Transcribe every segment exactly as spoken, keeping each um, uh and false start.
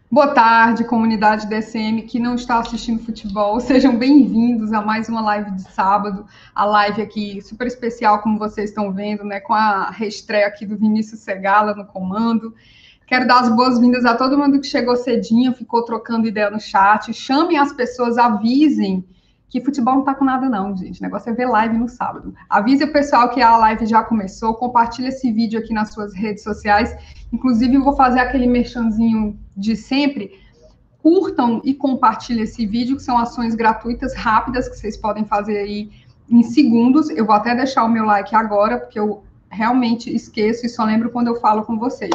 Boa tarde, comunidade D S M que não está assistindo futebol. Sejam bem-vindos a mais uma live de sábado. A live aqui super especial, como vocês estão vendo, né, com a reestreia aqui do Vinícius Segala no comando. Quero dar as boas-vindas a todo mundo que chegou cedinho, ficou trocando ideia no chat. Chamem as pessoas, avisem que futebol não tá com nada não, gente. O negócio é ver live no sábado. Avise o pessoal que a live já começou. Compartilhe esse vídeo aqui nas suas redes sociais. Inclusive, eu vou fazer aquele merchanzinho de sempre. Curtam e compartilhem esse vídeo, que são ações gratuitas, rápidas, que vocês podem fazer aí em segundos. Eu vou até deixar o meu like agora, porque eu realmente esqueço e só lembro quando eu falo com vocês.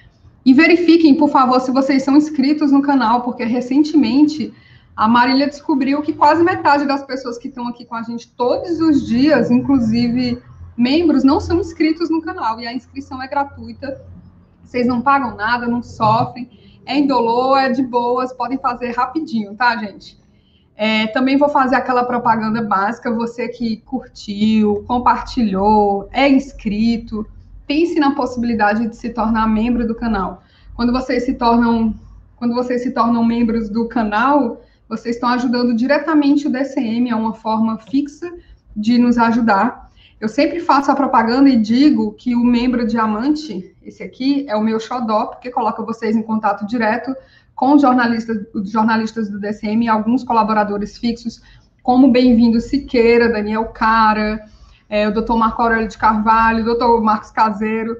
E verifiquem, por favor, se vocês são inscritos no canal, porque recentemente a Marília descobriu que quase metade das pessoas que estão aqui com a gente todos os dias, inclusive membros, não são inscritos no canal. E a inscrição é gratuita. Vocês não pagam nada, não sofrem. É indolor, é de boas, podem fazer rapidinho, tá, gente? É, também vou fazer aquela propaganda básica. Você que curtiu, compartilhou, é inscrito, pense na possibilidade de se tornar membro do canal. Quando vocês se tornam, quando vocês se tornam membros do canal, vocês estão ajudando diretamente o D C M, é uma forma fixa de nos ajudar. Eu sempre faço a propaganda e digo que o membro diamante, esse aqui, é o meu xodó, porque coloca vocês em contato direto com os jornalistas, os jornalistas do D C M e alguns colaboradores fixos, como Bem-vindo Siqueira, Daniel Cara, é, o doutor Marco Aurélio de Carvalho, o doutor Marcos Caseiro.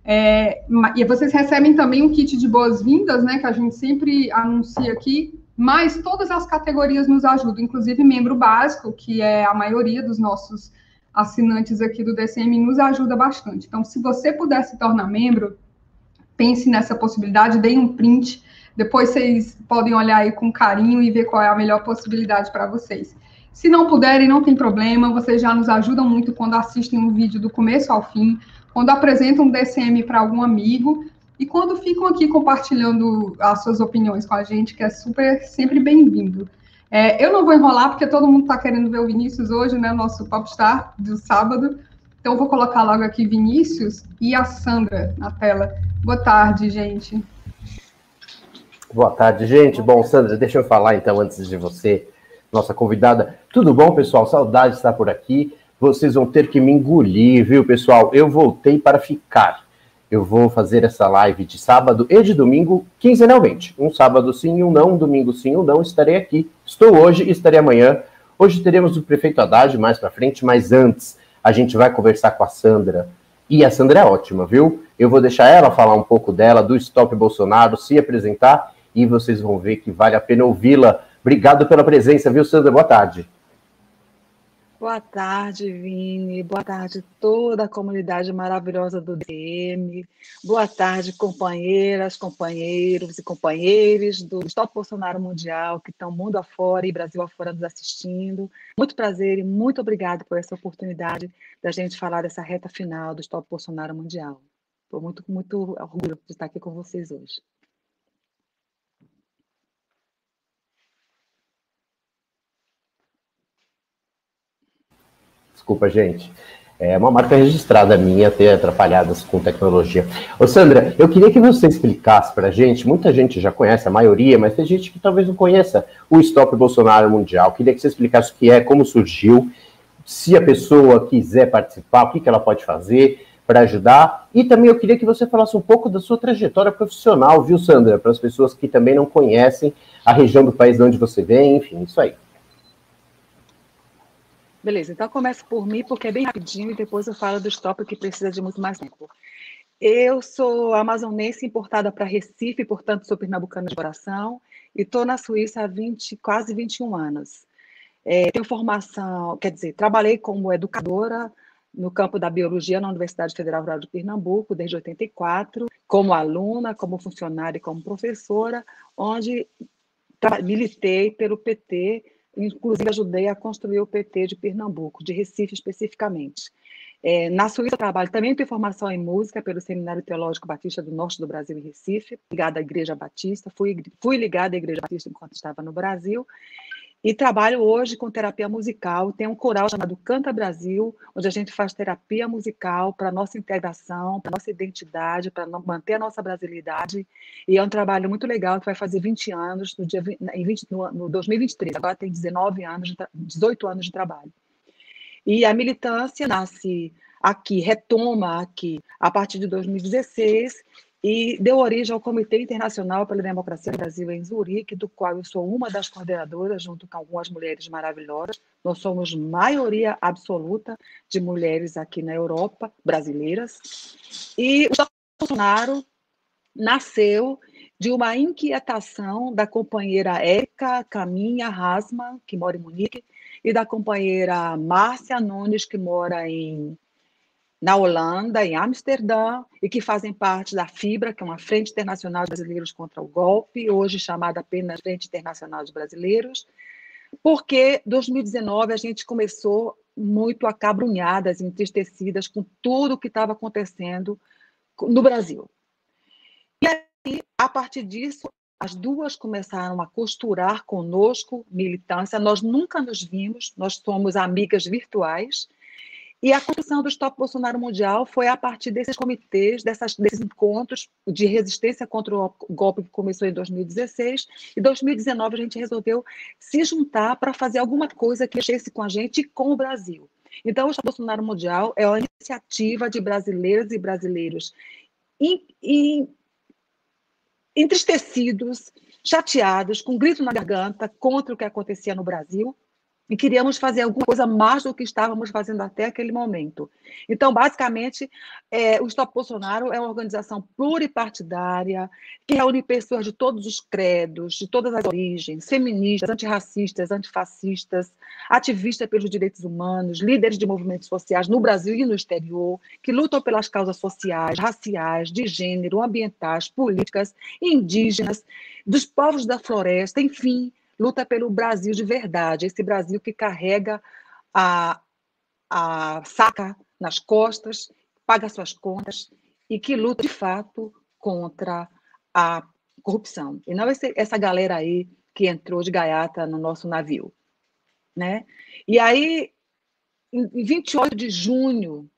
É, e vocês recebem também um kit de boas-vindas, né, que a gente sempre anuncia aqui, mas todas as categorias nos ajudam, inclusive membro básico, que é a maioria dos nossos assinantes aqui do D C M, nos ajuda bastante. Então, se você puder se tornar membro, pense nessa possibilidade, deem um print, depois vocês podem olhar aí com carinho e ver qual é a melhor possibilidade para vocês. Se não puderem, não tem problema, vocês já nos ajudam muito quando assistem um vídeo do começo ao fim, quando apresentam um D C M para algum amigo, e quando ficam aqui compartilhando as suas opiniões com a gente, que é super, sempre bem-vindo. É, eu não vou enrolar, porque todo mundo está querendo ver o Vinícius hoje, né, nosso popstar do sábado. Então, eu vou colocar logo aqui Vinícius e a Sandra na tela. Boa tarde, gente. Boa tarde, gente. Bom, Sandra, deixa eu falar, então, antes de você, nossa convidada. Tudo bom, pessoal? Saudade de estar por aqui. Vocês vão ter que me engolir, viu, pessoal? Eu voltei para ficar. Eu vou fazer essa live de sábado e de domingo quinzenalmente. Um sábado sim, um não, um domingo sim, um não. Estarei aqui. Estou hoje e estarei amanhã. Hoje teremos o prefeito Haddad mais para frente, mas antes a gente vai conversar com a Sandra. E a Sandra é ótima, viu? Eu vou deixar ela falar um pouco dela, do Stop Bolsonaro, se apresentar, e vocês vão ver que vale a pena ouvi-la. Obrigado pela presença, viu, Sandra? Boa tarde. Boa tarde, Vini. Boa tarde, toda a comunidade maravilhosa do D C M. Boa tarde, companheiras, companheiros e companheiros do Stop Bolsonaro Mundial, que estão mundo afora e Brasil afora nos assistindo. Muito prazer e muito obrigado por essa oportunidade da gente falar dessa reta final do Stop Bolsonaro Mundial. Estou muito, muito orgulho de estar aqui com vocês hoje. Desculpa, gente. É uma marca registrada minha ter atrapalhadas com tecnologia. Ô, Sandra, eu queria que você explicasse para a gente, muita gente já conhece, a maioria, mas tem gente que talvez não conheça o Stop Bolsonaro Mundial. Queria que você explicasse o que é, como surgiu, se a pessoa quiser participar, o que, que ela pode fazer para ajudar. E também eu queria que você falasse um pouco da sua trajetória profissional, viu, Sandra? Para as pessoas que também não conhecem a região do país de onde você vem, enfim, isso aí. Beleza, então eu começo por mim, porque é bem rapidinho, e depois eu falo do Stop, que precisa de muito mais tempo. Eu sou amazonense importada para Recife, portanto sou pernambucana de coração, e estou na Suíça há vinte, quase vinte e um anos. É, tenho formação, quer dizer, trabalhei como educadora no campo da biologia na Universidade Federal Rural de Pernambuco, desde oitenta e quatro, como aluna, como funcionária e como professora, onde militei pelo P T, inclusive ajudei a construir o P T de Pernambuco, de Recife especificamente. É, na Suíça eu trabalho, também tenho formação em música pelo Seminário Teológico Batista do Norte do Brasil em Recife, ligada à Igreja Batista, fui, fui ligada à Igreja Batista enquanto estava no Brasil, E trabalho hoje com terapia musical. Tem um coral chamado Canta Brasil, onde a gente faz terapia musical para a nossa integração, para a nossa identidade, para manter a nossa brasilidade. E é um trabalho muito legal que vai fazer vinte anos no, dia, em vinte, no, no dois mil e vinte e três. Agora tem dezenove anos, dezoito anos de trabalho. E a militância nasce aqui, retoma aqui, a partir de dois mil e dezesseis, e deu origem ao Comitê Internacional pela Democracia no Brasil, em Zurique, do qual eu sou uma das coordenadoras, junto com algumas mulheres maravilhosas. Nós somos maioria absoluta de mulheres aqui na Europa, brasileiras. E o Stop Bolsonaro nasceu de uma inquietação da companheira Érica Caminha Rasman, que mora em Munique, e da companheira Márcia Nunes, que mora em na Holanda, em Amsterdã, e que fazem parte da FIBRA, que é uma Frente Internacional de Brasileiros contra o Golpe, hoje chamada apenas Frente Internacional de Brasileiros, porque em dois mil e dezenove a gente começou muito acabrunhadas, entristecidas com tudo o que estava acontecendo no Brasil. E aí, a partir disso, as duas começaram a costurar conosco militância, nós nunca nos vimos, nós somos amigas virtuais. E a construção do Stop Bolsonaro Mundial foi a partir desses comitês, dessas, desses encontros de resistência contra o golpe que começou em dois mil e dezesseis. E em dois mil e dezenove a gente resolveu se juntar para fazer alguma coisa que mexesse com a gente e com o Brasil. Então, o Stop Bolsonaro Mundial é uma iniciativa de brasileiras e brasileiros in, in, entristecidos, chateados, com grito na garganta contra o que acontecia no Brasil, e queríamos fazer alguma coisa mais do que estávamos fazendo até aquele momento. Então, basicamente, é, o Stop Bolsonaro é uma organização pluripartidária que reúne pessoas de todos os credos, de todas as origens, feministas, antirracistas, antifascistas, ativistas pelos direitos humanos, líderes de movimentos sociais no Brasil e no exterior, que lutam pelas causas sociais, raciais, de gênero, ambientais, políticas, indígenas, dos povos da floresta, enfim, luta pelo Brasil de verdade, esse Brasil que carrega a, a saca nas costas, paga suas contas e que luta, de fato, contra a corrupção. E não esse, essa galera aí que entrou de gaiata no nosso navio. Né? E aí, em vinte e oito de junho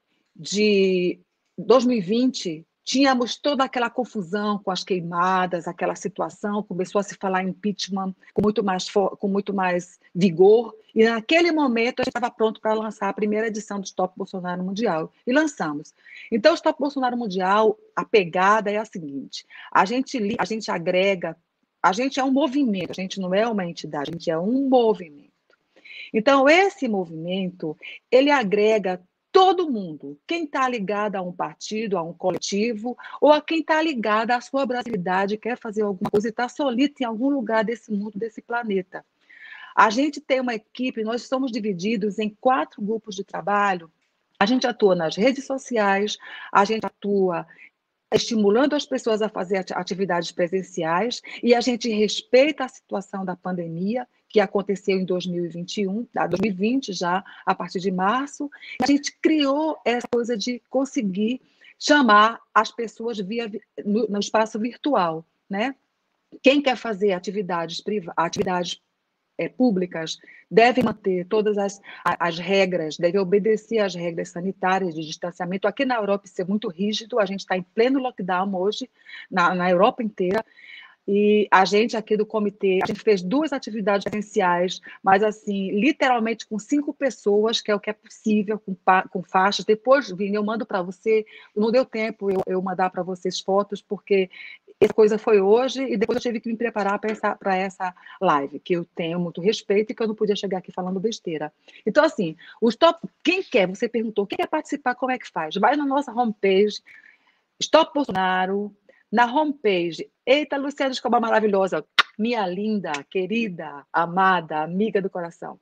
de dois mil e vinte, tínhamos toda aquela confusão com as queimadas, aquela situação, começou a se falar em impeachment com muito mais, com muito mais vigor, e naquele momento a gente estava pronto para lançar a primeira edição do Stop Bolsonaro Mundial, e lançamos. Então, o Stop Bolsonaro Mundial, a pegada é a seguinte, a gente, a gente agrega, a gente é um movimento, a gente não é uma entidade, a gente é um movimento. Então, esse movimento, ele agrega todo mundo, quem está ligado a um partido, a um coletivo, ou a quem está ligado à sua brasilidade, quer fazer alguma coisa e está solito em algum lugar desse mundo, desse planeta. A gente tem uma equipe, nós somos divididos em quatro grupos de trabalho, a gente atua nas redes sociais, a gente atua estimulando as pessoas a fazer atividades presenciais, e a gente respeita a situação da pandemia, que aconteceu em dois mil e vinte e um, dois mil e vinte já, a partir de março. A gente criou essa coisa de conseguir chamar as pessoas via, no, no espaço virtual, né? Quem quer fazer atividades, atividades é, públicas deve manter todas as, as regras, deve obedecer às regras sanitárias de distanciamento. Aqui na Europa isso é muito rígido, a gente está em pleno lockdown hoje, na, na Europa inteira. E a gente aqui do comitê, a gente fez duas atividades presenciais, mas assim, literalmente com cinco pessoas, que é o que é possível, com, com faixas. Depois, Vini, eu mando para você, não deu tempo eu, eu mandar para vocês fotos, porque essa coisa foi hoje e depois eu tive que me preparar para essa, para essa live, que eu tenho muito respeito e que eu não podia chegar aqui falando besteira. Então, assim, o Stop, quem quer, você perguntou, quem quer participar, como é que faz? Vai na nossa homepage, Stop Bolsonaro, na homepage. Eita, Luciana Escobar maravilhosa, minha linda, querida, amada, amiga do coração.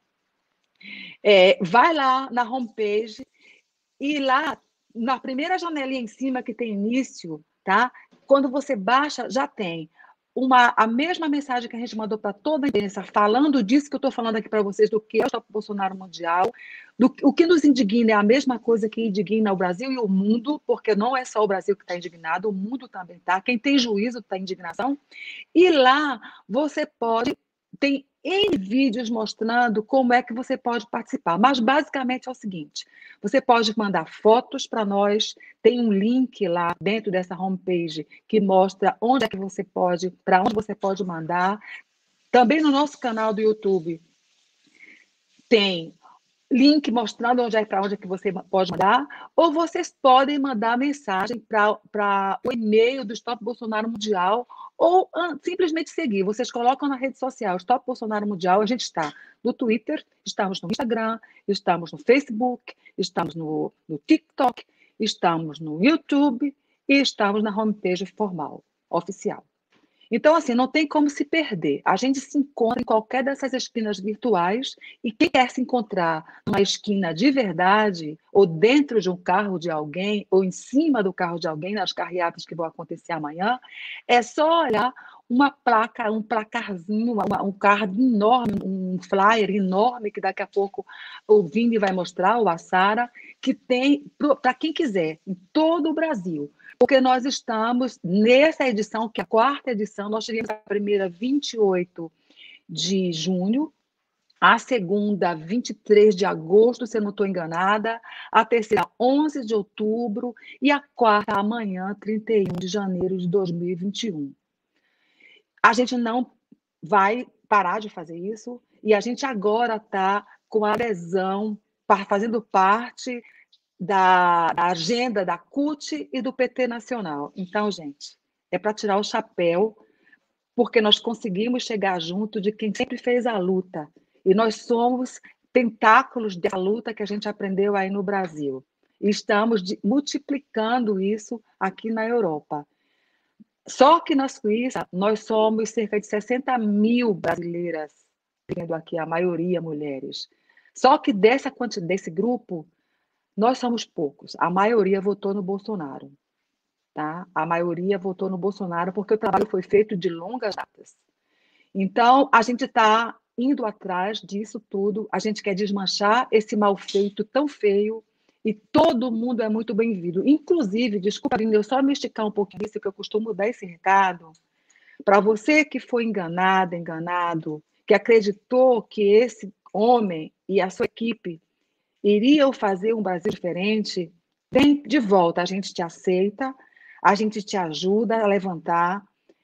É, vai lá na homepage e lá, na primeira janelinha em cima que tem início, tá? Quando você baixa, já tem uma, a mesma mensagem que a gente mandou para toda a imprensa, falando disso que eu estou falando aqui para vocês, do que é o Stop Bolsonaro Mundial. Do, o que nos indigna é a mesma coisa que indigna o Brasil e o mundo, porque não é só o Brasil que está indignado, o mundo também está. Quem tem juízo está em indignação. E lá você pode, tem N vídeos mostrando como é que você pode participar. Mas, basicamente, é o seguinte, você pode mandar fotos para nós, tem um link lá dentro dessa homepage que mostra onde é que você pode, para onde você pode mandar. Também no nosso canal do YouTube tem link mostrando onde é, para onde é que você pode mandar, ou vocês podem mandar mensagem para o e-mail do Stop Bolsonaro Mundial, ou uh, simplesmente seguir. Vocês colocam na rede social Stop Bolsonaro Mundial, a gente está no Twitter, estamos no Instagram, estamos no Facebook, estamos no, no TikTok, estamos no YouTube e estamos na homepage formal, oficial. Então, assim, não tem como se perder. A gente se encontra em qualquer dessas esquinas virtuais e quem quer se encontrar numa esquina de verdade, ou dentro de um carro de alguém, ou em cima do carro de alguém, nas carreatas que vão acontecer amanhã, é só olhar uma placa, um placarzinho, uma, um card enorme, um flyer enorme, que daqui a pouco o Vini vai mostrar, o Assara, que tem, para quem quiser, em todo o Brasil. Porque nós estamos, nessa edição, que é a quarta edição, nós tivemos a primeira vinte e oito de junho, a segunda vinte e três de agosto, se eu não estou enganada, a terceira onze de outubro e a quarta amanhã, trinta e um de janeiro de dois mil e vinte e um. A gente não vai parar de fazer isso e a gente agora está com a adesão, fazendo parte Da, da agenda da C U T e do P T Nacional. Então, gente, é para tirar o chapéu, porque nós conseguimos chegar junto de quem sempre fez a luta. E nós somos tentáculos dessa luta que a gente aprendeu aí no Brasil. E estamos de, multiplicando isso aqui na Europa. Só que na Suíça, nós somos cerca de sessenta mil brasileiras, tendo aqui a maioria mulheres. Só que dessa quantidade, desse grupo, nós somos poucos. A maioria votou no Bolsonaro. Tá? A maioria votou no Bolsonaro porque o trabalho foi feito de longas datas. Então, a gente está indo atrás disso tudo. A gente quer desmanchar esse mal feito tão feio e todo mundo é muito bem-vindo. Inclusive, desculpa, eu só me esticar um pouquinho isso, que eu costumo dar esse recado. Para você que foi enganado, enganado, que acreditou que esse homem e a sua equipe iriam fazer um Brasil diferente, vem de volta, a gente te aceita, a gente te ajuda a levantar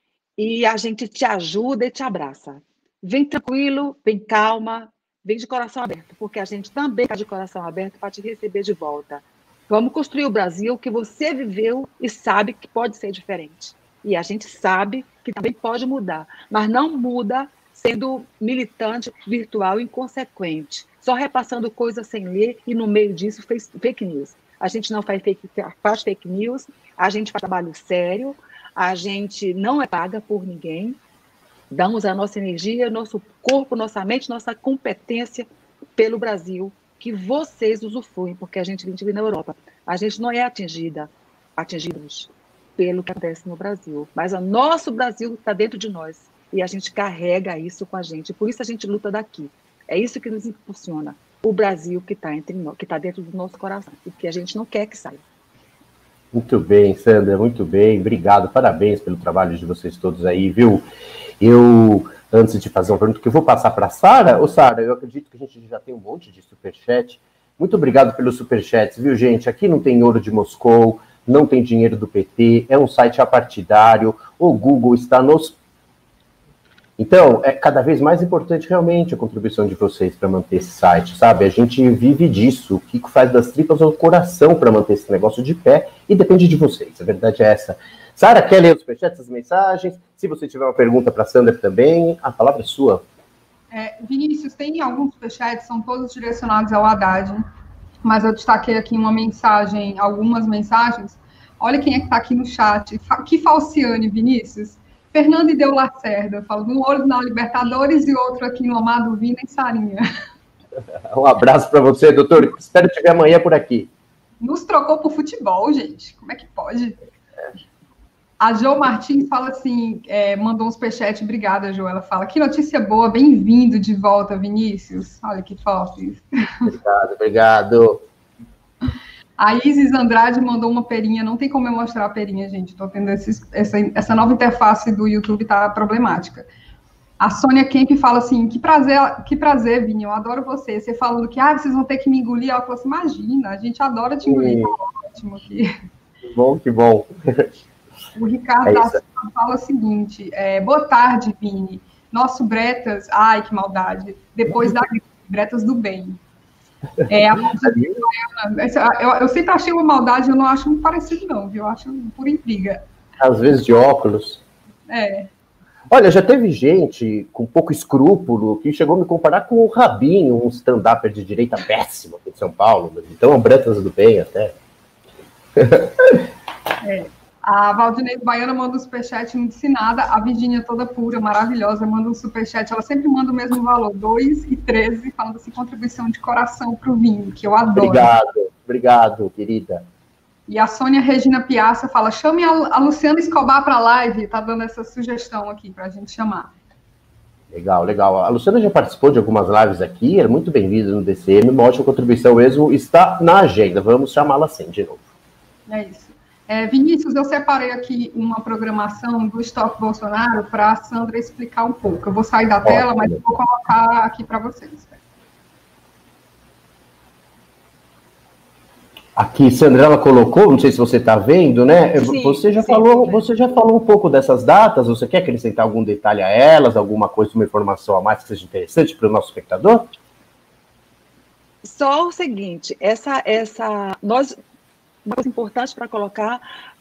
e a gente te ajuda e te abraça. Vem tranquilo, vem calma, vem de coração aberto, porque a gente também está de coração aberto para te receber de volta. Vamos construir o Brasil que você viveu e sabe que pode ser diferente. E a gente sabe que também pode mudar, mas não muda sendo militante virtual inconsequente, só repassando coisas sem ler e no meio disso fez fake news. A gente não faz fake, faz fake news, a gente faz trabalho sério, a gente não é paga por ninguém, damos a nossa energia, nosso corpo, nossa mente, nossa competência pelo Brasil, que vocês usufruem, porque a gente vive na Europa. A gente não é atingida, atingidos pelo que acontece no Brasil, mas o nosso Brasil está dentro de nós e a gente carrega isso com a gente, por isso a gente luta daqui. É isso que nos impulsiona, o Brasil que está entre nós, que está dentro do nosso coração e que a gente não quer que saia. Muito bem, Sandra, muito bem, obrigado, parabéns pelo trabalho de vocês todos aí, viu? Eu, antes de fazer uma pergunta que eu vou passar para a Sara, ô Sara, eu acredito que a gente já tem um monte de superchat, muito obrigado pelos superchats, viu gente? Aqui não tem ouro de Moscou, não tem dinheiro do P T, é um site apartidário, o Google está nos... Então, é cada vez mais importante realmente a contribuição de vocês para manter esse site, sabe? A gente vive disso, o Kiko faz das tripas ao coração para manter esse negócio de pé e depende de vocês, a verdade é essa. Sara, quer ler os superchats, as mensagens? Se você tiver uma pergunta para a Sandra também, a palavra é sua. É, Vinícius, tem alguns superchats, são todos direcionados ao Haddad, mas eu destaquei aqui uma mensagem, algumas mensagens. Olha quem é que está aqui no chat. Que falciane, Vinícius. Fernando e Deu Lacerda, falo um olho na Libertadores e outro aqui no Amado Vina e Sarinha. Um abraço para você, doutor. Espero te ver amanhã por aqui. Nos trocou por futebol, gente. Como é que pode? A Jo Martins fala assim, é, mandou um superchat, obrigada, Jo. Ela fala, que notícia boa, bem-vindo de volta, Vinícius. Olha que fofo. Obrigado, obrigado. A Isis Andrade mandou uma perinha, não tem como eu mostrar a perinha, gente, estou tendo esses, essa, essa nova interface do YouTube, tá problemática. A Sônia Kemp fala assim, que prazer, que prazer, Vini, eu adoro você. Você falando que, ah, vocês vão ter que me engolir. Ela falou assim, imagina, a gente adora te engolir, tá ótimo aqui. Que bom, que bom. O Ricardo é fala o seguinte, é, boa tarde, Vini. Nosso Bretas, ai, que maldade, depois da Bretas do bem. É, a eu, eu sempre achei uma maldade, eu não acho muito parecido, não, viu? Eu acho por intriga. Às vezes de óculos. É. Olha, já teve gente com pouco escrúpulo que chegou a me comparar com o Rabinho, um stand-upper de direita péssimo aqui de São Paulo, então Bretas do bem até. É. A Valdinei Baiana manda um superchat, não disse nada. A Virgínia toda pura, maravilhosa, manda um superchat. Ela sempre manda o mesmo valor, dois e treze, falando assim, contribuição de coração para o vinho, que eu adoro. Obrigado, obrigado, querida. E a Sônia Regina Piazza fala, chame a, a Luciana Escobar para a live, tá dando essa sugestão aqui para a gente chamar. Legal, legal. A Luciana já participou de algumas lives aqui, é muito bem-vinda no D C M, uma ótima contribuição mesmo, está na agenda, vamos chamá-la assim de novo. É isso. É, Vinícius, eu separei aqui uma programação do Stop Bolsonaro para a Sandra explicar um pouco. Eu vou sair da tela, mas eu vou colocar aqui para vocês. Aqui, Sandra, ela colocou, não sei se você está vendo, né? Sim, você já sim, falou, sim. Você já falou um pouco dessas datas. Você quer acrescentar algum detalhe a elas, alguma coisa, uma informação a mais que seja interessante para o nosso espectador? Só o seguinte, essa, essa, nós, uma coisa importante para colocar,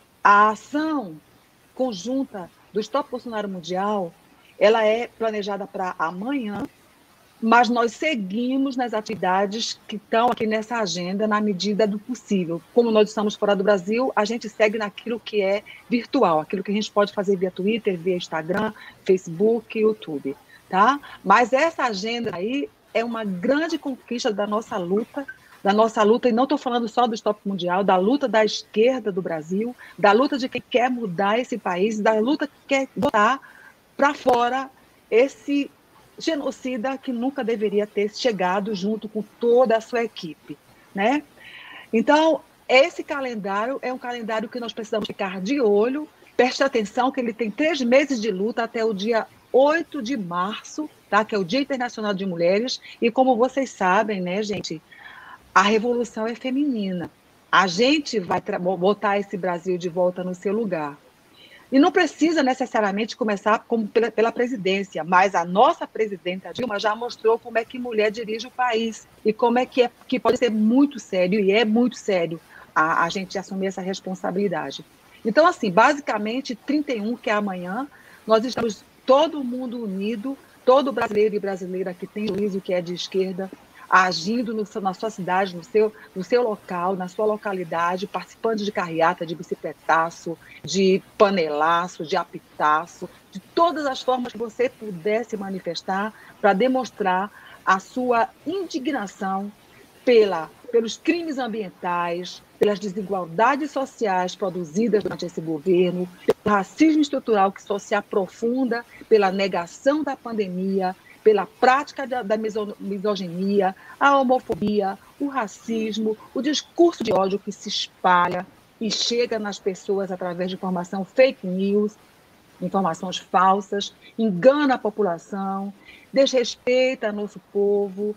a ação conjunta do Stop Bolsonaro Mundial, ela é planejada para amanhã, mas nós seguimos nas atividades que estão aqui nessa agenda na medida do possível. Como nós estamos fora do Brasil, a gente segue naquilo que é virtual, aquilo que a gente pode fazer via Twitter, via Instagram, Facebook, YouTube, tá? Mas essa agenda aí é uma grande conquista da nossa luta, da nossa luta, e não estou falando só do Stop Mundial, da luta da esquerda do Brasil, da luta de quem quer mudar esse país, da luta que quer botar para fora esse genocida que nunca deveria ter chegado junto com toda a sua equipe, né? Então, esse calendário é um calendário que nós precisamos ficar de olho, preste atenção que ele tem três meses de luta até o dia oito de março, tá? Que é o Dia Internacional de Mulheres, e como vocês sabem, né, gente, a revolução é feminina. A gente vai botar esse Brasil de volta no seu lugar. E não precisa necessariamente começar como pela, pela presidência, mas a nossa presidenta Dilma já mostrou como é que mulher dirige o país e como é que, é, que pode ser muito sério, e é muito sério, a, a gente assumir essa responsabilidade. Então, assim, basicamente, trinta e um, que é amanhã, nós estamos todo mundo unido, todo brasileiro e brasileira que tem juízo, que é de esquerda, agindo no, na sua cidade, no seu, no seu local, na sua localidade, participando de carreata, de bicicletaço, de panelaço, de apitaço, de todas as formas que você pudesse manifestar para demonstrar a sua indignação pela, pelos crimes ambientais, pelas desigualdades sociais produzidas durante esse governo, pelo racismo estrutural que só se aprofunda, pela negação da pandemia, pela prática da, da misoginia, a homofobia, o racismo, o discurso de ódio que se espalha e chega nas pessoas através de informação fake news, informações falsas, engana a população, desrespeita nosso povo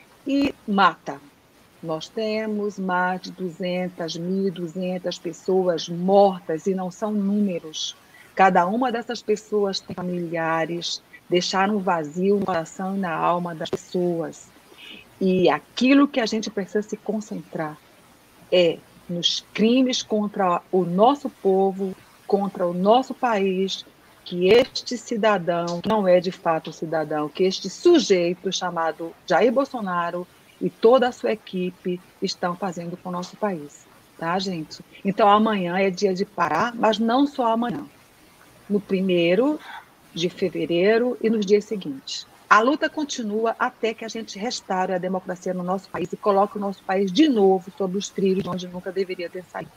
e mata. Nós temos mais de duzentas, mil e duzentas pessoas mortas e não são números. Cada uma dessas pessoas tem familiares, deixaram um vazio no coração e na alma das pessoas. E aquilo que a gente precisa se concentrar é nos crimes contra o nosso povo, contra o nosso país, que este cidadão, que não é de fato cidadão, que este sujeito chamado Jair Bolsonaro e toda a sua equipe estão fazendo com o nosso país. Tá, gente? Então, amanhã é dia de parar, mas não só amanhã. No primeiro de fevereiro e nos dias seguintes. A luta continua até que a gente restaure a democracia no nosso país e coloque o nosso país de novo sobre os trilhos onde nunca deveria ter saído.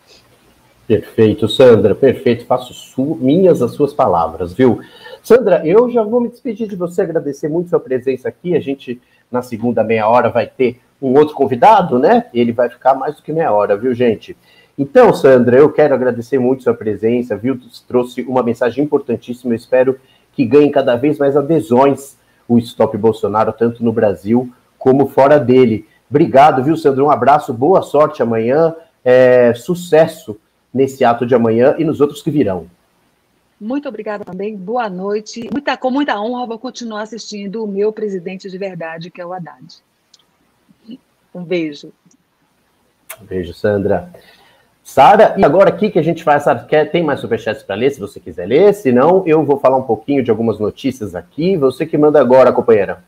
Perfeito, Sandra, perfeito. Faço su minhas as suas palavras, viu? Sandra, eu já vou me despedir de você, agradecer muito sua presença aqui. A gente, na segunda meia hora, vai ter um outro convidado, né? Ele vai ficar mais do que meia hora, viu, gente? Então, Sandra, eu quero agradecer muito sua presença, viu? Trouxe uma mensagem importantíssima, eu espero que ganhe cada vez mais adesões o Stop Bolsonaro, tanto no Brasil como fora dele. Obrigado, viu, Sandro? Um abraço, boa sorte amanhã, é, sucesso nesse ato de amanhã e nos outros que virão. Muito obrigada também, boa noite. Muita, com muita honra, vou continuar assistindo o meu presidente de verdade, que é o Haddad. Um beijo. Um beijo, Sandra. Sara, e agora aqui que a gente faz, sabe, quer, tem mais superchats para ler, se você quiser ler, senão eu vou falar um pouquinho de algumas notícias aqui, você que manda agora, companheira.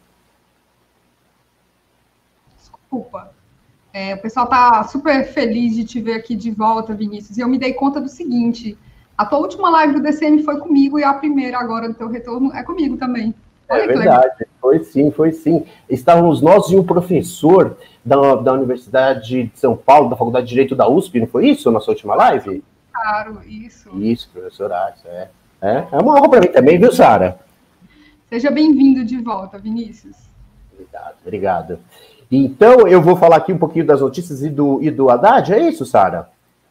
Desculpa. É, o pessoal tá super feliz de te ver aqui de volta, Vinícius, e eu me dei conta do seguinte, a tua última live do D C M foi comigo e a primeira agora do teu retorno é comigo também. Olha é verdade, legal. foi sim, foi sim. Estávamos nós e um professor da, da Universidade de São Paulo, da Faculdade de Direito da U S P, não foi isso, nossa última live? Claro, isso. Isso, professor Arce, é. É, é uma honra para mim também, viu, Sara? Seja bem-vindo de volta, Vinícius. Obrigado, obrigado. Então, eu vou falar aqui um pouquinho das notícias e do, e do Haddad, é isso, Sara?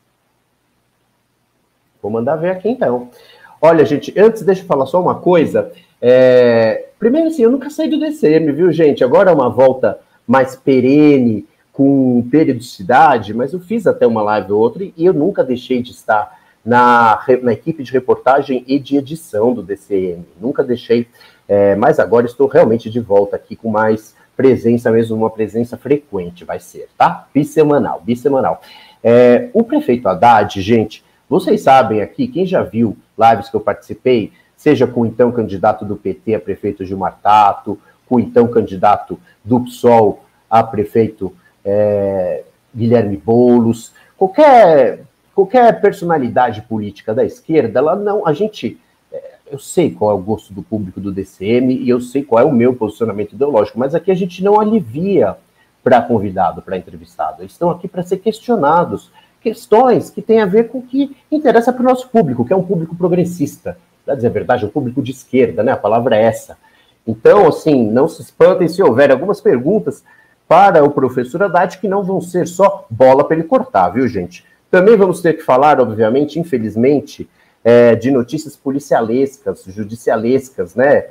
Vou mandar ver aqui, então. Olha, gente, antes, deixa eu falar só uma coisa. É... Primeiro, assim, eu nunca saí do D C M, viu, gente? Agora é uma volta mais perene, com periodicidade, mas eu fiz até uma live ou outra e eu nunca deixei de estar na, na equipe de reportagem e de edição do D C M. Nunca deixei, é... mas agora estou realmente de volta aqui com mais presença mesmo, uma presença frequente, vai ser, tá? Bissemanal, bissemanal. É... O prefeito Haddad, gente... Vocês sabem aqui, quem já viu lives que eu participei, seja com o então candidato do P T a prefeito Gilmar Tato, com o então candidato do P SOL a prefeito é, Guilherme Boulos, qualquer, qualquer personalidade política da esquerda, ela não, a gente, é, eu sei qual é o gosto do público do D C M e eu sei qual é o meu posicionamento ideológico, mas aqui a gente não alivia para convidado, para entrevistado, eles estão aqui para ser questionados, questões que têm a ver com o que interessa para o nosso público, que é um público progressista. Para dizer a verdade, é um público de esquerda, né? A palavra é essa. Então, assim, não se espantem se houver algumas perguntas para o professor Haddad que não vão ser só bola para ele cortar, viu, gente? Também vamos ter que falar, obviamente, infelizmente, é, de notícias policialescas, judicialescas, né?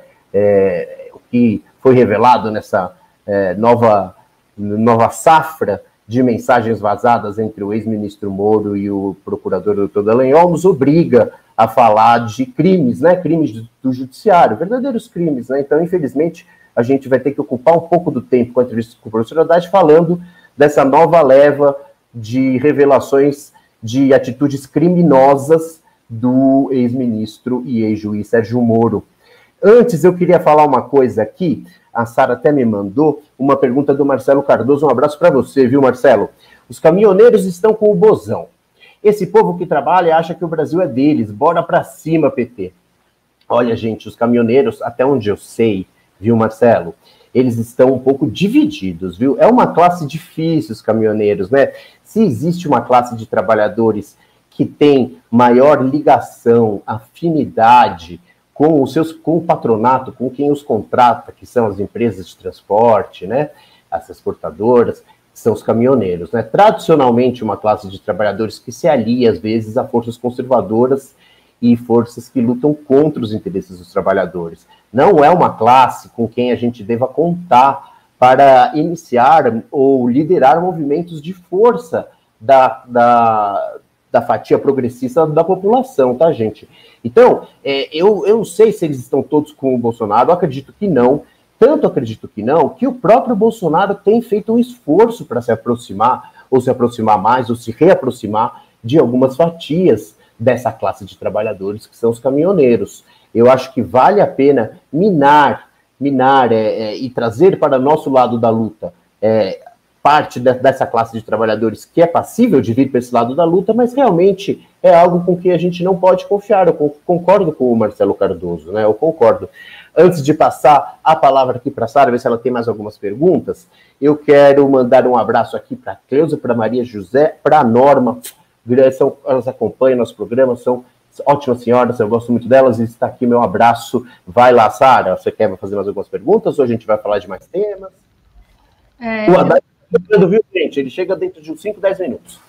É, o que foi revelado nessa é, nova, nova safra de mensagens vazadas entre o ex-ministro Moro e o procurador doutor Dallagnol, nos obriga a falar de crimes, né, crimes do, do judiciário, verdadeiros crimes, né, então, infelizmente, a gente vai ter que ocupar um pouco do tempo com a entrevista com o professor Haddad falando dessa nova leva de revelações de atitudes criminosas do ex-ministro e ex-juiz Sérgio Moro. Antes, eu queria falar uma coisa aqui, a Sara até me mandou uma pergunta do Marcelo Cardoso, um abraço para você, viu, Marcelo? Os caminhoneiros estão com o bozão. Esse povo que trabalha acha que o Brasil é deles, bora para cima, P T. Olha, gente, os caminhoneiros, até onde eu sei, viu, Marcelo, eles estão um pouco divididos, viu? É uma classe difícil, os caminhoneiros, né? Se existe uma classe de trabalhadores que tem maior ligação, afinidade com os seus, com o patronato, com quem os contrata, que são as empresas de transporte, né, as transportadoras, são os caminhoneiros, né, tradicionalmente uma classe de trabalhadores que se alia, às vezes, a forças conservadoras e forças que lutam contra os interesses dos trabalhadores. Não é uma classe com quem a gente deva contar para iniciar ou liderar movimentos de força da, da, da fatia progressista da população, tá, gente? Então, é, eu, eu não sei se eles estão todos com o Bolsonaro, eu acredito que não, tanto acredito que não, que o próprio Bolsonaro tem feito um esforço para se aproximar, ou se aproximar mais, ou se reaproximar de algumas fatias dessa classe de trabalhadores, que são os caminhoneiros. Eu acho que vale a pena minar, minar é, é, e trazer para nosso lado da luta é, parte de, dessa classe de trabalhadores que é passível de vir para esse lado da luta, mas realmente é algo com que a gente não pode confiar. Eu concordo com o Marcelo Cardoso, né? Eu concordo. Antes de passar a palavra aqui para a Sara, ver se ela tem mais algumas perguntas, eu quero mandar um abraço aqui para a Cleusa, para a Maria José, para a Norma. São, elas acompanham nosso programa, são ótimas senhoras, eu gosto muito delas, e está aqui meu abraço. Vai lá, Sara, você quer fazer mais algumas perguntas ou a gente vai falar de mais temas? É... O Haddad está chegando, viu, gente? Ele chega dentro de uns cinco, dez minutos.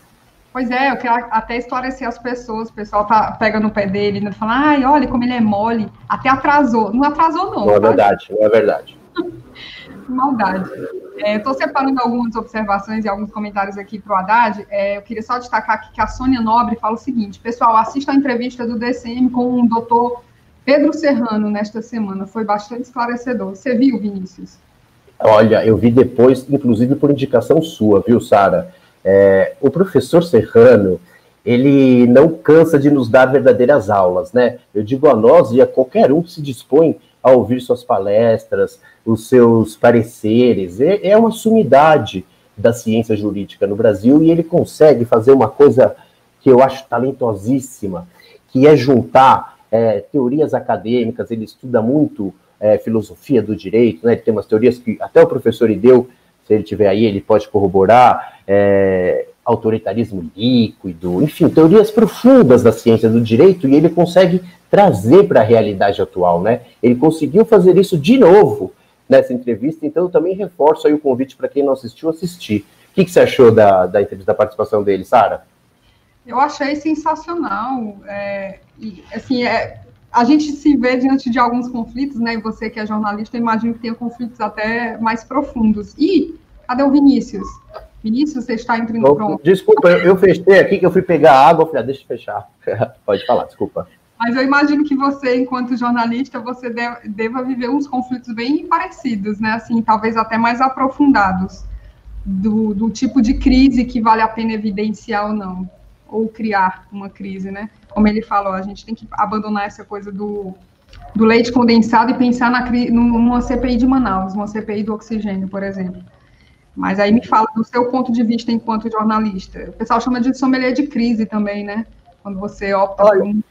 Pois é, eu quero até esclarecer as pessoas, o pessoal tá, pega no pé dele, né, fala, ai, olha como ele é mole, até atrasou. Não atrasou, não. Não é tá? verdade, não é verdade. Maldade. É, Estou separando algumas observações e alguns comentários aqui para o Haddad. É, eu queria só destacar aqui que a Sônia Nobre fala o seguinte, pessoal, assista a entrevista do D C M com o doutor Pedro Serrano nesta semana, foi bastante esclarecedor. Você viu, Vinícius? Olha, eu vi depois, inclusive por indicação sua, viu, Sara? É, o professor Serrano, ele não cansa de nos dar verdadeiras aulas, né? Eu digo a nós e a qualquer um que se dispõe a ouvir suas palestras, os seus pareceres, é, é uma sumidade da ciência jurídica no Brasil e ele consegue fazer uma coisa que eu acho talentosíssima, que é juntar é, teorias acadêmicas, ele estuda muito é, filosofia do direito, né? Ele tem umas teorias que até o professor Ideu, se ele tiver aí, ele pode corroborar, é, autoritarismo líquido, enfim, teorias profundas da ciência do direito, e ele consegue trazer para a realidade atual, né? Ele conseguiu fazer isso de novo nessa entrevista, então eu também reforço aí o convite para quem não assistiu, assistir. O que, que você achou da, da entrevista, da participação dele, Sara? Eu achei sensacional, é, e, assim, é, a gente se vê diante de alguns conflitos, né, e você que é jornalista, eu imagino que tenha conflitos até mais profundos. E, cadê o Vinícius? Vinícius, você está entrando Oh, pronto. Desculpa, eu, eu fechei aqui, que eu fui pegar água, falei, ah, deixa eu fechar. Pode falar, desculpa. Mas eu imagino que você, enquanto jornalista, você deve, deva viver uns conflitos bem parecidos, né, assim, talvez até mais aprofundados, do, do tipo de crise que vale a pena evidenciar ou não, ou criar uma crise, né? Como ele falou, a gente tem que abandonar essa coisa do, do leite condensado e pensar na, numa C P I de Manaus, uma C P I do oxigênio, por exemplo. Mas aí me fala do seu ponto de vista enquanto jornalista. O pessoal chama de sommelier de crise também, né? Quando você opta Olha, por um...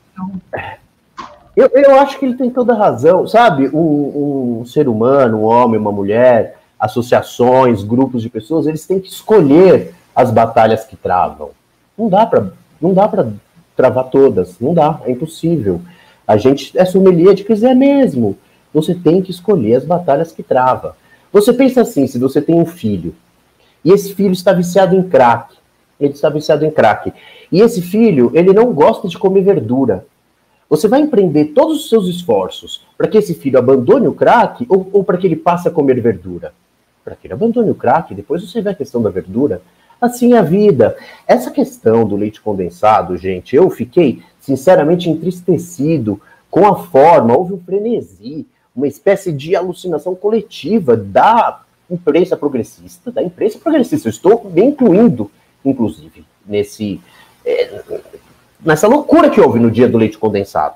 Eu, eu acho que ele tem toda a razão, sabe? Um, um ser humano, um homem, uma mulher, associações, grupos de pessoas, eles têm que escolher as batalhas que travam. Não dá para não dá para travar todas, não dá, é impossível. A gente é sommelier de crise, é mesmo. Você tem que escolher as batalhas que trava. Você pensa assim, se você tem um filho, e esse filho está viciado em crack, ele está viciado em crack, e esse filho, ele não gosta de comer verdura. Você vai empreender todos os seus esforços para que esse filho abandone o crack ou, ou para que ele passe a comer verdura? Para que ele abandone o crack, depois você vê a questão da verdura. Assim é a vida. Essa questão do leite condensado, gente, eu fiquei sinceramente entristecido com a forma, houve um frenesi, uma espécie de alucinação coletiva da imprensa progressista, da imprensa progressista, eu estou me incluindo, inclusive, nesse, é, nessa loucura que houve no dia do leite condensado.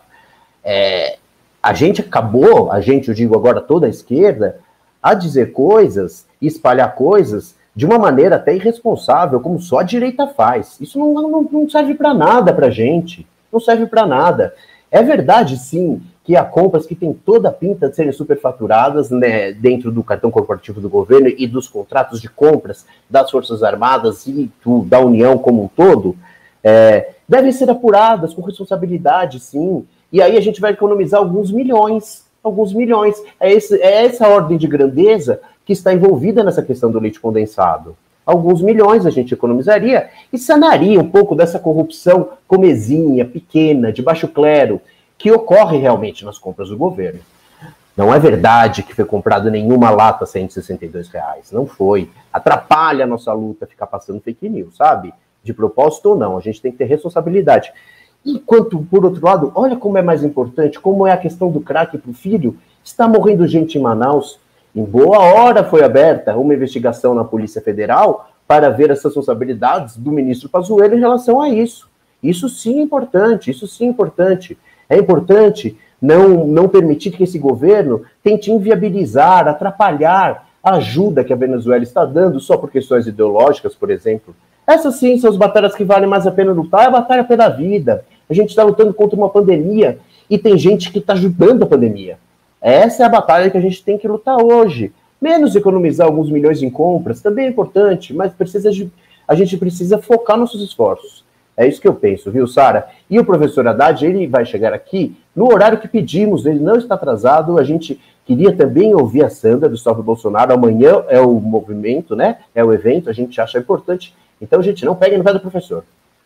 É, a gente acabou, a gente, eu digo agora toda a esquerda, a dizer coisas, espalhar coisas de uma maneira até irresponsável, como só a direita faz. Isso não, não, não serve para nada para a gente, não serve para nada. É verdade, sim, que há compras que têm toda a pinta de serem superfaturadas, né, dentro do cartão corporativo do governo e dos contratos de compras das Forças Armadas e do, da União como um todo, é, devem ser apuradas com responsabilidade, sim, e aí a gente vai economizar alguns milhões, alguns milhões. É, esse, é essa ordem de grandeza que está envolvida nessa questão do leite condensado. Alguns milhões a gente economizaria e sanaria um pouco dessa corrupção comezinha, pequena, de baixo clero, que ocorre realmente nas compras do governo. Não é verdade que foi comprado nenhuma lata a cento e sessenta e dois reais. Não foi. Atrapalha a nossa luta ficar passando fake news, sabe? De propósito ou não. A gente tem que ter responsabilidade. Enquanto, por outro lado, olha como é mais importante, como é a questão do crack para o filho. Está morrendo gente em Manaus. Em boa hora foi aberta uma investigação na Polícia Federal para ver as responsabilidades do ministro Pazuello em relação a isso. Isso sim é importante, isso sim é importante. É importante não, não permitir que esse governo tente inviabilizar, atrapalhar a ajuda que a Venezuela está dando só por questões ideológicas, por exemplo. Essas sim são as batalhas que valem mais a pena lutar, é a batalha pela vida. A gente está lutando contra uma pandemia e tem gente que está ajudando a pandemia. Essa é a batalha que a gente tem que lutar hoje. Menos economizar alguns milhões em compras, também é importante, mas precisa de, a gente precisa focar nossos esforços. É isso que eu penso, viu, Sara? E o professor Haddad, ele vai chegar aqui no horário que pedimos, ele não está atrasado, a gente queria também ouvir a Sandra do Stop Bolsonaro, amanhã é o movimento, né? É o evento, a gente acha importante, então, gente, não pegue no pé do professor.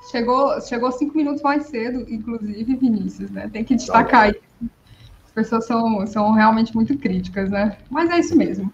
chegou, chegou cinco minutos mais cedo, inclusive, Vinícius, né? Tem que destacar isso. As pessoas são, são realmente muito críticas, né? Mas é isso mesmo.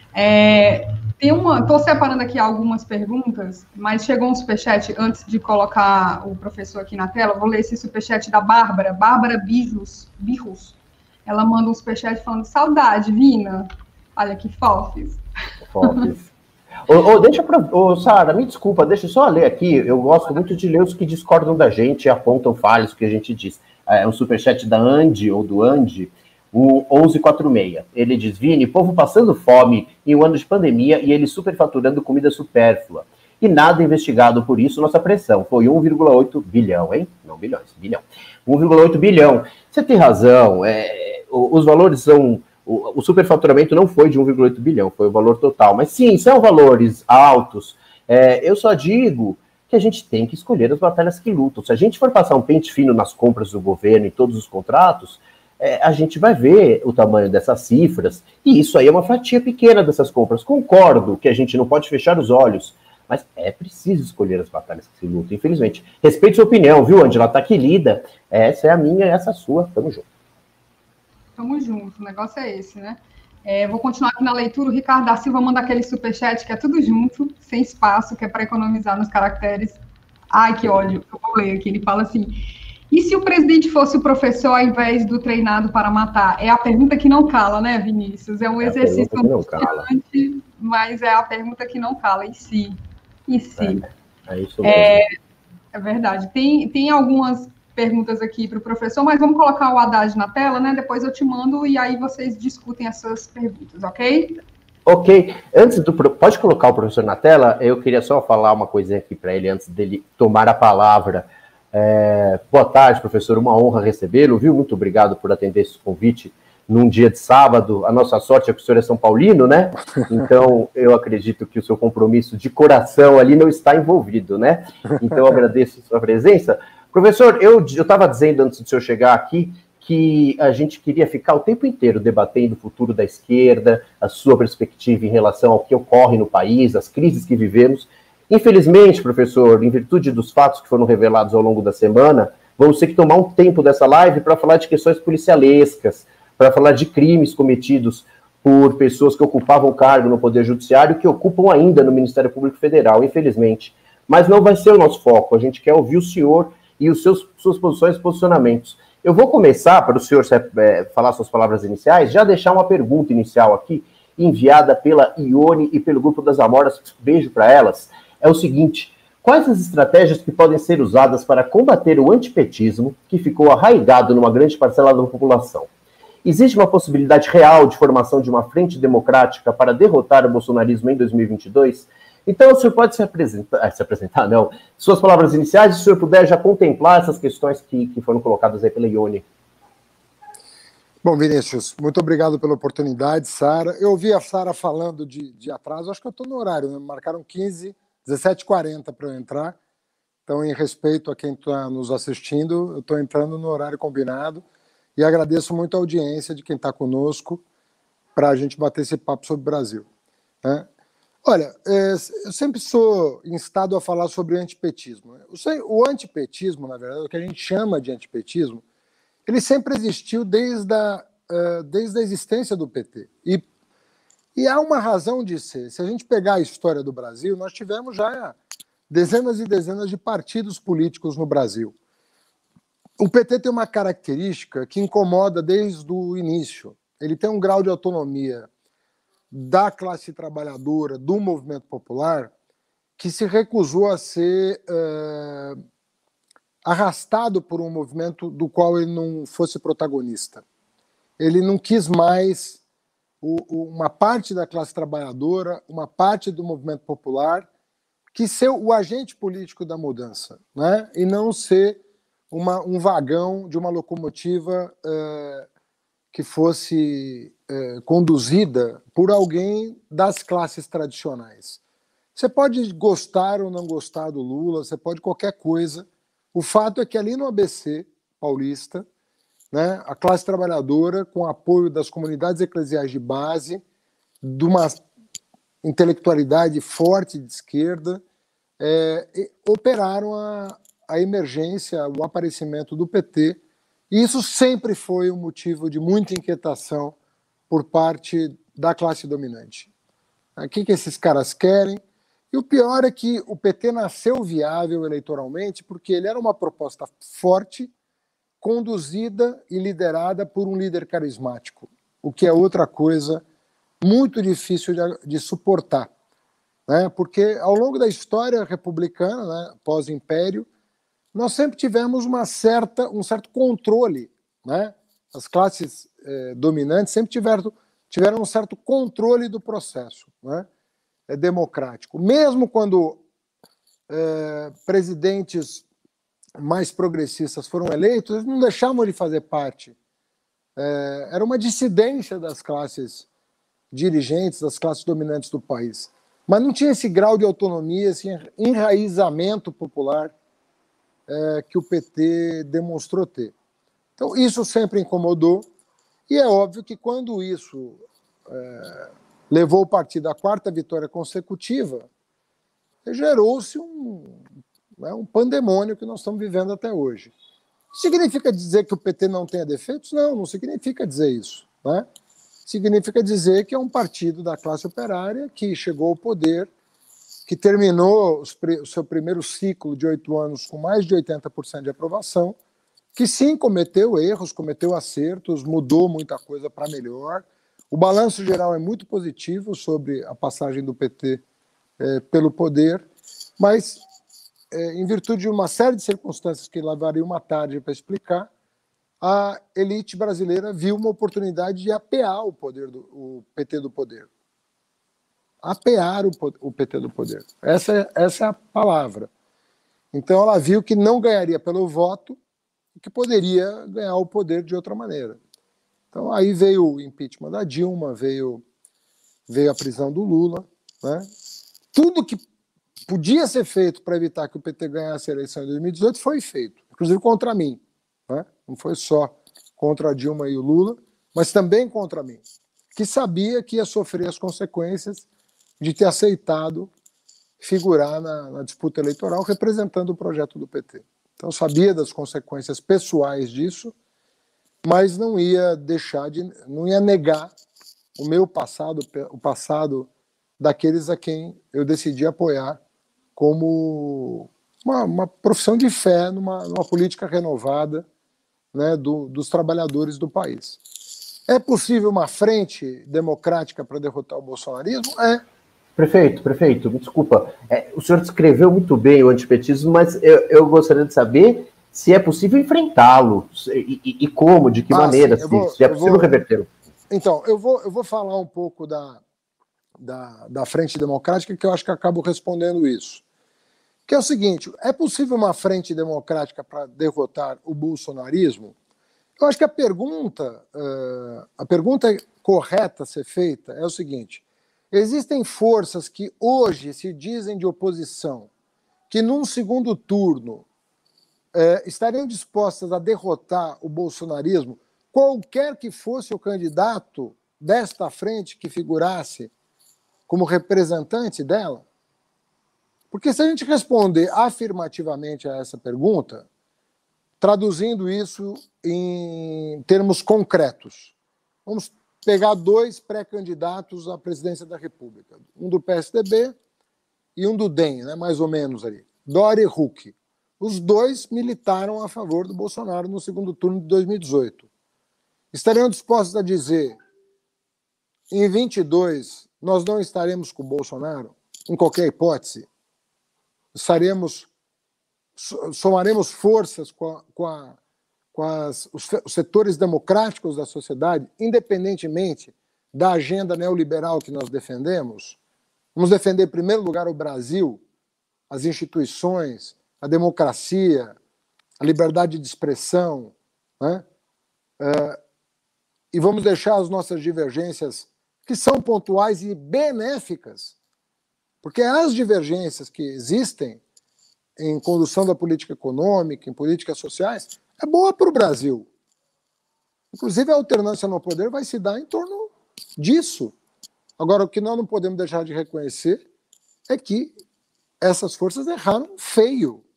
É, tem uma, estou separando aqui algumas perguntas, mas chegou um superchat antes de colocar o professor aqui na tela. Vou ler esse superchat da Bárbara, Bárbara Bijos, Bijos. Ela manda um superchat falando: saudade, Vina. Olha que fofes. Fofes. Ô, ô, deixa pra, ô, Sara, me desculpa, deixa eu só ler aqui. Eu gosto muito de ler os que discordam da gente e apontam falhas que a gente diz. É um superchat da Andy, ou do Andy, o onze quarenta e seis. Ele diz: Vini, povo passando fome em um ano de pandemia e ele superfaturando comida supérflua. E nada investigado por isso, nossa pressão foi um vírgula oito bilhão, hein? Não bilhões, bilhão. um vírgula oito bilhão. Você tem razão, é, os valores são... O, o superfaturamento não foi de um vírgula oito bilhão, foi o valor total. Mas sim, são valores altos. É, eu só digo que a gente tem que escolher as batalhas que lutam. Se a gente for passar um pente fino nas compras do governo e todos os contratos, é, a gente vai ver o tamanho dessas cifras, e isso aí é uma fatia pequena dessas compras. Concordo que a gente não pode fechar os olhos, mas é preciso escolher as batalhas que se lutam, infelizmente. Respeite sua opinião, viu, Angela? Tá aqui lida. Essa é a minha, essa é a sua. Tamo junto. Tamo junto, o negócio é esse, né? É, vou continuar aqui na leitura. O Ricardo da Silva manda aquele superchat que é tudo junto, sem espaço, que é para economizar nos caracteres. Ai, que ódio. Eu vou ler aqui. Ele fala assim: e se o presidente fosse o professor ao invés do treinado para matar? É a pergunta que não cala, né, Vinícius? É um é exercício importante, mas é a pergunta que não cala. E se? E se? É, é isso mesmo. É, é verdade. Tem, tem algumas perguntas aqui para o professor, mas vamos colocar o Haddad na tela, né? Depois eu te mando e aí vocês discutem essas perguntas, ok? Ok. Antes do... Pode colocar o professor na tela? Eu queria só falar uma coisinha aqui para ele antes dele tomar a palavra. É... Boa tarde, professor. Uma honra recebê-lo, viu? Muito obrigado por atender esse convite num dia de sábado. A nossa sorte é que o senhor é São Paulino, né? Então, eu acredito que o seu compromisso de coração ali não está envolvido, né? Então, eu agradeço a sua presença. Professor, eu estava dizendo antes do senhor chegar aqui que a gente queria ficar o tempo inteiro debatendo o futuro da esquerda, a sua perspectiva em relação ao que ocorre no país, as crises que vivemos. Infelizmente, professor, em virtude dos fatos que foram revelados ao longo da semana, vamos ter que tomar um tempo dessa live para falar de questões policialescas, para falar de crimes cometidos por pessoas que ocupavam cargo no Poder Judiciário, que ocupam ainda no Ministério Público Federal, infelizmente. Mas não vai ser o nosso foco, a gente quer ouvir o senhor e os seus suas posições e posicionamentos. Eu vou começar, para o senhor é, falar suas palavras iniciais, já deixar uma pergunta inicial aqui, enviada pela Ione e pelo Grupo das Amoras, beijo para elas. É o seguinte: quais as estratégias que podem ser usadas para combater o antipetismo que ficou arraigado numa grande parcela da população? Existe uma possibilidade real de formação de uma frente democrática para derrotar o bolsonarismo em dois mil e vinte e dois? Então, o senhor pode se apresentar, se apresentar, não, suas palavras iniciais, se o senhor puder já contemplar essas questões que, que foram colocadas aí pela Ione. Bom, Vinícius, muito obrigado pela oportunidade, Sara. Eu ouvi a Sara falando de, de atraso, acho que eu estou no horário, né? Marcaram quinze, dezessete e quarenta para eu entrar, então, em respeito a quem está nos assistindo, eu estou entrando no horário combinado e agradeço muito a audiência de quem está conosco para a gente bater esse papo sobre o Brasil, né? Olha, é, eu sempre sou instado a falar sobre antipetismo. O antipetismo, na verdade, o que a gente chama de antipetismo, ele sempre existiu desde a, uh, desde a existência do P T. E, e há uma razão de ser. Se a gente pegar a história do Brasil, nós tivemos já dezenas e dezenas de partidos políticos no Brasil. O P T tem uma característica que incomoda desde o início. Ele tem um grau de autonomia da classe trabalhadora, do movimento popular, que se recusou a ser uh, arrastado por um movimento do qual ele não fosse protagonista. Ele não quis mais o, o, uma parte da classe trabalhadora, uma parte do movimento popular, que ser o agente político da mudança, né? E não ser uma, um vagão de uma locomotiva uh, que fosse é, conduzida por alguém das classes tradicionais. Você pode gostar ou não gostar do Lula, você pode qualquer coisa. O fato é que ali no A B C paulista, né, a classe trabalhadora, com apoio das comunidades eclesiais de base, de uma intelectualidade forte de esquerda, é, operaram a, a emergência, o aparecimento do P T, e isso sempre foi um motivo de muita inquietação por parte da classe dominante. O que, que esses caras querem? E o pior é que o P T nasceu viável eleitoralmente porque ele era uma proposta forte, conduzida e liderada por um líder carismático, o que é outra coisa muito difícil de, de suportar, né? Porque ao longo da história republicana, né, pós-império, nós sempre tivemos uma certa, um certo controle, né? As classes eh, dominantes sempre tiveram, tiveram um certo controle do processo, né? É democrático. Mesmo quando eh, presidentes mais progressistas foram eleitos, eles não deixavam de fazer parte. Eh, era uma dissidência das classes dirigentes, das classes dominantes do país. Mas não tinha esse grau de autonomia, esse enraizamento popular é, que o P T demonstrou ter. Então, isso sempre incomodou, e é óbvio que quando isso é, levou o partido à quarta vitória consecutiva, gerou-se um, né, um pandemônio que nós estamos vivendo até hoje. Significa dizer que o P T não tenha defeitos? Não, não significa dizer isso, né? Significa dizer que é um partido da classe operária que chegou ao poder, que terminou os, o seu primeiro ciclo de oito anos com mais de oitenta por cento de aprovação, que sim cometeu erros, cometeu acertos, mudou muita coisa para melhor. O balanço geral é muito positivo sobre a passagem do P T eh, pelo poder, mas eh, em virtude de uma série de circunstâncias que levaria uma tarde para explicar, a elite brasileira viu uma oportunidade de apear o, poder do, o P T do poder. Apear o, o P T do poder. Essa é, essa é a palavra. Então ela viu que não ganharia pelo voto e que poderia ganhar o poder de outra maneira. Então aí veio o impeachment da Dilma, veio, veio a prisão do Lula, né? Tudo que podia ser feito para evitar que o P T ganhasse a eleição em dois mil e dezoito foi feito, inclusive contra mim. Né? Não foi só contra a Dilma e o Lula, mas também contra mim, que sabia que ia sofrer as consequências de ter aceitado figurar na, na disputa eleitoral representando o projeto do P T. Então sabia das consequências pessoais disso, mas não ia deixar de, não ia negar o meu passado, o passado daqueles a quem eu decidi apoiar como uma, uma profissão de fé numa, numa política renovada, né, do, dos trabalhadores do país. É possível uma frente democrática para derrotar o bolsonarismo? É. Prefeito, prefeito, me desculpa. É, o senhor descreveu muito bem o antipetismo, mas eu, eu gostaria de saber se é possível enfrentá-lo e, e, e como, de que ah, maneira, sim, se, vou, se é possível revertê-lo. Então, eu vou, eu vou falar um pouco da, da, da frente democrática, que eu acho que acabo respondendo isso. Que é o seguinte, é possível uma frente democrática para derrotar o bolsonarismo? Eu acho que a pergunta, uh, a pergunta correta a ser feita é o seguinte, existem forças que hoje se dizem de oposição, que num segundo turno uh, estariam dispostas a derrotar o bolsonarismo, qualquer que fosse o candidato desta frente que figurasse como representante dela? Porque se a gente responder afirmativamente a essa pergunta, traduzindo isso em termos concretos, vamos pegar dois pré-candidatos à presidência da República, um do P S D B e um do D E M, né, mais ou menos ali, Dória e Huck. Os dois militaram a favor do Bolsonaro no segundo turno de dois mil e dezoito. Estariam dispostos a dizer, em vinte e dois, nós não estaremos com o Bolsonaro, em qualquer hipótese? Estaremos, somaremos forças com, a, com, a, com as, os, os setores democráticos da sociedade, independentemente da agenda neoliberal que nós defendemos? Vamos defender, em primeiro lugar, o Brasil, as instituições, a democracia, a liberdade de expressão, né? É, e vamos deixar as nossas divergências, que são pontuais e benéficas, porque as divergências que existem em condução da política econômica, em políticas sociais, é boa para o Brasil. Inclusive, a alternância no poder vai se dar em torno disso. Agora, o que nós não podemos deixar de reconhecer é que essas forças erraram feio.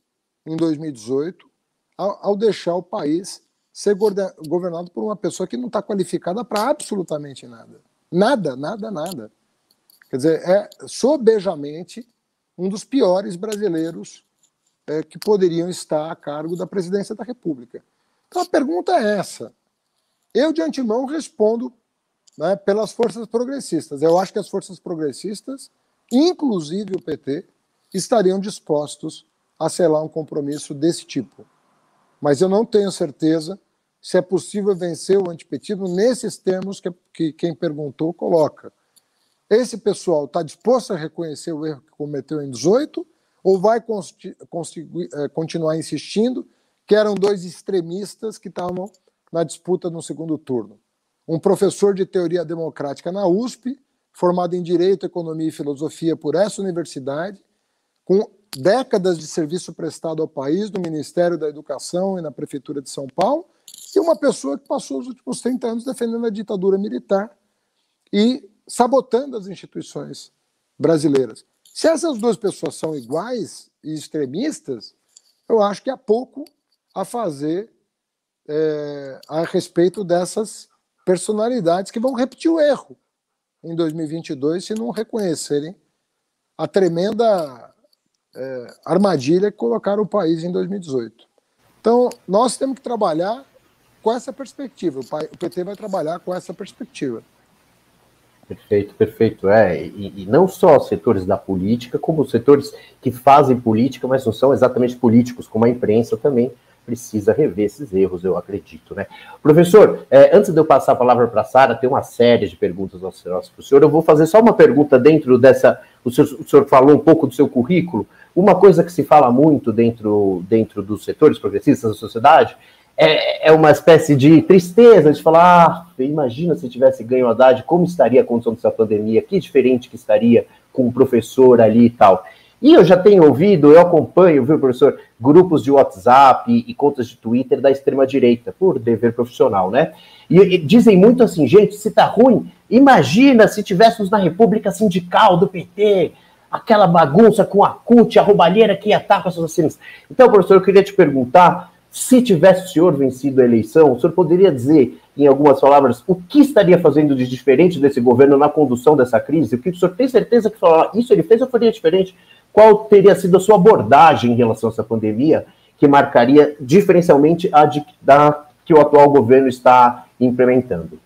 em dois mil e dezoito, ao, ao deixar o país ser governado por uma pessoa que não está qualificada para absolutamente nada. Nada, nada, nada. Quer dizer, é sobejamente um dos piores brasileiros é, que poderiam estar a cargo da presidência da República. Então a pergunta é essa. Eu, de antemão, respondo, né, pelas forças progressistas. Eu acho que as forças progressistas, inclusive o P T, estariam dispostos a selar um compromisso desse tipo. Mas eu não tenho certeza se é possível vencer o antipetismo nesses termos que, que quem perguntou coloca. Esse pessoal está disposto a reconhecer o erro que cometeu em dezoito ou vai continuar insistindo que eram dois extremistas que estavam na disputa no segundo turno? Um professor de teoria democrática na U S P, formado em Direito, Economia e Filosofia por essa universidade, com décadas de serviço prestado ao país no Ministério da Educação e na Prefeitura de São Paulo, e uma pessoa que passou os últimos trinta anos defendendo a ditadura militar e sabotando as instituições brasileiras. Se essas duas pessoas são iguais e extremistas, eu acho que há pouco a fazer é, a respeito dessas personalidades que vão repetir o erro em dois mil e vinte e dois se não reconhecerem a tremenda é, armadilha que colocaram o país em dois mil e dezoito. Então, nós temos que trabalhar com essa perspectiva. O P T vai trabalhar com essa perspectiva. Perfeito, perfeito. É, e, e não só setores da política, como setores que fazem política, mas não são exatamente políticos, como a imprensa também precisa rever esses erros, eu acredito, né? Professor, é, antes de eu passar a palavra para a Sara, tem uma série de perguntas ao senhor. Eu vou fazer só uma pergunta dentro dessa... O senhor, o senhor falou um pouco do seu currículo. Uma coisa que se fala muito dentro, dentro dos setores progressistas da sociedade é, é uma espécie de tristeza de falar, ah, imagina se tivesse ganho o Haddad, como estaria a condição dessa pandemia, que diferente que estaria com o professor ali e tal. E eu já tenho ouvido, eu acompanho, viu, professor, grupos de WhatsApp e, e contas de Twitter da extrema-direita, por dever profissional, né? E, e dizem muito assim, gente, se tá ruim, imagina se tivéssemos na República Sindical do P T, aquela bagunça com a C U T, a roubalheira que ia estar com as vacinas. Então, professor, eu queria te perguntar, se tivesse o senhor vencido a eleição, o senhor poderia dizer, em algumas palavras, o que estaria fazendo de diferente desse governo na condução dessa crise? O que o senhor tem certeza que falar, isso ele fez ou faria diferente? Qual teria sido a sua abordagem em relação a essa pandemia que marcaria diferencialmente a de, da, que o atual governo está implementando?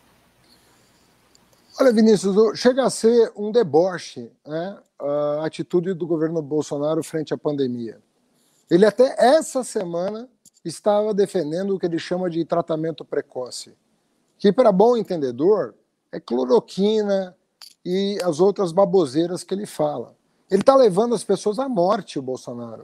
Olha, Vinícius, chega a ser um deboche, né, a atitude do governo Bolsonaro frente à pandemia. Ele até essa semana estava defendendo o que ele chama de tratamento precoce, que, para bom entendedor, é cloroquina e as outras baboseiras que ele fala. Ele está levando as pessoas à morte, o Bolsonaro.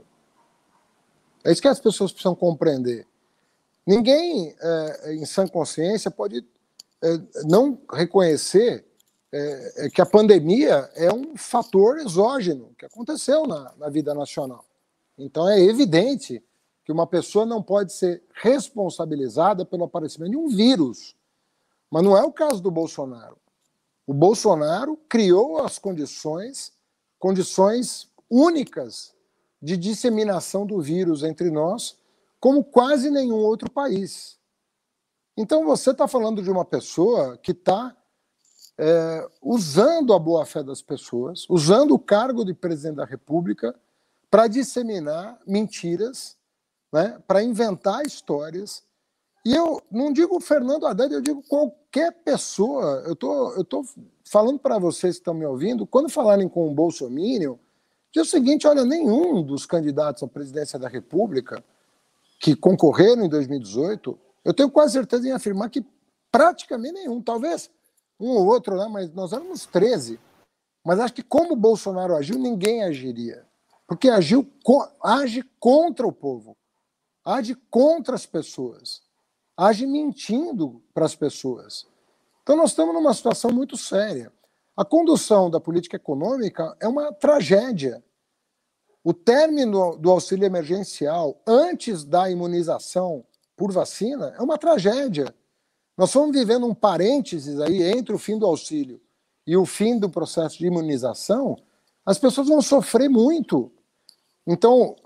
É isso que as pessoas precisam compreender. Ninguém, é, em sã consciência, pode é, não reconhecer é, que a pandemia é um fator exógeno que aconteceu na, na vida nacional. Então é evidente que uma pessoa não pode ser responsabilizada pelo aparecimento de um vírus. Mas não é o caso do Bolsonaro. O Bolsonaro criou as condições, condições únicas de disseminação do vírus entre nós, como quase nenhum outro país. Então você está falando de uma pessoa que está é, usando a boa-fé das pessoas, usando o cargo de presidente da República para disseminar mentiras, né, para inventar histórias. E eu não digo Fernando Haddad, eu digo qualquer pessoa. Eu tô, eu tô falando para vocês que estão me ouvindo, quando falarem com o Bolsominion, diz o seguinte, olha, nenhum dos candidatos à presidência da República que concorreram em dois mil e dezoito, eu tenho quase certeza em afirmar que praticamente nenhum, talvez um ou outro, né, mas nós éramos treze. Mas acho que como o Bolsonaro agiu, ninguém agiria. Porque agiu, age contra o povo, age contra as pessoas, age mentindo para as pessoas. Então nós estamos numa situação muito séria. A condução da política econômica é uma tragédia. O término do auxílio emergencial antes da imunização por vacina é uma tragédia. Nós estamos vivendo um parênteses aí entre o fim do auxílio e o fim do processo de imunização. As pessoas vão sofrer muito. Então,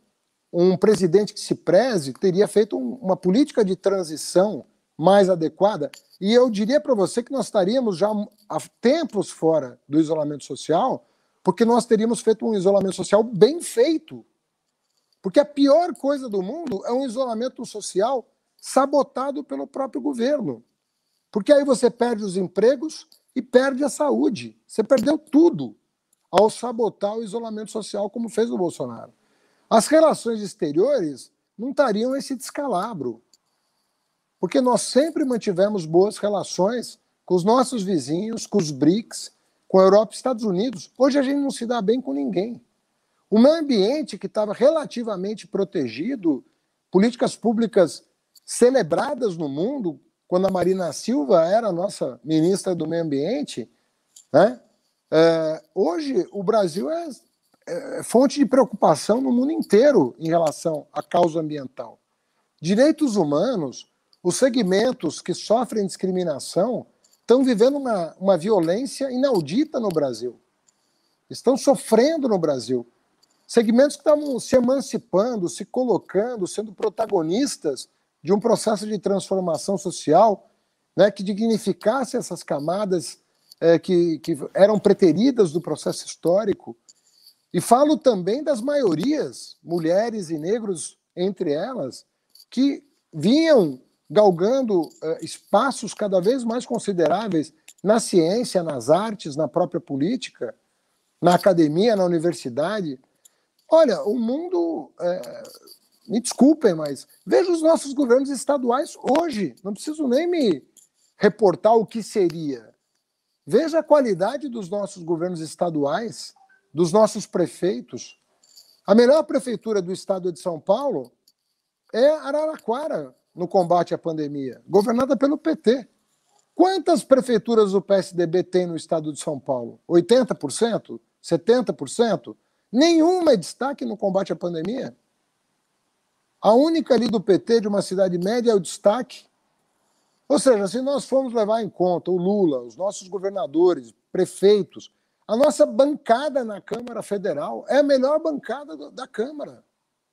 um presidente que se preze teria feito um, uma política de transição mais adequada. E eu diria para você que nós estaríamos já há tempos fora do isolamento social, porque nós teríamos feito um isolamento social bem feito. Porque a pior coisa do mundo é um isolamento social sabotado pelo próprio governo. Porque aí você perde os empregos e perde a saúde. Você perdeu tudo ao sabotar o isolamento social, como fez o Bolsonaro. As relações exteriores não estariam esse descalabro. Porque nós sempre mantivemos boas relações com os nossos vizinhos, com os BRICS, com a Europa e Estados Unidos. Hoje a gente não se dá bem com ninguém. O meio ambiente, que estava relativamente protegido, políticas públicas celebradas no mundo, quando a Marina Silva era a nossa ministra do meio ambiente, né? É, hoje o Brasil é, é fonte de preocupação no mundo inteiro em relação à causa ambiental. Direitos humanos, os segmentos que sofrem discriminação estão vivendo uma, uma violência inaudita no Brasil. Estão sofrendo no Brasil. Segmentos que estavam se emancipando, se colocando, sendo protagonistas de um processo de transformação social, né, que dignificasse essas camadas é, que, que eram preteridas do processo histórico. E falo também das maiorias, mulheres e negros entre elas, que vinham galgando uh, espaços cada vez mais consideráveis na ciência, nas artes, na própria política, na academia, na universidade. Olha, o mundo, é, me desculpem, mas veja os nossos governos estaduais hoje, não preciso nem me reportar o que seria. Veja a qualidade dos nossos governos estaduais, dos nossos prefeitos. A melhor prefeitura do estado de São Paulo é Araraquara, no combate à pandemia, governada pelo P T. Quantas prefeituras do P S D B tem no estado de São Paulo? oitenta por cento? setenta por cento? Nenhuma é destaque no combate à pandemia. A única ali do P T de uma cidade média é o destaque. Ou seja, se nós formos levar em conta o Lula, os nossos governadores, prefeitos, a nossa bancada na Câmara Federal é a melhor bancada da Câmara.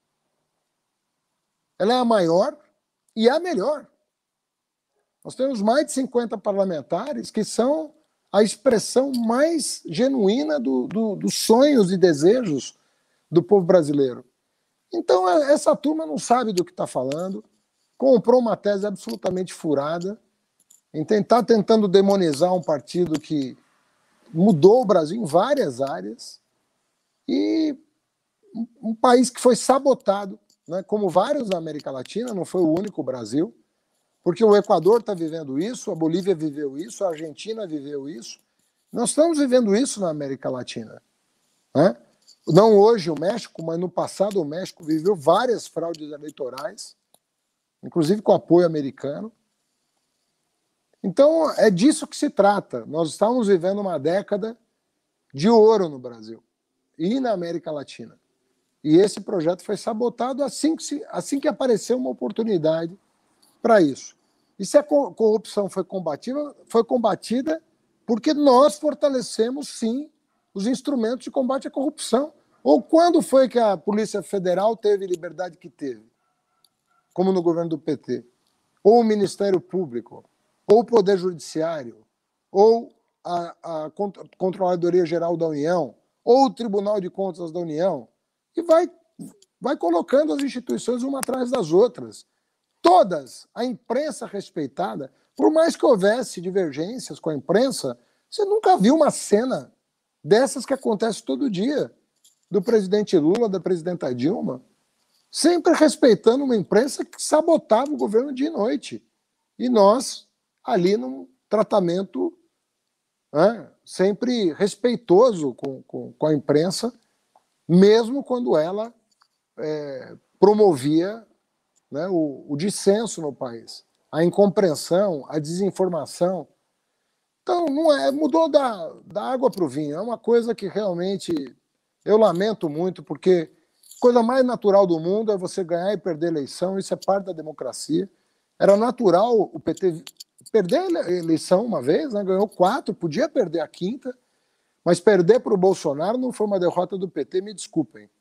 Ela é a maior e a melhor. Nós temos mais de cinquenta parlamentares que são a expressão mais genuína do, do, dos sonhos e desejos do povo brasileiro. Então, essa turma não sabe do que está falando, comprou uma tese absolutamente furada, em tentar tentando demonizar um partido que mudou o Brasil em várias áreas, e um país que foi sabotado, né, como vários na América Latina, não foi o único, o Brasil, porque o Equador está vivendo isso, a Bolívia viveu isso, a Argentina viveu isso. Nós estamos vivendo isso na América Latina. Né? Não hoje o México, mas no passado o México viveu várias fraudes eleitorais, inclusive com apoio americano. Então, é disso que se trata. Nós estamos vivendo uma década de ouro no Brasil e na América Latina. E esse projeto foi sabotado assim que, se, assim que apareceu uma oportunidade para isso. E se a corrupção foi combatida, foi combatida porque nós fortalecemos, sim, os instrumentos de combate à corrupção. Ou quando foi que a Polícia Federal teve liberdade que teve? Como no governo do P T. Ou o Ministério Público, ou o Poder Judiciário, ou a, a Controladoria Geral da União, ou o Tribunal de Contas da União, e vai, vai colocando as instituições uma atrás das outras. Todas, a imprensa respeitada, por mais que houvesse divergências com a imprensa, você nunca viu uma cena dessas que acontece todo dia, do presidente Lula, da presidenta Dilma, sempre respeitando uma imprensa que sabotava o governo dia e noite. E nós, ali num tratamento, né, sempre respeitoso com, com, com a imprensa, mesmo quando ela é, promovia, né, o, o dissenso no país, a incompreensão, a desinformação. Então, não é, mudou da, da água para o vinho. É uma coisa que realmente eu lamento muito, porque a coisa mais natural do mundo é você ganhar e perder a eleição, isso é parte da democracia. Era natural o P T perder a eleição uma vez, né, ganhou quatro, podia perder a quinta, mas perder para o Bolsonaro não foi uma derrota do P T, me desculpem.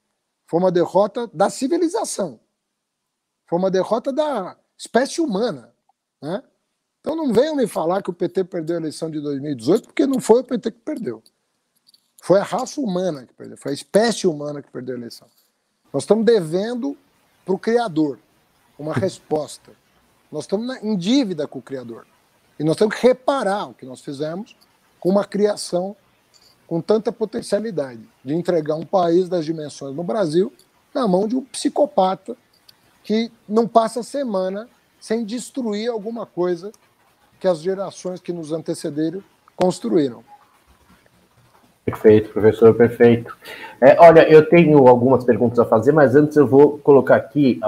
Foi uma derrota da civilização. Foi uma derrota da espécie humana, né? Então não venham me falar que o P T perdeu a eleição de dois mil e dezoito, porque não foi o P T que perdeu. Foi a raça humana que perdeu, foi a espécie humana que perdeu a eleição. Nós estamos devendo para o Criador uma resposta. Nós estamos em dívida com o Criador. E nós temos que reparar o que nós fizemos com uma criação com tanta potencialidade de entregar um país das dimensões no Brasil na mão de um psicopata que não passa semana sem destruir alguma coisa que as gerações que nos antecederam construíram. Perfeito, professor, perfeito. É, olha, eu tenho algumas perguntas a fazer, mas antes eu vou colocar aqui...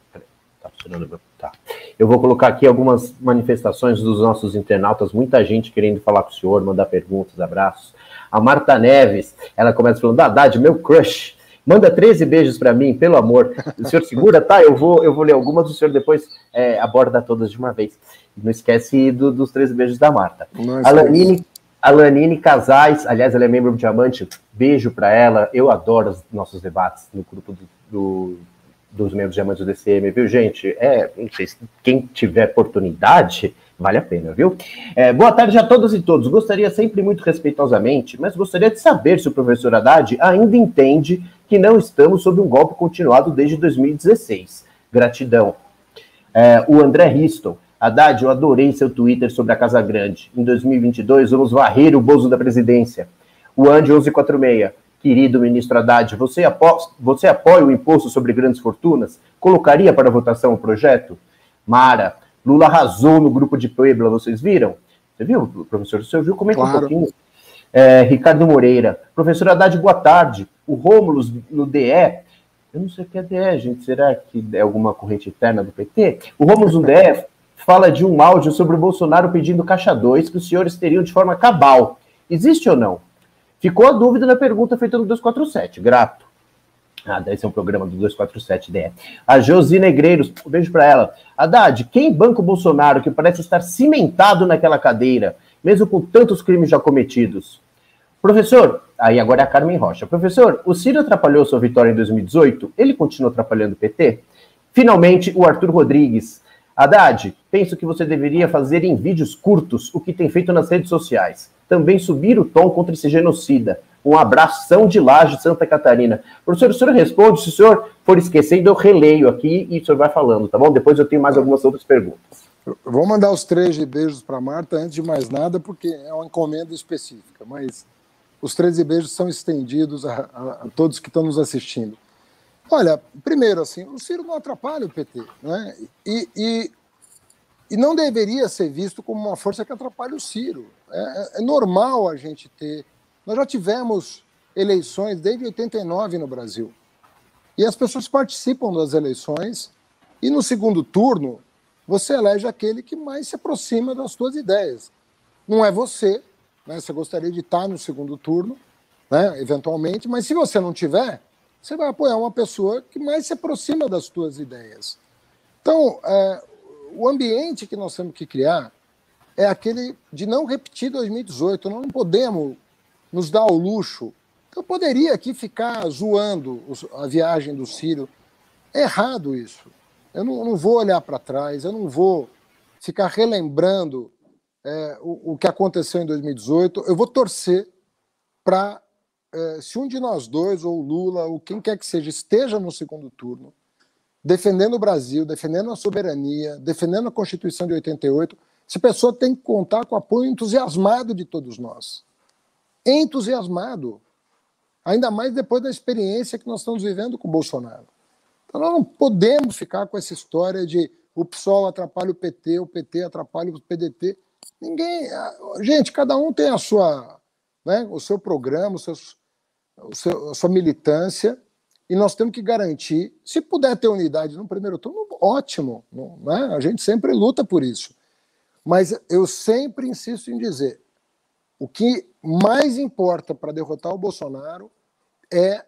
Tá funcionando, tá. Eu vou colocar aqui algumas manifestações dos nossos internautas, muita gente querendo falar com o senhor, mandar perguntas, abraços. A Marta Neves, ela começa falando, Haddad, meu crush, manda treze beijos para mim, pelo amor. O senhor segura, tá? Eu vou, eu vou ler algumas, o senhor depois é, aborda todas de uma vez. Não esquece do, dos treze beijos da Marta. A Lanine, a Lanine Casais, aliás, ela é membro do Diamante, beijo para ela. Eu adoro os nossos debates no grupo do, do, dos membros do Diamante do D C M, viu, gente? É, não sei, quem tiver oportunidade, vale a pena, viu? É, boa tarde a todas e todos. Gostaria sempre muito respeitosamente, mas gostaria de saber se o professor Haddad ainda entende que não estamos sob um golpe continuado desde dois mil e dezesseis. Gratidão. É, o André Riston. Haddad, eu adorei seu Twitter sobre a Casa Grande. Em dois mil e vinte e dois, vamos varrer o Bozo da presidência. O Andy onze quarenta e seis. Querido ministro Haddad, você, apo você apoia o imposto sobre grandes fortunas? Colocaria para votação o projeto? Mara, Lula arrasou no grupo de Puebla, vocês viram? Você viu, professor? O senhor viu? Comenta claro. um pouquinho. É, Ricardo Moreira. Professor Haddad, boa tarde. O Rômulo no D E, eu não sei o que é D E, gente, será que é alguma corrente interna do P T? O Rômulo no D E fala de um áudio sobre o Bolsonaro pedindo caixa dois que os senhores teriam de forma cabal. Existe ou não? Ficou a dúvida na pergunta feita no duzentos e quarenta e sete. Grato. Ah, deve ser um programa do duzentos e quarenta e sete D E. A Josi Negreiros, um beijo para ela. Haddad, quem banca o Bolsonaro que parece estar cimentado naquela cadeira, mesmo com tantos crimes já cometidos? Professor, aí agora é a Carmen Rocha. Professor, o Ciro atrapalhou sua vitória em dois mil e dezoito? Ele continua atrapalhando o P T? Finalmente, o Arthur Rodrigues. Haddad, penso que você deveria fazer em vídeos curtos o que tem feito nas redes sociais. Também subir o tom contra esse genocida. Um abração de Laje, Santa Catarina. Professor, o senhor responde, se o senhor for esquecendo, eu releio aqui e o senhor vai falando, tá bom? Depois eu tenho mais algumas outras perguntas. Eu vou mandar os treze beijos para a Marta, antes de mais nada, porque é uma encomenda específica, mas os treze beijos são estendidos a, a, a todos que estão nos assistindo. Olha, primeiro, assim, o Ciro não atrapalha o P T, né? E, e, e não deveria ser visto como uma força que atrapalha o Ciro. É, é normal a gente ter... Nós já tivemos eleições desde oitenta e nove no Brasil. E as pessoas participam das eleições e no segundo turno você elege aquele que mais se aproxima das suas ideias. Não é você, né? Você gostaria de estar no segundo turno, né? Eventualmente, mas se você não tiver, você vai apoiar uma pessoa que mais se aproxima das suas ideias. Então, é, o ambiente que nós temos que criar é aquele de não repetir dois mil e dezoito. Nós não podemos nos dar o luxo. Eu poderia aqui ficar zoando a viagem do Ciro. É errado isso. Eu não, não vou olhar para trás, eu não vou ficar relembrando é, o, o que aconteceu em dois mil e dezoito. Eu vou torcer para, é, se um de nós dois, ou Lula, ou quem quer que seja, esteja no segundo turno, defendendo o Brasil, defendendo a soberania, defendendo a Constituição de oitenta e oito, essa pessoa tem que contar com o apoio entusiasmado de todos nós. Entusiasmado. Ainda mais depois da experiência que nós estamos vivendo com o Bolsonaro. Então nós não podemos ficar com essa história de o P SOL atrapalha o P T, o P T atrapalha o P D T. Ninguém... Gente, cada um tem a sua, né, o seu programa, o seu, o seu, a sua militância, e nós temos que garantir, se puder ter unidade no primeiro turno, ótimo, né? A gente sempre luta por isso. Mas eu sempre insisto em dizer, o que mais importa para derrotar o Bolsonaro é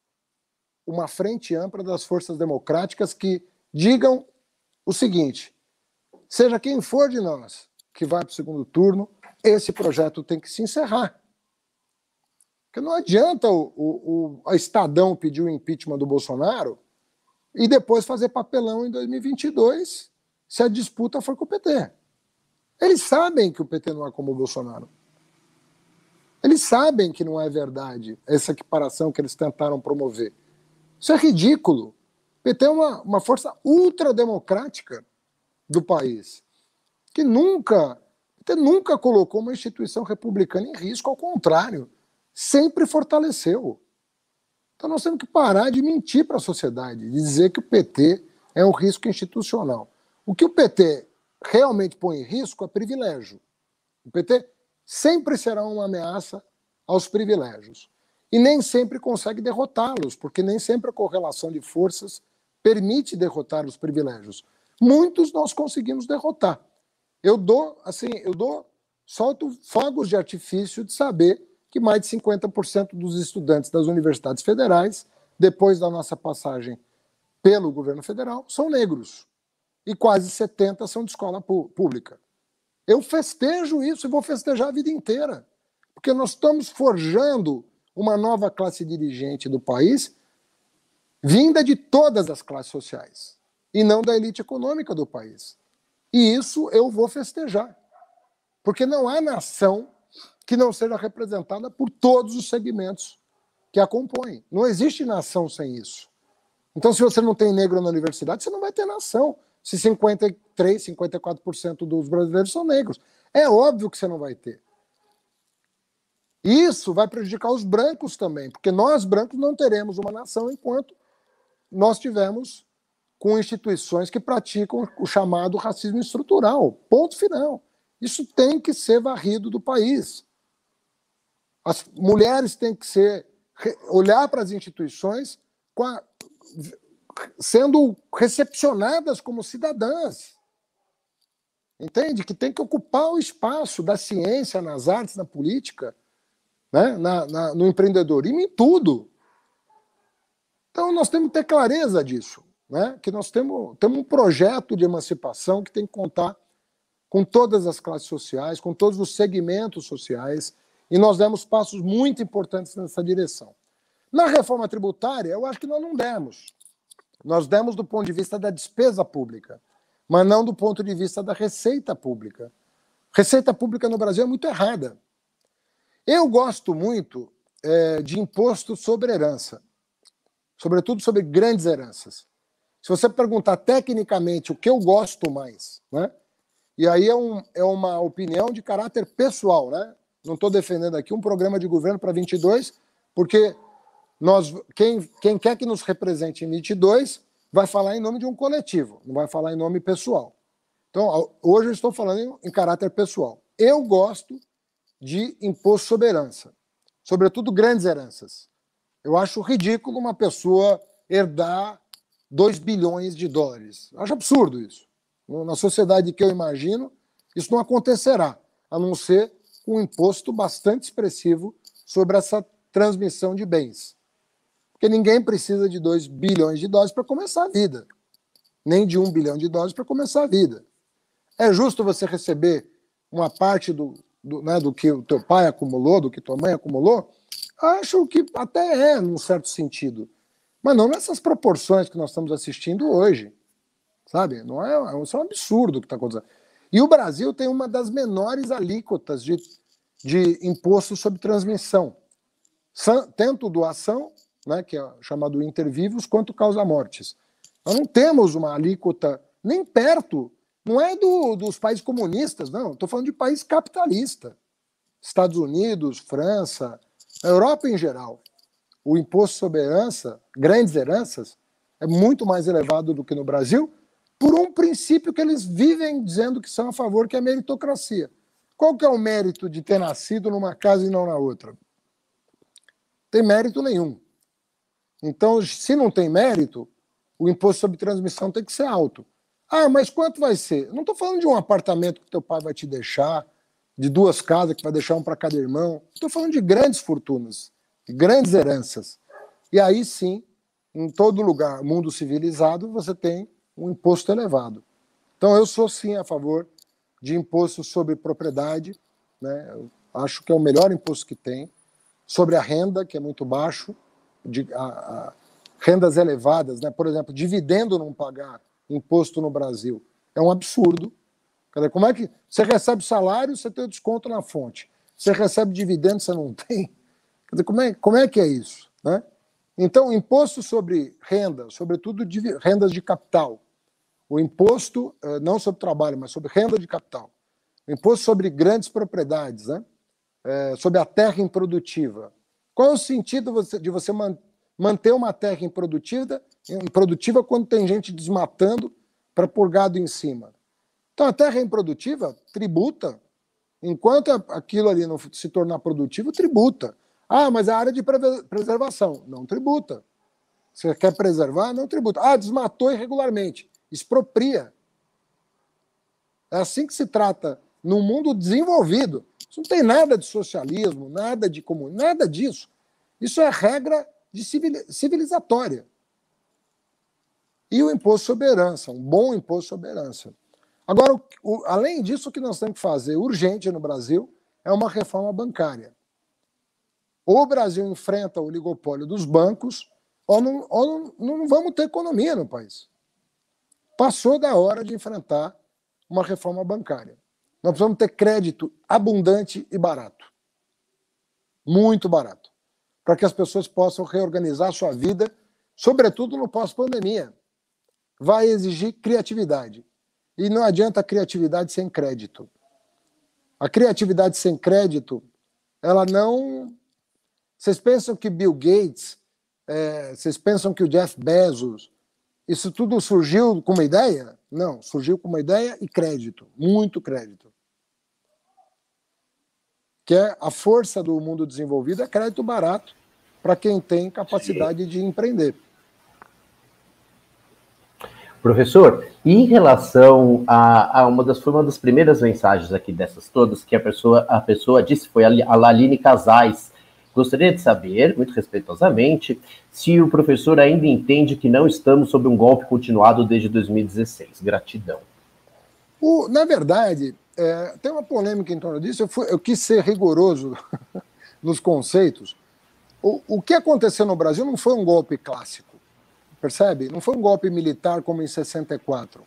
uma frente ampla das forças democráticas que digam o seguinte, seja quem for de nós que vai para o segundo turno, esse projeto tem que se encerrar. Porque não adianta o, o, o a Estadão pedir o impeachment do Bolsonaro e depois fazer papelão em dois mil e vinte e dois se a disputa for com o P T. Eles sabem que o P T não é como o Bolsonaro. Eles sabem que não é verdade essa equiparação que eles tentaram promover. Isso é ridículo. O P T é uma, uma força ultrademocrática do país, que nunca, o P T nunca colocou uma instituição republicana em risco, ao contrário, sempre fortaleceu. Então nós temos que parar de mentir para a sociedade, de dizer que o P T é um risco institucional. O que o P T realmente põe em risco é privilégio. O P T sempre será uma ameaça aos privilégios. E nem sempre consegue derrotá-los, porque nem sempre a correlação de forças permite derrotar os privilégios. Muitos nós conseguimos derrotar. Eu dou, assim, eu dou, solto fogos de artifício de saber que mais de cinquenta por cento dos estudantes das universidades federais, depois da nossa passagem pelo governo federal, são negros. E quase setenta por cento são de escola pública. Eu festejo isso e vou festejar a vida inteira, porque nós estamos forjando uma nova classe dirigente do país vinda de todas as classes sociais e não da elite econômica do país. E isso eu vou festejar, porque não há nação que não seja representada por todos os segmentos que a compõem. Não existe nação sem isso. Então, se você não tem negro na universidade, você não vai ter nação. Se cinquenta e três, cinquenta e quatro por cento dos brasileiros são negros. É óbvio que você não vai ter. Isso vai prejudicar os brancos também, porque nós, brancos, não teremos uma nação enquanto nós tivermos com instituições que praticam o chamado racismo estrutural. Ponto final. Isso tem que ser varrido do país. As mulheres têm que ser, olhar para as instituições com a, sendo recepcionadas como cidadãs. Entende? Que tem que ocupar o espaço da ciência, nas artes, na política, né? na, na, no empreendedorismo, em tudo. Então nós temos que ter clareza disso, né? Que nós temos, temos um projeto de emancipação que tem que contar com todas as classes sociais, com todos os segmentos sociais, e nós demos passos muito importantes nessa direção. Na reforma tributária, eu acho que nós não demos. Nós demos do ponto de vista da despesa pública, mas não do ponto de vista da receita pública. Receita pública no Brasil é muito errada. Eu gosto muito é, de imposto sobre herança, sobretudo sobre grandes heranças. Se você perguntar tecnicamente o que eu gosto mais, né? E aí é, um, é uma opinião de caráter pessoal, né? Não estou defendendo aqui um programa de governo para vinte e dois, porque nós, quem, quem quer que nos represente em vinte e dois vai falar em nome de um coletivo, não vai falar em nome pessoal. Então, hoje eu estou falando em, em caráter pessoal. Eu gosto de imposto sobre herança, sobretudo grandes heranças. Eu acho ridículo uma pessoa herdar dois bilhões de dólares. Eu acho absurdo isso. Na sociedade que eu imagino, isso não acontecerá, a não ser com um imposto bastante expressivo sobre essa transmissão de bens. Porque ninguém precisa de dois bilhões de dólares para começar a vida, nem de um bilhão de dólares para começar a vida. É justo você receber uma parte do, do, né, do que o teu pai acumulou, do que tua mãe acumulou? Acho que até é, num certo sentido. Mas não nessas proporções que nós estamos assistindo hoje. Sabe? Não é, isso é um absurdo o que está acontecendo. E o Brasil tem uma das menores alíquotas de, de imposto sobre transmissão. Tanto doação, né, que é chamado inter vivos, quanto causa-mortes. Nós não temos uma alíquota nem perto, não é do, dos países comunistas, não. Estou falando de país capitalista. Estados Unidos, França, a Europa em geral. O imposto sobre herança, grandes heranças, é muito mais elevado do que no Brasil, por um princípio que eles vivem dizendo que são a favor, que é a meritocracia. Qual que é o mérito de ter nascido numa casa e não na outra? Tem mérito nenhum. Então, se não tem mérito, o imposto sobre transmissão tem que ser alto. Ah, mas quanto vai ser? Não estou falando de um apartamento que teu pai vai te deixar, de duas casas que vai deixar um para cada irmão. Estou falando de grandes fortunas, de grandes heranças. E aí sim, em todo lugar, mundo civilizado, você tem um imposto elevado. Então eu sou sim a favor de imposto sobre propriedade, né? Eu acho que é o melhor imposto que tem. sobre a renda, que é muito baixo, de, a, a, rendas elevadas, né? Por exemplo, dividendo não pagar imposto no Brasil. É um absurdo. Quer dizer, como é que você recebe salário, você tem o desconto na fonte. Você recebe dividendo, você não tem. Quer dizer, como é, como é que é isso? Né? Então, o imposto sobre renda, sobretudo de, rendas de capital, o imposto, não sobre trabalho, mas sobre renda de capital, o imposto sobre grandes propriedades, né? É, sobre a terra improdutiva. Qual é o sentido de você manter uma terra improdutiva, improdutiva quando tem gente desmatando para pôr gado em cima? Então, a terra improdutiva tributa. Enquanto aquilo ali não se tornar produtivo, tributa. Ah, mas a área de preservação não tributa. Você quer preservar, não tributa. Ah, desmatou irregularmente. Expropria. É assim que se trata num mundo desenvolvido. Isso não tem nada de socialismo, nada de comunismo, nada disso. Isso é regra de civilizatória. E o imposto sobre herança, um bom imposto sobre herança. Agora, o, o, além disso, o que nós temos que fazer urgente no Brasil é uma reforma bancária. Ou o Brasil enfrenta o oligopólio dos bancos, ou não, ou não, não vamos ter economia no país. Passou da hora de enfrentar uma reforma bancária. Nós precisamos ter crédito abundante e barato. Muito barato. Para que as pessoas possam reorganizar a sua vida, sobretudo no pós-pandemia. Vai exigir criatividade. E não adianta a criatividade sem crédito. A criatividade sem crédito, ela não... Vocês pensam que Bill Gates, é... vocês pensam que o Jeff Bezos, isso tudo surgiu com uma ideia? Não, surgiu com uma ideia e crédito, muito crédito. Que é a força do mundo desenvolvido, é crédito barato para quem tem capacidade de empreender. Professor, em relação a, a uma das, foi uma das primeiras mensagens aqui dessas todas que a pessoa, a pessoa disse, foi a Laline Casais. Gostaria de saber, muito respeitosamente, se o professor ainda entende que não estamos sob um golpe continuado desde dois mil e dezesseis. Gratidão. O, na verdade, é, tem uma polêmica em torno disso. Eu, fui, eu quis ser rigoroso nos conceitos. O, o que aconteceu no Brasil não foi um golpe clássico. Percebe? Não foi um golpe militar como em sessenta e quatro.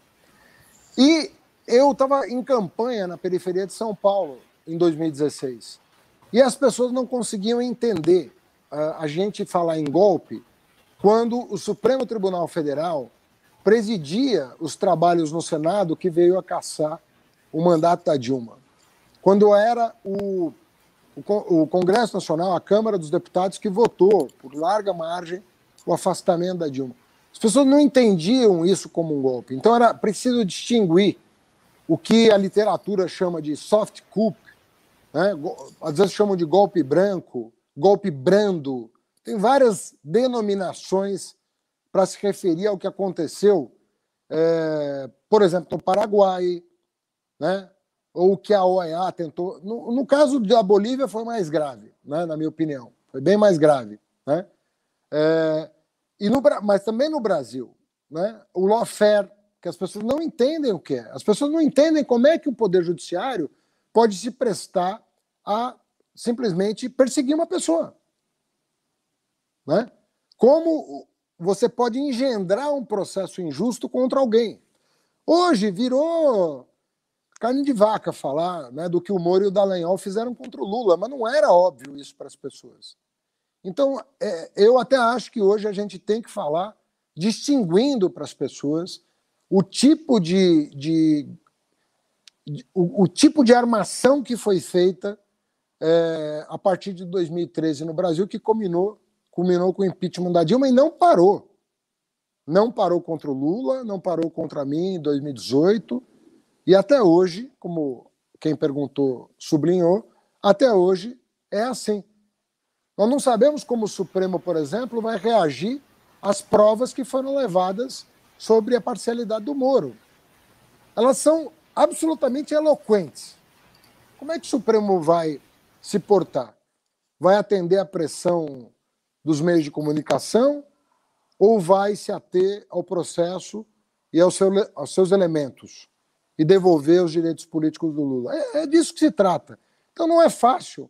E eu estava em campanha na periferia de São Paulo em dois mil e dezesseis. E as pessoas não conseguiam entender uh, a gente falar em golpe quando o Supremo Tribunal Federal presidia os trabalhos no Senado que veio a cassar o mandato da Dilma. Quando era o, o, o Congresso Nacional, a Câmara dos Deputados, que votou por larga margem o afastamento da Dilma. As pessoas não entendiam isso como um golpe. Então era preciso distinguir o que a literatura chama de soft coup, né? Às vezes chamam de golpe branco, golpe brando. Tem várias denominações para se referir ao que aconteceu, é, por exemplo, no Paraguai, né? Ou o que a O E A tentou. No, no caso da Bolívia foi mais grave, né? Na minha opinião. Foi bem mais grave, né? É, e no, mas também no Brasil, né? O lawfare, que as pessoas não entendem o que é. As pessoas não entendem como é que o Poder Judiciário pode se prestar a simplesmente perseguir uma pessoa. Né? Como você pode engendrar um processo injusto contra alguém. Hoje virou carne de vaca falar, né, do que o Moro e o Dallagnol fizeram contra o Lula, mas não era óbvio isso para as pessoas. Então, é, eu até acho que hoje a gente tem que falar distinguindo para as pessoas o tipo de, de, de o, o tipo de armação que foi feita é, a partir de dois mil e treze no Brasil, que culminou, culminou com o impeachment da Dilma e não parou. Não parou contra o Lula, não parou contra mim em dois mil e dezoito, e até hoje, como quem perguntou sublinhou, até hoje é assim. Nós não sabemos como o Supremo, por exemplo, vai reagir às provas que foram levadas sobre a parcialidade do Moro. Elas são absolutamente eloquentes. Como é que o Supremo vai se portar? Vai atender à pressão dos meios de comunicação ou vai se ater ao processo e ao seu, aos seus elementos e devolver os direitos políticos do Lula? É, é disso que se trata. Então não é fácil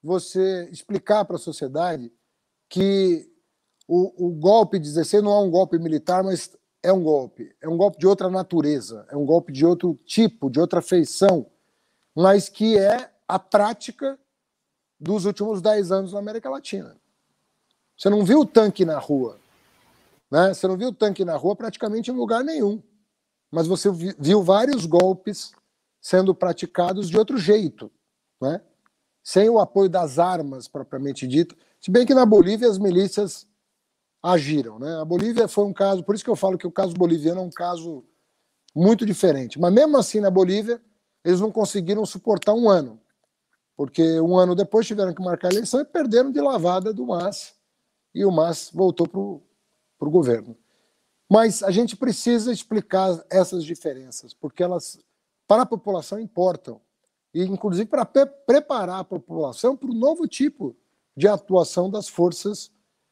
você explicar para a sociedade que o, o golpe de dezesseis não é um golpe militar, mas é um golpe. É um golpe de outra natureza, é um golpe de outro tipo, de outra feição, mas que é a prática dos últimos dez anos na América Latina. Você não viu o tanque na rua, né? Você não viu o tanque na rua praticamente em lugar nenhum, mas você viu vários golpes sendo praticados de outro jeito, né? Sem o apoio das armas propriamente dito, se bem que na Bolívia as milícias agiram, né? A Bolívia foi um caso, por isso que eu falo que o caso boliviano é um caso muito diferente, mas mesmo assim na Bolívia eles não conseguiram suportar um ano, porque um ano depois tiveram que marcar a eleição e perderam de lavada do M A S, e o M A S voltou para o governo. Mas a gente precisa explicar essas diferenças, porque elas, para a população, importam. E, inclusive, para pre preparar a população para o novo tipo de atuação das forças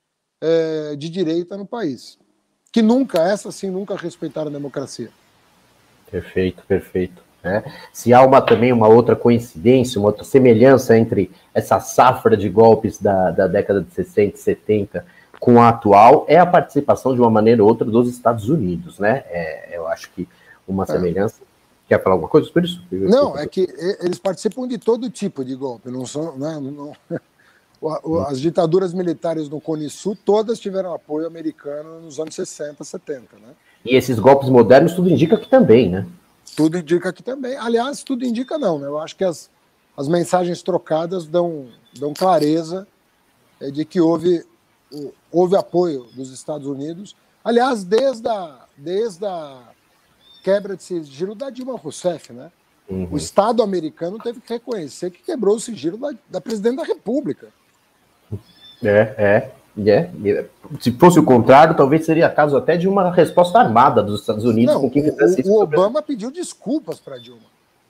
é, de direita no país. Que nunca, essa sim, nunca respeitaram a democracia. Perfeito, perfeito. É. Se há uma, também uma outra coincidência, uma outra semelhança entre essa safra de golpes da, da década de sessenta e setenta com a atual, é a participação de uma maneira ou outra dos Estados Unidos, né? É, eu acho que uma semelhança... É. Quer falar alguma coisa sobre isso? Não, é que eles participam de todo tipo de golpe. Não são, né, não, as ditaduras militares no Cone Sul todas tiveram apoio americano nos anos sessenta, setenta. Né? E esses golpes modernos tudo indica que também, né? Tudo indica que também. Aliás, tudo indica não. Né? Eu acho que as, as mensagens trocadas dão, dão clareza é, de que houve, houve apoio dos Estados Unidos. Aliás, desde a... Desde a quebra de sigilo da Dilma Rousseff, né? Uhum. O Estado americano teve que reconhecer que quebrou o sigilo da, da presidente da República. É, é, é. Se fosse o contrário, talvez seria caso até de uma resposta armada dos Estados Unidos. Não, com quem o, o, o Obama pediu desculpas para a Dilma.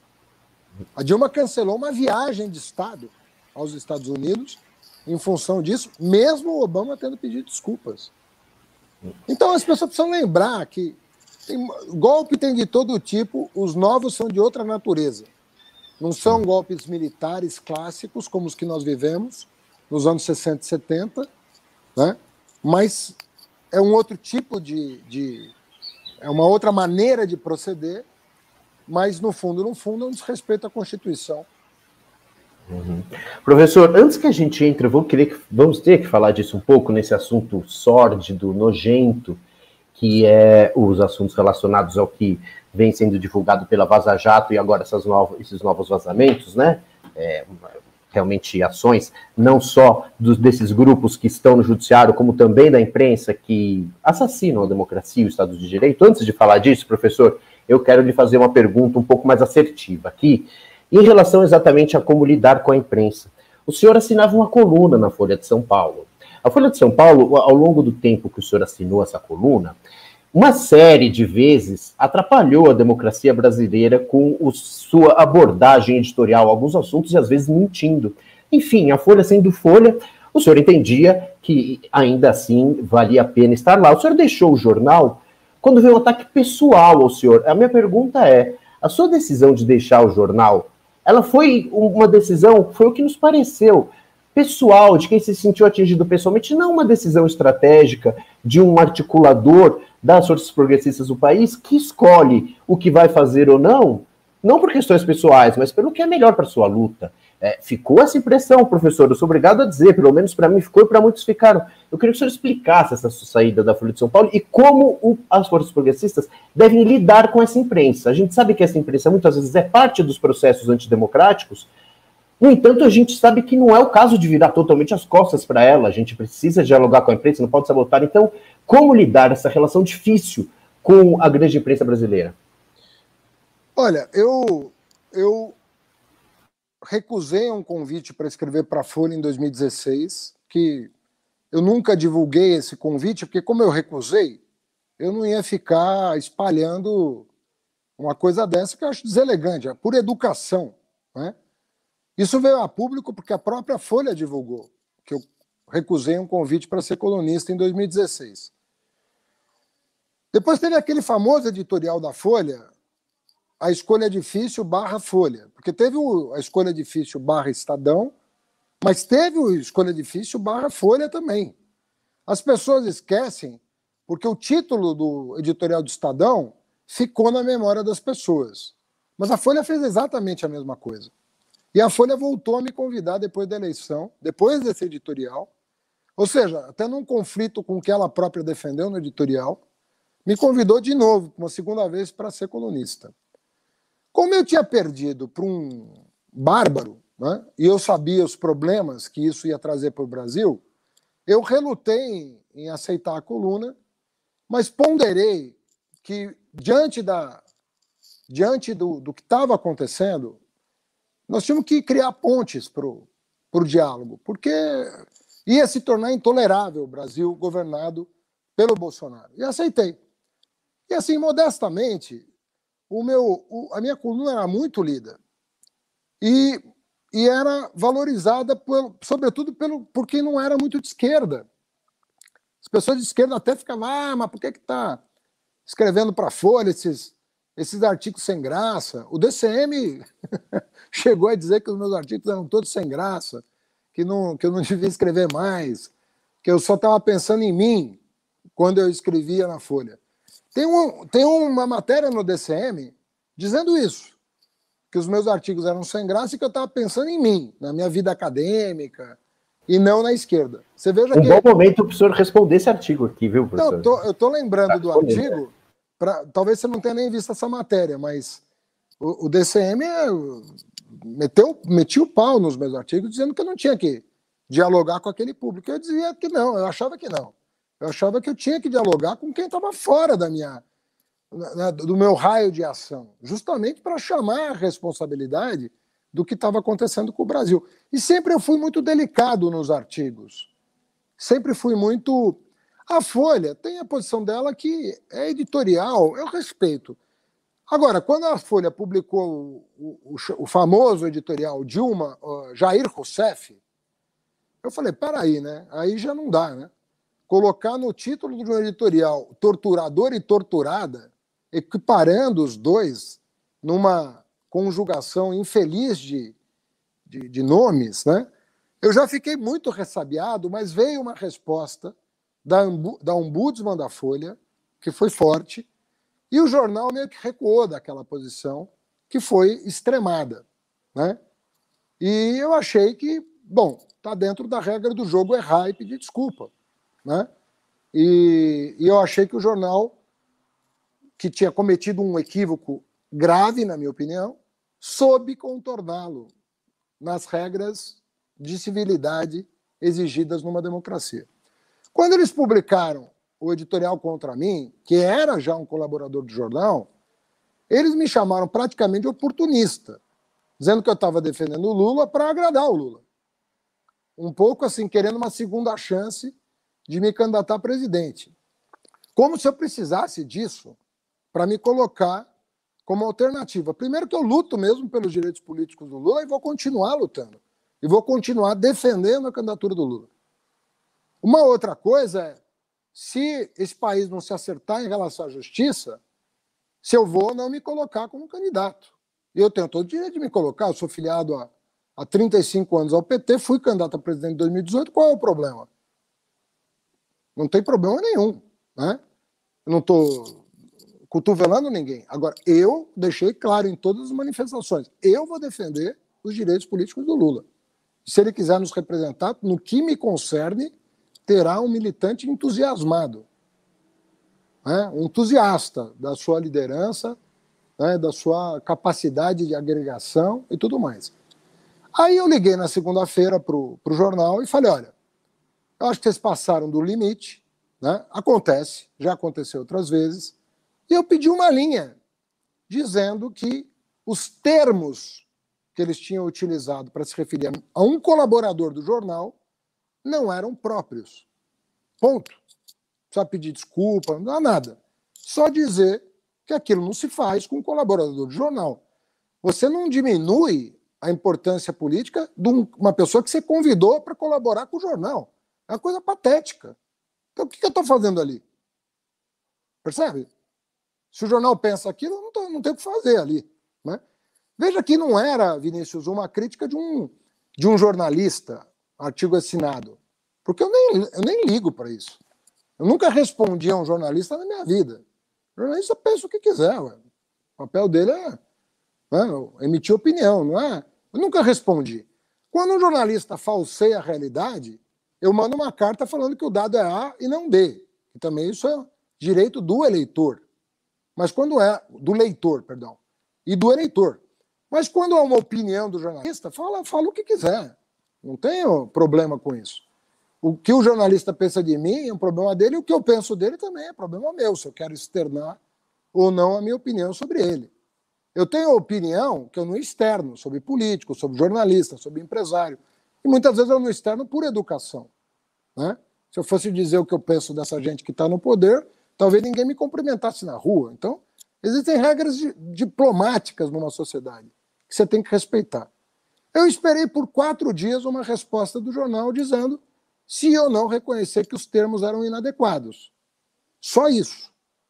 A Dilma cancelou uma viagem de Estado aos Estados Unidos em função disso, mesmo o Obama tendo pedido desculpas. Então as pessoas precisam lembrar que Tem, golpe tem de todo tipo, os novos são de outra natureza. Não são golpes militares clássicos, como os que nós vivemos nos anos sessenta e setenta, né? Mas é um outro tipo de, de... é uma outra maneira de proceder, mas, no fundo, no fundo, é um desrespeito à Constituição. Uhum. Professor, antes que a gente entre, vou querer, vamos ter que falar disso um pouco, nesse assunto sórdido, nojento, que é os assuntos relacionados ao que vem sendo divulgado pela Vaza Jato e agora essas novas, esses novos vazamentos, né? É, realmente ações, não só dos, desses grupos que estão no judiciário, como também da imprensa que assassinam a democracia e o Estado de Direito. Antes de falar disso, professor, eu quero lhe fazer uma pergunta um pouco mais assertiva aqui, em relação exatamente a como lidar com a imprensa. O senhor assinava uma coluna na Folha de São Paulo. A Folha de São Paulo, ao longo do tempo que o senhor assinou essa coluna, uma série de vezes atrapalhou a democracia brasileira com o, sua abordagem editorial, alguns assuntos e às vezes mentindo. Enfim, a Folha sendo Folha, o senhor entendia que ainda assim valia a pena estar lá. O senhor deixou o jornal quando veio um ataque pessoal ao senhor. A minha pergunta é, a sua decisão de deixar o jornal, ela foi uma decisão, foi o que nos pareceu, pessoal, de quem se sentiu atingido pessoalmente, não uma decisão estratégica de um articulador das forças progressistas do país que escolhe o que vai fazer ou não, não por questões pessoais, mas pelo que é melhor para sua luta. É, ficou essa impressão, professor, eu sou obrigado a dizer, pelo menos para mim ficou e para muitos ficaram. Eu queria que o senhor explicasse essa saída da Folha de São Paulo e como o, as forças progressistas devem lidar com essa imprensa. A gente sabe que essa imprensa muitas vezes é parte dos processos antidemocráticos. No entanto, a gente sabe que não é o caso de virar totalmente as costas para ela. A gente precisa dialogar com a imprensa, não pode sabotar. Então, como lidar essa relação difícil com a grande imprensa brasileira? Olha, eu, eu recusei um convite para escrever para a Folha em dois mil e dezesseis, que eu nunca divulguei esse convite, porque como eu recusei, eu não ia ficar espalhando uma coisa dessa que eu acho deselegante, é por educação, né? Isso veio a público porque a própria Folha divulgou, que eu recusei um convite para ser colunista em dois mil e dezesseis. Depois teve aquele famoso editorial da Folha, a escolha difícil barra Folha, porque teve o, a escolha difícil barra Estadão Mas teve o Escolha Difícil barra Folha também. As pessoas esquecem, porque o título do editorial do Estadão ficou na memória das pessoas. Mas a Folha fez exatamente a mesma coisa. E a Folha voltou a me convidar depois da eleição, depois desse editorial, ou seja, até num conflito com o que ela própria defendeu no editorial, me convidou de novo, uma segunda vez, para ser colunista. Como eu tinha perdido para um bárbaro, né, e eu sabia os problemas que isso ia trazer para o Brasil, eu relutei em, em aceitar a coluna, mas ponderei que, diante, da, diante do, do que estava acontecendo, nós tínhamos que criar pontes para o diálogo, porque ia se tornar intolerável o Brasil governado pelo Bolsonaro. E aceitei. E assim, modestamente, o meu, o, a minha coluna era muito lida. E, e era valorizada, por, sobretudo, pelo, por quem não era muito de esquerda. As pessoas de esquerda até ficavam, ah, mas por que está escrevendo para a Folha esses, esses artigos sem graça? O D C M chegou a dizer que os meus artigos eram todos sem graça, que, não, que eu não devia escrever mais, que eu só estava pensando em mim quando eu escrevia na Folha. Tem, um, tem uma matéria no D C M dizendo isso, que os meus artigos eram sem graça e que eu estava pensando em mim, na minha vida acadêmica, e não na esquerda. Você veja um que... bom momento para o senhor responder esse artigo aqui, viu, professor? Não, eu estou lembrando do artigo, pra, talvez você não tenha nem visto essa matéria, mas o, o D C M é, meteu, metia o pau nos meus artigos, dizendo que eu não tinha que dialogar com aquele público. Eu dizia que não, eu achava que não. Eu achava que eu tinha que dialogar com quem estava fora da minha, né, do meu raio de ação, justamente para chamar a responsabilidade do que estava acontecendo com o Brasil. E sempre eu fui muito delicado nos artigos. Sempre fui muito... A Folha tem a posição dela que é editorial, eu respeito. Agora, quando a Folha publicou o, o, o famoso editorial Dilma, uh, Jair Rousseff, eu falei, peraí, né? Aí já não dá, né? Colocar no título de um editorial torturador e torturada, equiparando os dois numa conjugação infeliz de, de, de nomes, né? Eu já fiquei muito ressabiado, mas veio uma resposta da, da Ombudsman da Folha, que foi forte, e o jornal meio que recuou daquela posição, que foi extremada, né? E eu achei que, bom, está dentro da regra do jogo errar e pedir desculpa, né? E, e eu achei que o jornal, que tinha cometido um equívoco grave, na minha opinião, soube contorná-lo nas regras de civilidade exigidas numa democracia. Quando eles publicaram o editorial contra mim, que era já um colaborador do jornal, eles me chamaram praticamente de oportunista, dizendo que eu estava defendendo o Lula para agradar o Lula. Um pouco assim, querendo uma segunda chance de me candidatar a presidente. Como se eu precisasse disso para me colocar como alternativa. Primeiro que eu luto mesmo pelos direitos políticos do Lula e vou continuar lutando. E vou continuar defendendo a candidatura do Lula. Uma outra coisa é, se esse país não se acertar em relação à justiça, se eu vou não me colocar como candidato. E eu tenho todo o direito de me colocar, eu sou filiado há, há trinta e cinco anos ao P T, fui candidato a presidente em dois mil e dezoito, qual é o problema? Não tem problema nenhum, né? Eu não estou cotovelando ninguém. Agora, eu deixei claro em todas as manifestações, eu vou defender os direitos políticos do Lula. Se ele quiser nos representar, no que me concerne, terá um militante entusiasmado, né? Um entusiasta da sua liderança, né? Da sua capacidade de agregação e tudo mais. Aí eu liguei na segunda-feira para o jornal e falei, olha, eu acho que vocês passaram do limite, né? Acontece, já aconteceu outras vezes, e eu pedi uma linha dizendo que os termos que eles tinham utilizado para se referir a um colaborador do jornal não eram próprios. Ponto. Não precisa pedir desculpa, não dá nada. Só dizer que aquilo não se faz com um colaborador do jornal. Você não diminui a importância política de uma pessoa que você convidou para colaborar com o jornal. É uma coisa patética. Então, o que eu estou fazendo ali? Percebe? Se o jornal pensa aquilo, eu não, tô, não tenho o que fazer ali, né? Veja que não era, Vinícius, uma crítica de um, de um jornalista artigo assinado, porque eu nem, eu nem ligo para isso. Eu nunca respondi a um jornalista na minha vida. O jornalista pensa o que quiser. Ué. O papel dele é, é emitir opinião, não é? Eu nunca respondi. Quando um jornalista falseia a realidade, eu mando uma carta falando que o dado é A e não B. E também isso é direito do eleitor. Mas quando é... Do leitor, perdão. E do eleitor. Mas quando é uma opinião do jornalista, fala, fala o que quiser. Não tenho problema com isso. O que o jornalista pensa de mim é um problema dele, e o que eu penso dele também é problema meu, se eu quero externar ou não a minha opinião sobre ele. Eu tenho opinião que eu não externo sobre político, sobre jornalista, sobre empresário. E muitas vezes eu não externo por educação. Né? Se eu fosse dizer o que eu penso dessa gente que está no poder, talvez ninguém me cumprimentasse na rua. Então, existem regras de, diplomáticas numa sociedade que você tem que respeitar. Eu esperei por quatro dias uma resposta do jornal dizendo se eu não reconhecer que os termos eram inadequados. Só isso.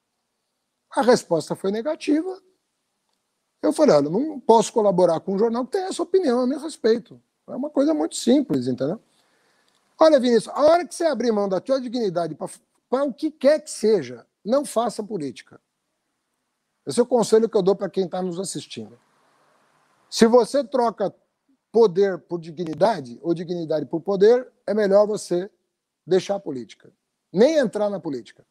A resposta foi negativa. Eu falei, olha, não posso colaborar com um jornal que tem essa opinião a meu respeito. É uma coisa muito simples, entendeu? Olha, Vinícius, a hora que você abrir mão da tua dignidade para o que quer que seja, não faça política. Esse é o conselho que eu dou para quem está nos assistindo. Se você troca poder por dignidade, ou dignidade por poder, é melhor você deixar a política. Nem entrar na política.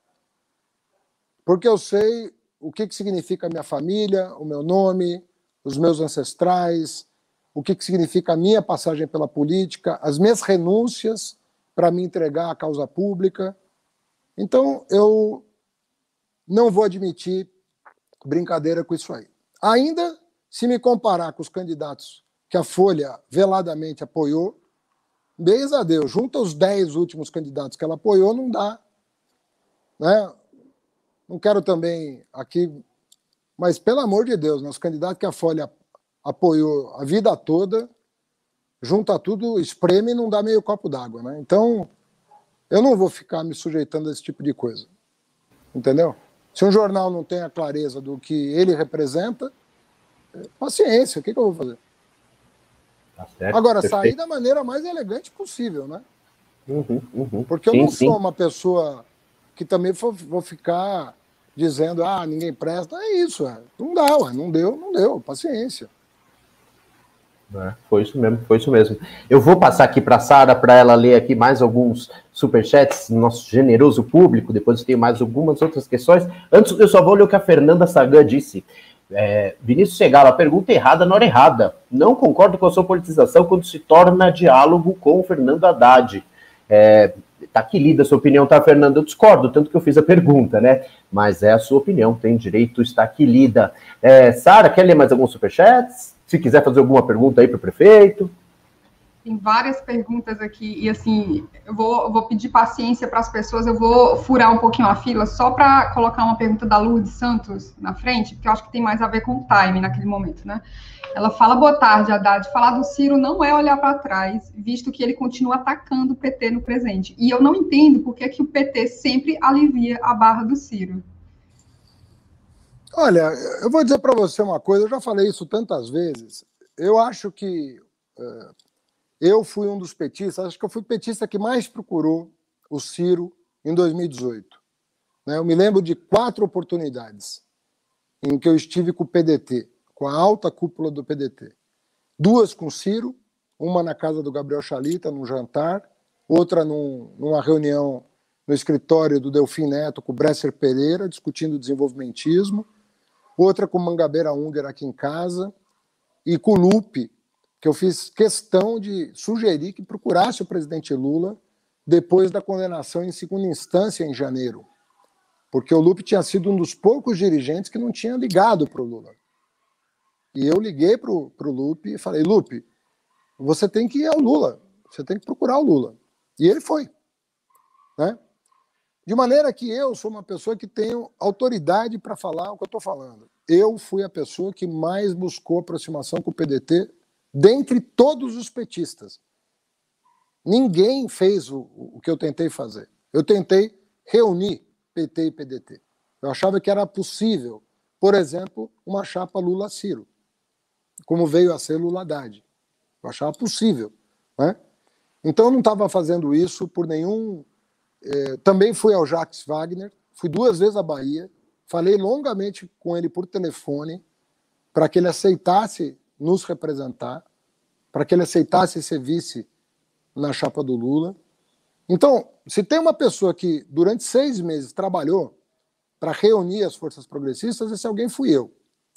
Porque eu sei o que, que significa a minha família, o meu nome, os meus ancestrais, o que, que significa a minha passagem pela política, as minhas renúncias para me entregar à causa pública. Então, eu não vou admitir brincadeira com isso aí. Ainda, se me comparar com os candidatos que a Folha veladamente apoiou, beijo a Deus, junto aos dez últimos candidatos que ela apoiou, não dá. Né? Não quero também aqui, mas pelo amor de Deus, né, os candidatos que a Folha apoiou a vida toda, junta tudo, espreme e não dá meio copo d'água. Né? Então, eu não vou ficar me sujeitando a esse tipo de coisa. Entendeu? Se um jornal não tem a clareza do que ele representa, paciência, o que, que eu vou fazer? Tá certo, agora, perfeito. Sair da maneira mais elegante possível, né? Uhum, uhum. Porque eu sim, não sim. sou uma pessoa que também vou, vou ficar dizendo, ah, ninguém presta. É isso, é. Não dá, ué. Não deu, não deu. Paciência. É, foi isso mesmo, foi isso mesmo. Eu vou passar aqui para a Sara para ela ler aqui mais alguns superchats, nosso generoso público, depois eu tenho mais algumas outras questões. Antes, eu só vou ler o que a Fernanda Sagan disse. É, Vinícius Segala, pergunta errada na hora errada. Não concordo com a sua politização quando se torna diálogo com o Fernando Haddad. É, tá aqui lida a sua opinião, tá, Fernanda? Eu discordo, tanto que eu fiz a pergunta, né? Mas é a sua opinião, tem direito, está aqui lida. É, Sara, quer ler mais alguns superchats? Se quiser fazer alguma pergunta aí para o prefeito. Tem várias perguntas aqui, e assim, eu vou, eu vou pedir paciência para as pessoas, eu vou furar um pouquinho a fila, só para colocar uma pergunta da Lourdes Santos na frente, porque eu acho que tem mais a ver com o time naquele momento, né? Ela fala, boa tarde, Haddad, falar do Ciro não é olhar para trás, visto que ele continua atacando o P T no presente. E eu não entendo por que, que o P T sempre alivia a barra do Ciro. Olha, eu vou dizer para você uma coisa, eu já falei isso tantas vezes, eu acho que uh, eu fui um dos petistas, acho que eu fui o petista que mais procurou o Ciro em dois mil e dezoito. Né? Eu me lembro de quatro oportunidades em que eu estive com o P D T, com a alta cúpula do P D T. Duas com o Ciro, uma na casa do Gabriel Chalita, num jantar, outra num, numa reunião no escritório do Delfim Neto com o Bresser Pereira, discutindo desenvolvimentismo, outra com o Mangabeira Unger aqui em casa, e com o Lupe, que eu fiz questão de sugerir que procurasse o presidente Lula depois da condenação em segunda instância em janeiro, porque o Lupe tinha sido um dos poucos dirigentes que não tinha ligado para o Lula. E eu liguei para o Lupe e falei, Lupe, você tem que ir ao Lula, você tem que procurar o Lula. E ele foi. Né? De maneira que eu sou uma pessoa que tenho autoridade para falar o que eu estou falando. Eu fui a pessoa que mais buscou aproximação com o P D T dentre todos os petistas. Ninguém fez o, o que eu tentei fazer. Eu tentei reunir P T e P D T. Eu achava que era possível, por exemplo, uma chapa Lula-Ciro, como veio a ser Lula-Haddad. Eu achava possível. Né? Então, eu não estava fazendo isso por nenhum... É, também fui ao Jacques Wagner, fui duas vezes à Bahia, falei longamente com ele por telefone para que ele aceitasse nos representar, para que ele aceitasse ser vice na chapa do Lula. Então, se tem uma pessoa que durante seis meses trabalhou para reunir as forças progressistas, esse alguém fui eu.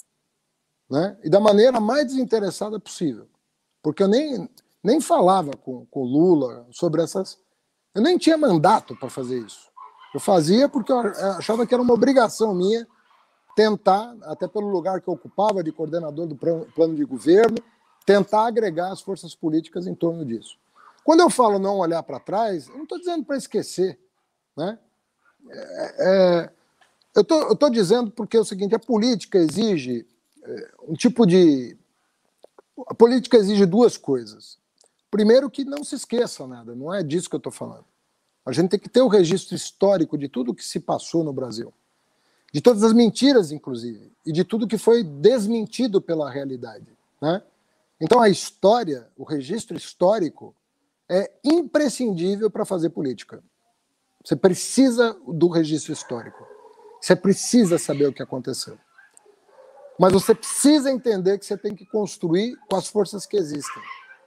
Né? E da maneira mais desinteressada possível. Porque eu nem, nem falava com o Lula sobre essas... Eu nem tinha mandato para fazer isso. Eu fazia porque eu achava que era uma obrigação minha tentar, até pelo lugar que eu ocupava de coordenador do plano de governo, tentar agregar as forças políticas em torno disso. Quando eu falo não olhar para trás, eu não estou dizendo para esquecer. Né? É, é, eu estou dizendo porque é o seguinte, a política exige é, um tipo de... A política exige duas coisas. Primeiro, que não se esqueça nada, não é disso que eu estou falando. A gente tem que ter o registro histórico de tudo que se passou no Brasil. De todas as mentiras, inclusive, e de tudo que foi desmentido pela realidade. Né? Então, a história, o registro histórico, é imprescindível para fazer política. Você precisa do registro histórico. Você precisa saber o que aconteceu. Mas você precisa entender que você tem que construir com as forças que existem.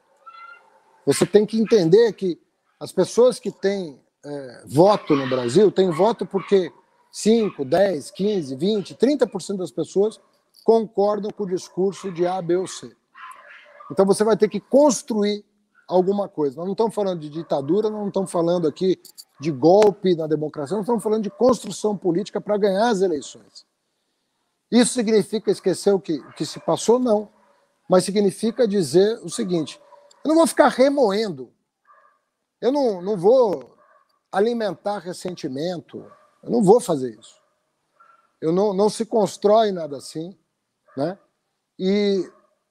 Você tem que entender que as pessoas que têm é, voto no Brasil têm voto porque cinco, dez, quinze, vinte, trinta por cento das pessoas concordam com o discurso de A, B ou C. Então você vai ter que construir alguma coisa. Nós não estamos falando de ditadura, nós não estamos falando aqui de golpe na democracia, nós estamos falando de construção política para ganhar as eleições. Isso significa esquecer o que, o que se passou? Não. Mas significa dizer o seguinte, eu não vou ficar remoendo, eu não, não vou alimentar ressentimento, eu não vou fazer isso. Eu não, não se constrói nada assim. Né? E,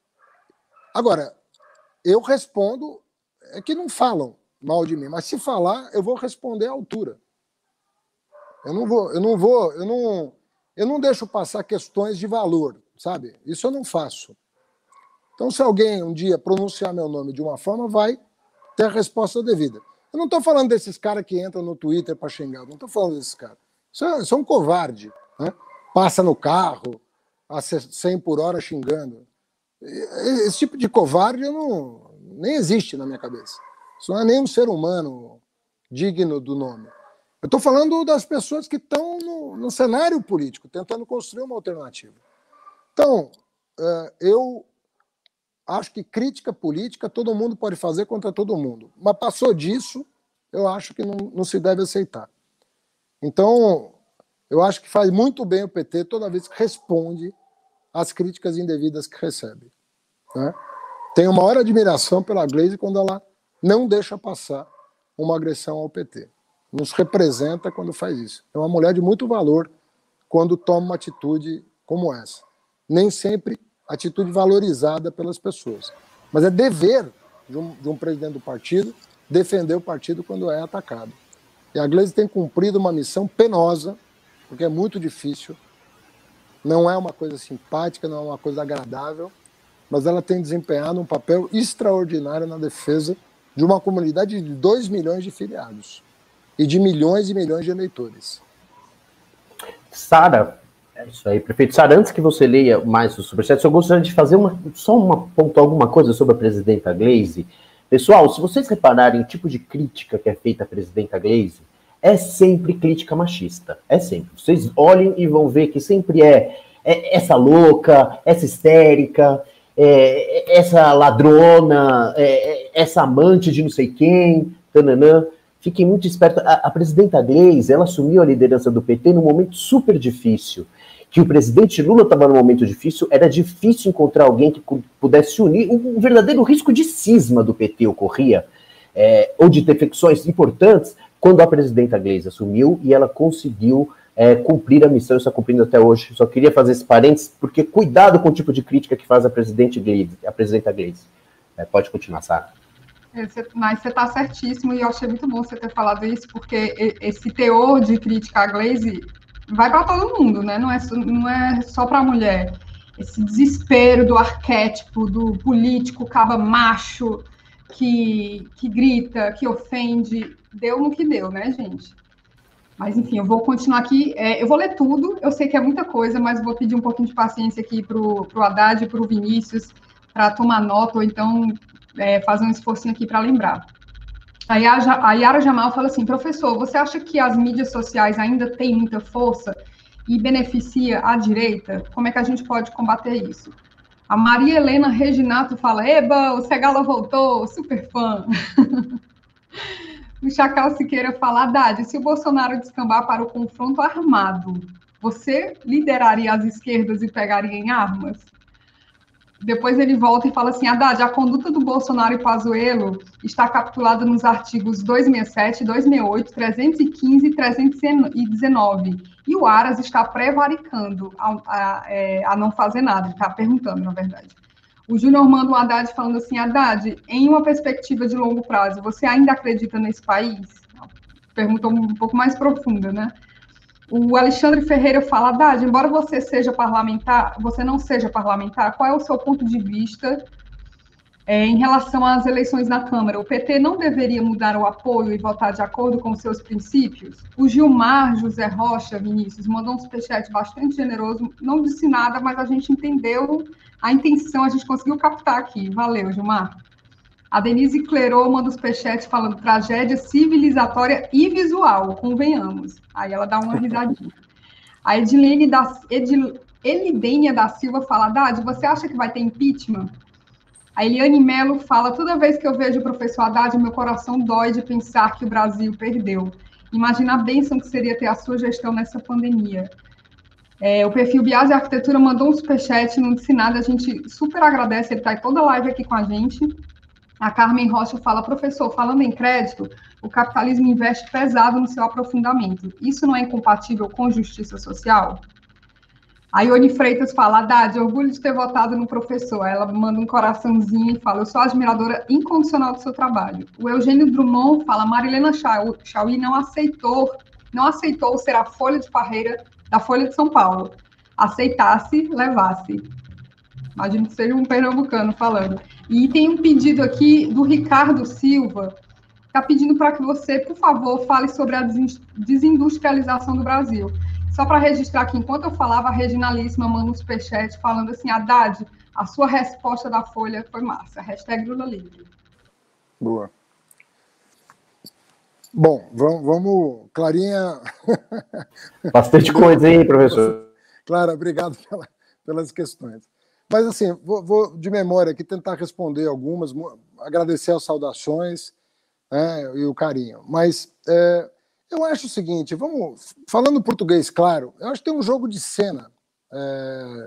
agora, eu respondo, é que não falam mal de mim, mas se falar, eu vou responder à altura. Eu não vou, eu não vou, eu não, eu não deixo passar questões de valor, sabe? Isso eu não faço. Então, se alguém um dia pronunciar meu nome de uma forma, vai ter a resposta devida. Eu não estou falando desses caras que entram no Twitter para xingar, não estou falando desses caras. Isso é, isso é um covarde, né? Passa no carro a cem por hora xingando. Esse tipo de covarde eu não, nem existe na minha cabeça. Isso não é nem um ser humano digno do nome. Eu estou falando das pessoas que estão no, no cenário político, tentando construir uma alternativa. Então, eu acho que crítica política todo mundo pode fazer contra todo mundo. Mas passou disso, eu acho que não, não se deve aceitar. Então, eu acho que faz muito bem o P T toda vez que responde às críticas indevidas que recebe. Né? Tenho maior admiração pela Gleisi quando ela não deixa passar uma agressão ao P T. Nos representa quando faz isso. É uma mulher de muito valor quando toma uma atitude como essa. Nem sempre atitude valorizada pelas pessoas. Mas é dever de um, de um presidente do partido defender o partido quando é atacado. E a Gleisi tem cumprido uma missão penosa, porque é muito difícil, não é uma coisa simpática, não é uma coisa agradável, mas ela tem desempenhado um papel extraordinário na defesa de uma comunidade de dois milhões de filiados e de milhões e milhões de eleitores. Sara, é isso aí, prefeito. Sara, antes que você leia mais o superchat, eu gostaria de fazer uma, só uma pontuar alguma coisa sobre a presidenta Gleisi. Pessoal, se vocês repararem o tipo de crítica que é feita à presidenta Gleisi, é sempre crítica machista. É sempre. Vocês olhem e vão ver que sempre é, é essa louca, essa histérica, é, essa ladrona, é, essa amante de não sei quem, tananã. Fiquem muito espertos. A, a presidenta Gleisi, ela assumiu a liderança do P T num momento super difícil. Que o presidente Lula estava num momento difícil, era difícil encontrar alguém que pudesse unir. Um verdadeiro risco de cisma do P T ocorria, é, ou de defecções importantes, quando a presidenta Gleisi assumiu e ela conseguiu é, cumprir a missão, está cumprindo até hoje. Só queria fazer esse parênteses, porque cuidado com o tipo de crítica que faz a presidente Gleisi, a presidenta Gleisi. É, pode continuar, Sara. Mas você está certíssimo, e eu achei muito bom você ter falado isso, porque esse teor de crítica à Gleisi vai para todo mundo, né? Não é, não é só para a mulher. Esse desespero do arquétipo, do político caba macho, que, que grita, que ofende, deu no que deu, né, gente? Mas, enfim, eu vou continuar aqui. É, eu vou ler tudo, eu sei que é muita coisa, mas vou pedir um pouquinho de paciência aqui para o Haddad e para o Vinícius, para tomar nota, ou então é, fazer um esforcinho aqui para lembrar. A Yara, a Yara Jamal fala assim, professor, você acha que as mídias sociais ainda têm muita força e beneficia a direita? Como é que a gente pode combater isso? A Maria Helena Reginato fala, eba, o Segala voltou, super fã. O Chacal Siqueira fala, Haddad, se o Bolsonaro descambar para o confronto armado, você lideraria as esquerdas e pegaria em armas? Depois ele volta e fala assim, Haddad, a conduta do Bolsonaro e Pazuello está capitulada nos artigos duzentos e sessenta e sete, duzentos e sessenta e oito, trezentos e quinze e trezentos e dezenove. E o Aras está prevaricando a, a, a não fazer nada, está perguntando, na verdade. O Júnior manda um Haddad falando assim, Haddad, em uma perspectiva de longo prazo, você ainda acredita nesse país? Pergunta um pouco mais profunda, né? O Alexandre Ferreira fala, Haddad, embora você seja parlamentar, você não seja parlamentar, qual é o seu ponto de vista é, em relação às eleições na Câmara? O P T não deveria mudar o apoio e votar de acordo com seus princípios? O Gilmar José Rocha, Vinícius, mandou um superchat bastante generoso, não disse nada, mas a gente entendeu a intenção, a gente conseguiu captar aqui. Valeu, Gilmar. A Denise Clerô manda um superchat falando tragédia civilizatória e visual, convenhamos. Aí ela dá uma risadinha. A Edilene da, Edil, Elidênia da Silva fala, Haddad, você acha que vai ter impeachment? A Eliane Mello fala, toda vez que eu vejo o professor Haddad, meu coração dói de pensar que o Brasil perdeu. Imagina a bênção que seria ter a sua gestão nessa pandemia. É, o perfil Biase Arquitetura mandou um superchat, não disse nada, a gente super agradece, ele está em toda a live aqui com a gente. A Carmen Rocha fala, professor, falando em crédito, o capitalismo investe pesado no seu aprofundamento. Isso não é incompatível com justiça social? A Ione Freitas fala, Haddad, orgulho de ter votado no professor. Ela manda um coraçãozinho e fala, eu sou admiradora incondicional do seu trabalho. O Eugênio Drummond fala, Marilena Chauí não aceitou, não aceitou ser a folha de parreira da Folha de São Paulo. Aceitasse, levasse. Imagino que seja um pernambucano falando. E tem um pedido aqui do Ricardo Silva, está pedindo para que você, por favor, fale sobre a desindustrialização do Brasil. Só para registrar aqui, enquanto eu falava, a Reginalíssima manda um superchat falando assim, Haddad, a sua resposta da Folha foi massa. Hashtag Lula livre. Boa. Bom, vamos, vamos Clarinha... Bastante coisa, hein, professor? Clara, obrigado pela, pelas questões. Mas, assim, vou, vou de memória aqui tentar responder algumas, agradecer as saudações, né, e o carinho. Mas é, eu acho o seguinte, vamos, falando português claro, eu acho que tem um jogo de cena é,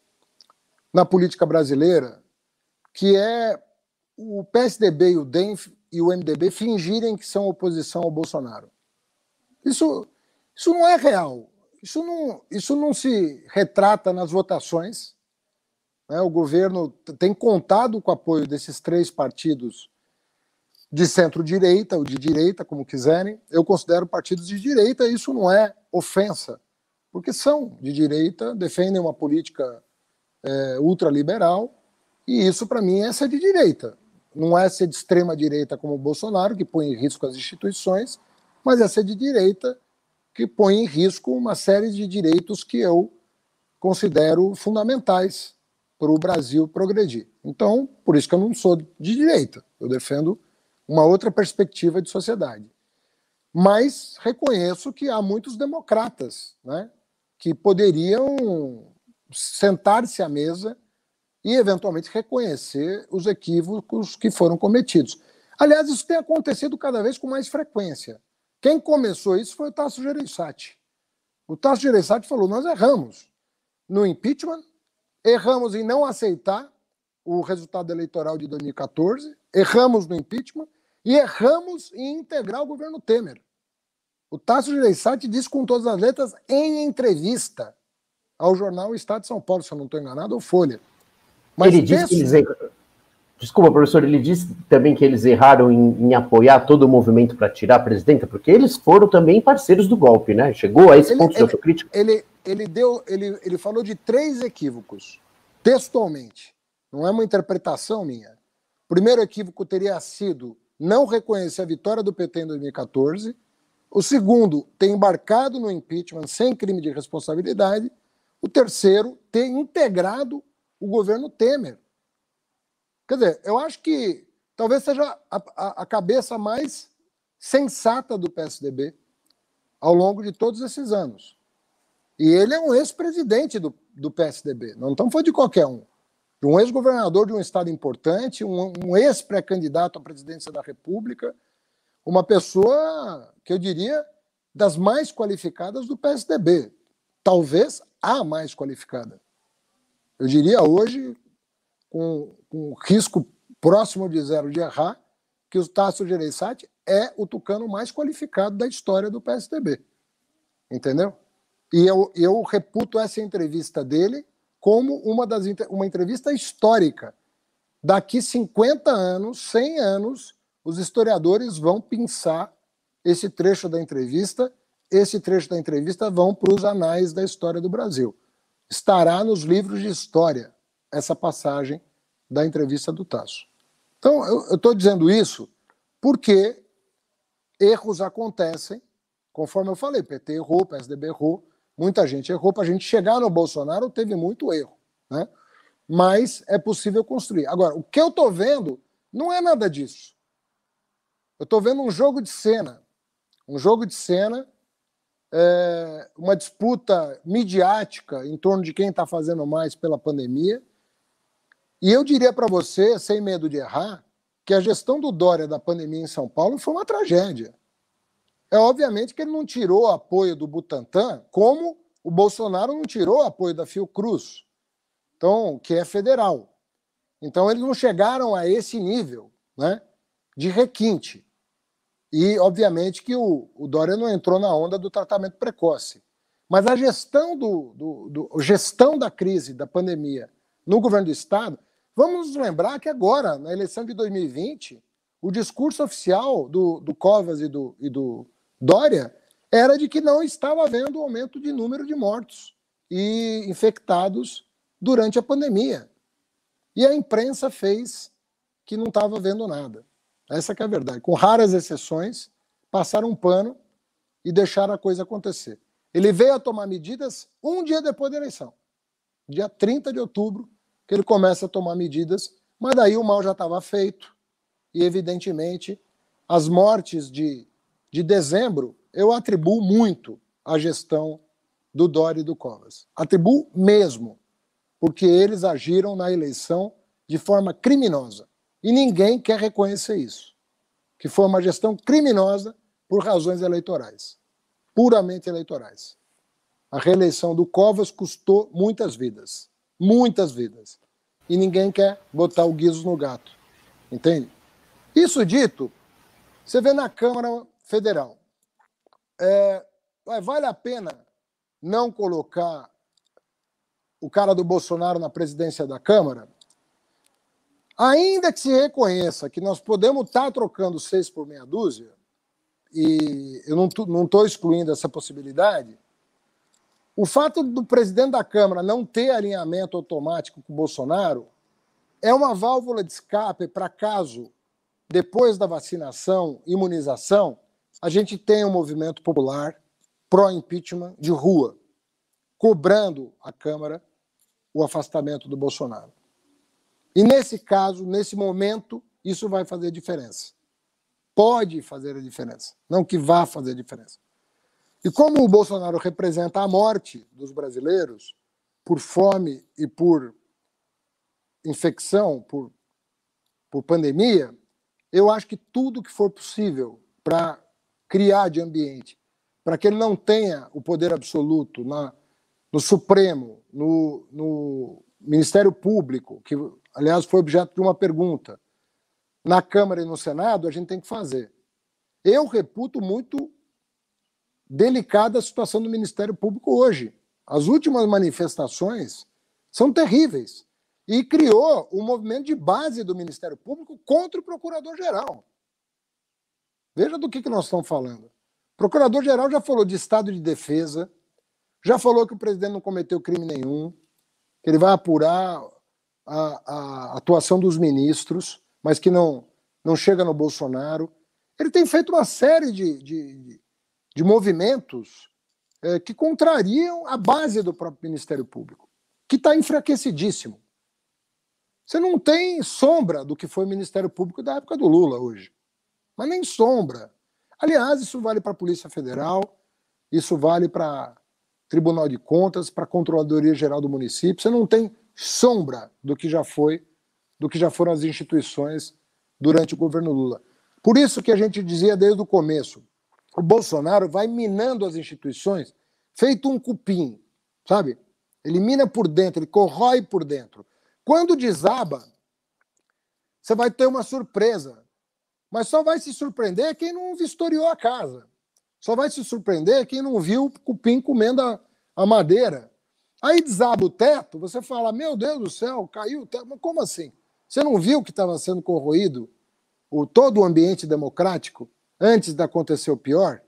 na política brasileira, que é o P S D B e o D E M e o M D B fingirem que são oposição ao Bolsonaro. Isso, isso não é real. Isso não, isso não se retrata nas votações. O governo tem contado com o apoio desses três partidos de centro-direita, ou de direita, como quiserem. Eu considero partidos de direita, e isso não é ofensa, porque são de direita, defendem uma política é, ultraliberal, e isso, para mim, é ser de direita. Não é ser de extrema-direita como o Bolsonaro, que põe em risco as instituições, mas é ser de direita que põe em risco uma série de direitos que eu considero fundamentais para o Brasil progredir. Então, por isso que eu não sou de direita, eu defendo uma outra perspectiva de sociedade. Mas reconheço que há muitos democratas, né, que poderiam sentar-se à mesa e, eventualmente, reconhecer os equívocos que foram cometidos. Aliás, isso tem acontecido cada vez com mais frequência. Quem começou isso foi o Tasso Gereissati. O Tasso Gereissati falou, nós erramos no impeachment, erramos em não aceitar o resultado eleitoral de dois mil e quatorze, erramos no impeachment e erramos em integrar o governo Temer. O Tasso Gereissati disse com todas as letras em entrevista ao jornal Estado de São Paulo, se eu não estou enganado, ou Folha. Mas ele disse que eles erraram. Desculpa, professor, ele disse também que eles erraram em, em apoiar todo o movimento para tirar a presidenta, porque eles foram também parceiros do golpe, né? Chegou a esse ele, ponto de ele, autocrítica? Ele, ele, deu, ele, ele falou de três equívocos, textualmente. Não é uma interpretação minha. primeiro equívoco teria sido não reconhecer a vitória do P T em dois mil e quatorze. O segundo, ter embarcado no impeachment sem crime de responsabilidade. O terceiro, ter integrado o governo Temer. Quer dizer, eu acho que talvez seja a, a, a cabeça mais sensata do P S D B ao longo de todos esses anos. E ele é um ex-presidente do, do P S D B, não estamos falando de qualquer um. De um ex-governador de um estado importante, um, um ex-pré-candidato à presidência da República, uma pessoa, que eu diria, das mais qualificadas do P S D B. Talvez a mais qualificada. Eu diria hoje, com, com risco próximo de zero de errar, que o Tasso Gereissati é o tucano mais qualificado da história do P S D B. Entendeu? E eu, eu reputo essa entrevista dele como uma, das, uma entrevista histórica. Daqui cinquenta anos, cem anos, os historiadores vão pensar esse trecho da entrevista, esse trecho da entrevista vão para os anais da história do Brasil. Estará nos livros de história essa passagem da entrevista do Tasso. Então, eu estou dizendo isso porque erros acontecem, conforme eu falei, P T errou, P S D B errou, muita gente errou. Para a gente chegar no Bolsonaro, teve muito erro, né? Mas é possível construir. Agora, o que eu estou vendo não é nada disso. Eu estou vendo um jogo de cena, um jogo de cena, é, uma disputa midiática em torno de quem está fazendo mais pela pandemia. E eu diria para você, sem medo de errar, que a gestão do Dória da pandemia em São Paulo foi uma tragédia. É obviamente que ele não tirou o apoio do Butantan, como o Bolsonaro não tirou o apoio da Fiocruz, então, que é federal. Então, eles não chegaram a esse nível, né, de requinte. E, obviamente, que o, o Dória não entrou na onda do tratamento precoce. Mas a gestão, do, do, do, gestão da crise, da pandemia, no governo do Estado, vamos nos lembrar que agora, na eleição de dois mil e vinte, o discurso oficial do, do Covas e do, e do Dória era de que não estava havendo aumento de número de mortos e infectados durante a pandemia. E a imprensa fez que não estava vendo nada. Essa que é a verdade. Com raras exceções, passaram um pano e deixaram a coisa acontecer. Ele veio a tomar medidas um dia depois da eleição. Dia trinta de outubro, que ele começa a tomar medidas, mas daí o mal já estava feito. E, evidentemente, as mortes de, de dezembro, eu atribuo muito à gestão do Dória e do Covas. Atribuo mesmo, porque eles agiram na eleição de forma criminosa. E ninguém quer reconhecer isso, que foi uma gestão criminosa por razões eleitorais, puramente eleitorais. A reeleição do Covas custou muitas vidas, muitas vidas. E ninguém quer botar o guiso no gato, entende? Isso dito, você vê na Câmara Federal, é, vale a pena não colocar o cara do Bolsonaro na presidência da Câmara? Ainda que se reconheça que nós podemos estar trocando seis por meia dúzia, e eu não estou excluindo essa possibilidade, o fato do presidente da Câmara não ter alinhamento automático com o Bolsonaro é uma válvula de escape para caso, depois da vacinação, imunização, a gente tenha um movimento popular pró-impeachment de rua, cobrando a Câmara o afastamento do Bolsonaro. E nesse caso, nesse momento, isso vai fazer diferença. Pode fazer a diferença, não que vá fazer a diferença. E como o Bolsonaro representa a morte dos brasileiros por fome e por infecção, por, por pandemia, eu acho que tudo que for possível para criar de ambiente, para que ele não tenha o poder absoluto na, no Supremo, no, no Ministério Público, que, aliás, foi objeto de uma pergunta, na Câmara e no Senado, a gente tem que fazer. Eu reputo muito delicada a situação do Ministério Público hoje. As últimas manifestações são terríveis. E criou um movimento de base do Ministério Público contra o Procurador-Geral. Veja do que, que nós estamos falando. O Procurador-Geral já falou de estado de defesa, já falou que o presidente não cometeu crime nenhum, que ele vai apurar a, a atuação dos ministros. mas que não, não chega no Bolsonaro. Ele tem feito uma série de, de, de movimentos é, que contrariam a base do próprio Ministério Público, que está enfraquecidíssimo. Você não tem sombra do que foi o Ministério Público da época do Lula hoje. Mas nem sombra. Aliás, isso vale para a Polícia Federal, isso vale para Tribunal de Contas, para a Controladoria Geral do Município. Você não tem sombra do que já foi, do que já foram as instituições durante o governo Lula. Por isso que a gente dizia desde o começo, o Bolsonaro vai minando as instituições, feito um cupim, sabe? Ele mina por dentro, ele corrói por dentro. Quando desaba, você vai ter uma surpresa. Mas só vai se surpreender quem não vistoriou a casa. Só vai se surpreender quem não viu o cupim comendo a, a madeira. Aí desaba o teto, você fala, meu Deus do céu, caiu o teto. Mas como assim? Você não viu que estava sendo corroído o, todo o ambiente democrático antes de acontecer o pior?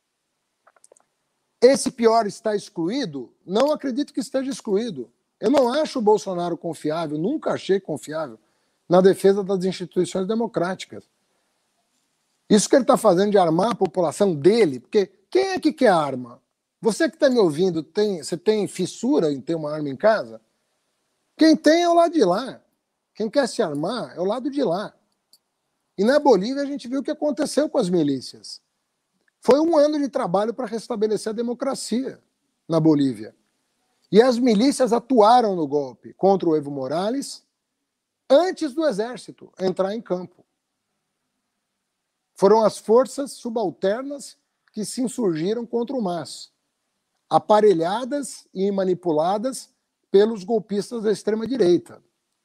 Esse pior está excluído? Não acredito que esteja excluído. Eu não acho o Bolsonaro confiável, nunca achei confiável na defesa das instituições democráticas. Isso que ele está fazendo de armar a população dele, porque quem é que quer arma? Você que está me ouvindo, tem, você tem fissura em ter uma arma em casa? Quem tem é o lado de lá. Quem quer se armar é o lado de lá. E na Bolívia a gente viu o que aconteceu com as milícias. Foi um ano de trabalho para restabelecer a democracia na Bolívia. E as milícias atuaram no golpe contra o Evo Morales antes do exército entrar em campo. Foram as forças subalternas que se insurgiram contra o M A S, aparelhadas e manipuladas pelos golpistas da extrema-direita.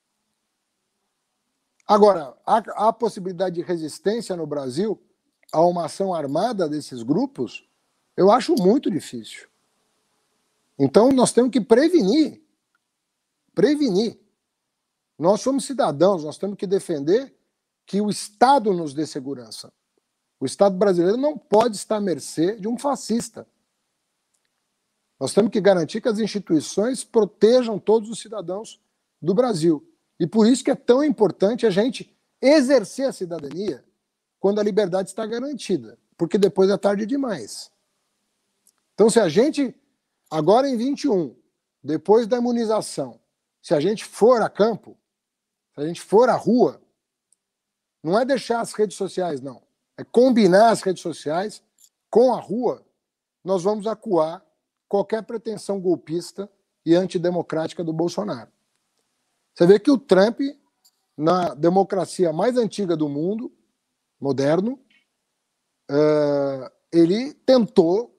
Agora, há, há possibilidade de resistência no Brasil a uma ação armada desses grupos? Eu acho muito difícil. Então, nós temos que prevenir. Prevenir. Nós somos cidadãos, nós temos que defender que o Estado nos dê segurança. O Estado brasileiro não pode estar à mercê de um fascista. Nós temos que garantir que as instituições protejam todos os cidadãos do Brasil. E por isso que é tão importante a gente exercer a cidadania quando a liberdade está garantida, porque depois é tarde demais. Então, se a gente, agora em vinte e um, depois da imunização, se a gente for a campo, se a gente for à rua, não é deixar as redes sociais, não. É combinar as redes sociais com a rua, nós vamos acuar qualquer pretensão golpista e antidemocrática do Bolsonaro. Você vê que o Trump, na democracia mais antiga do mundo, moderno, uh, ele tentou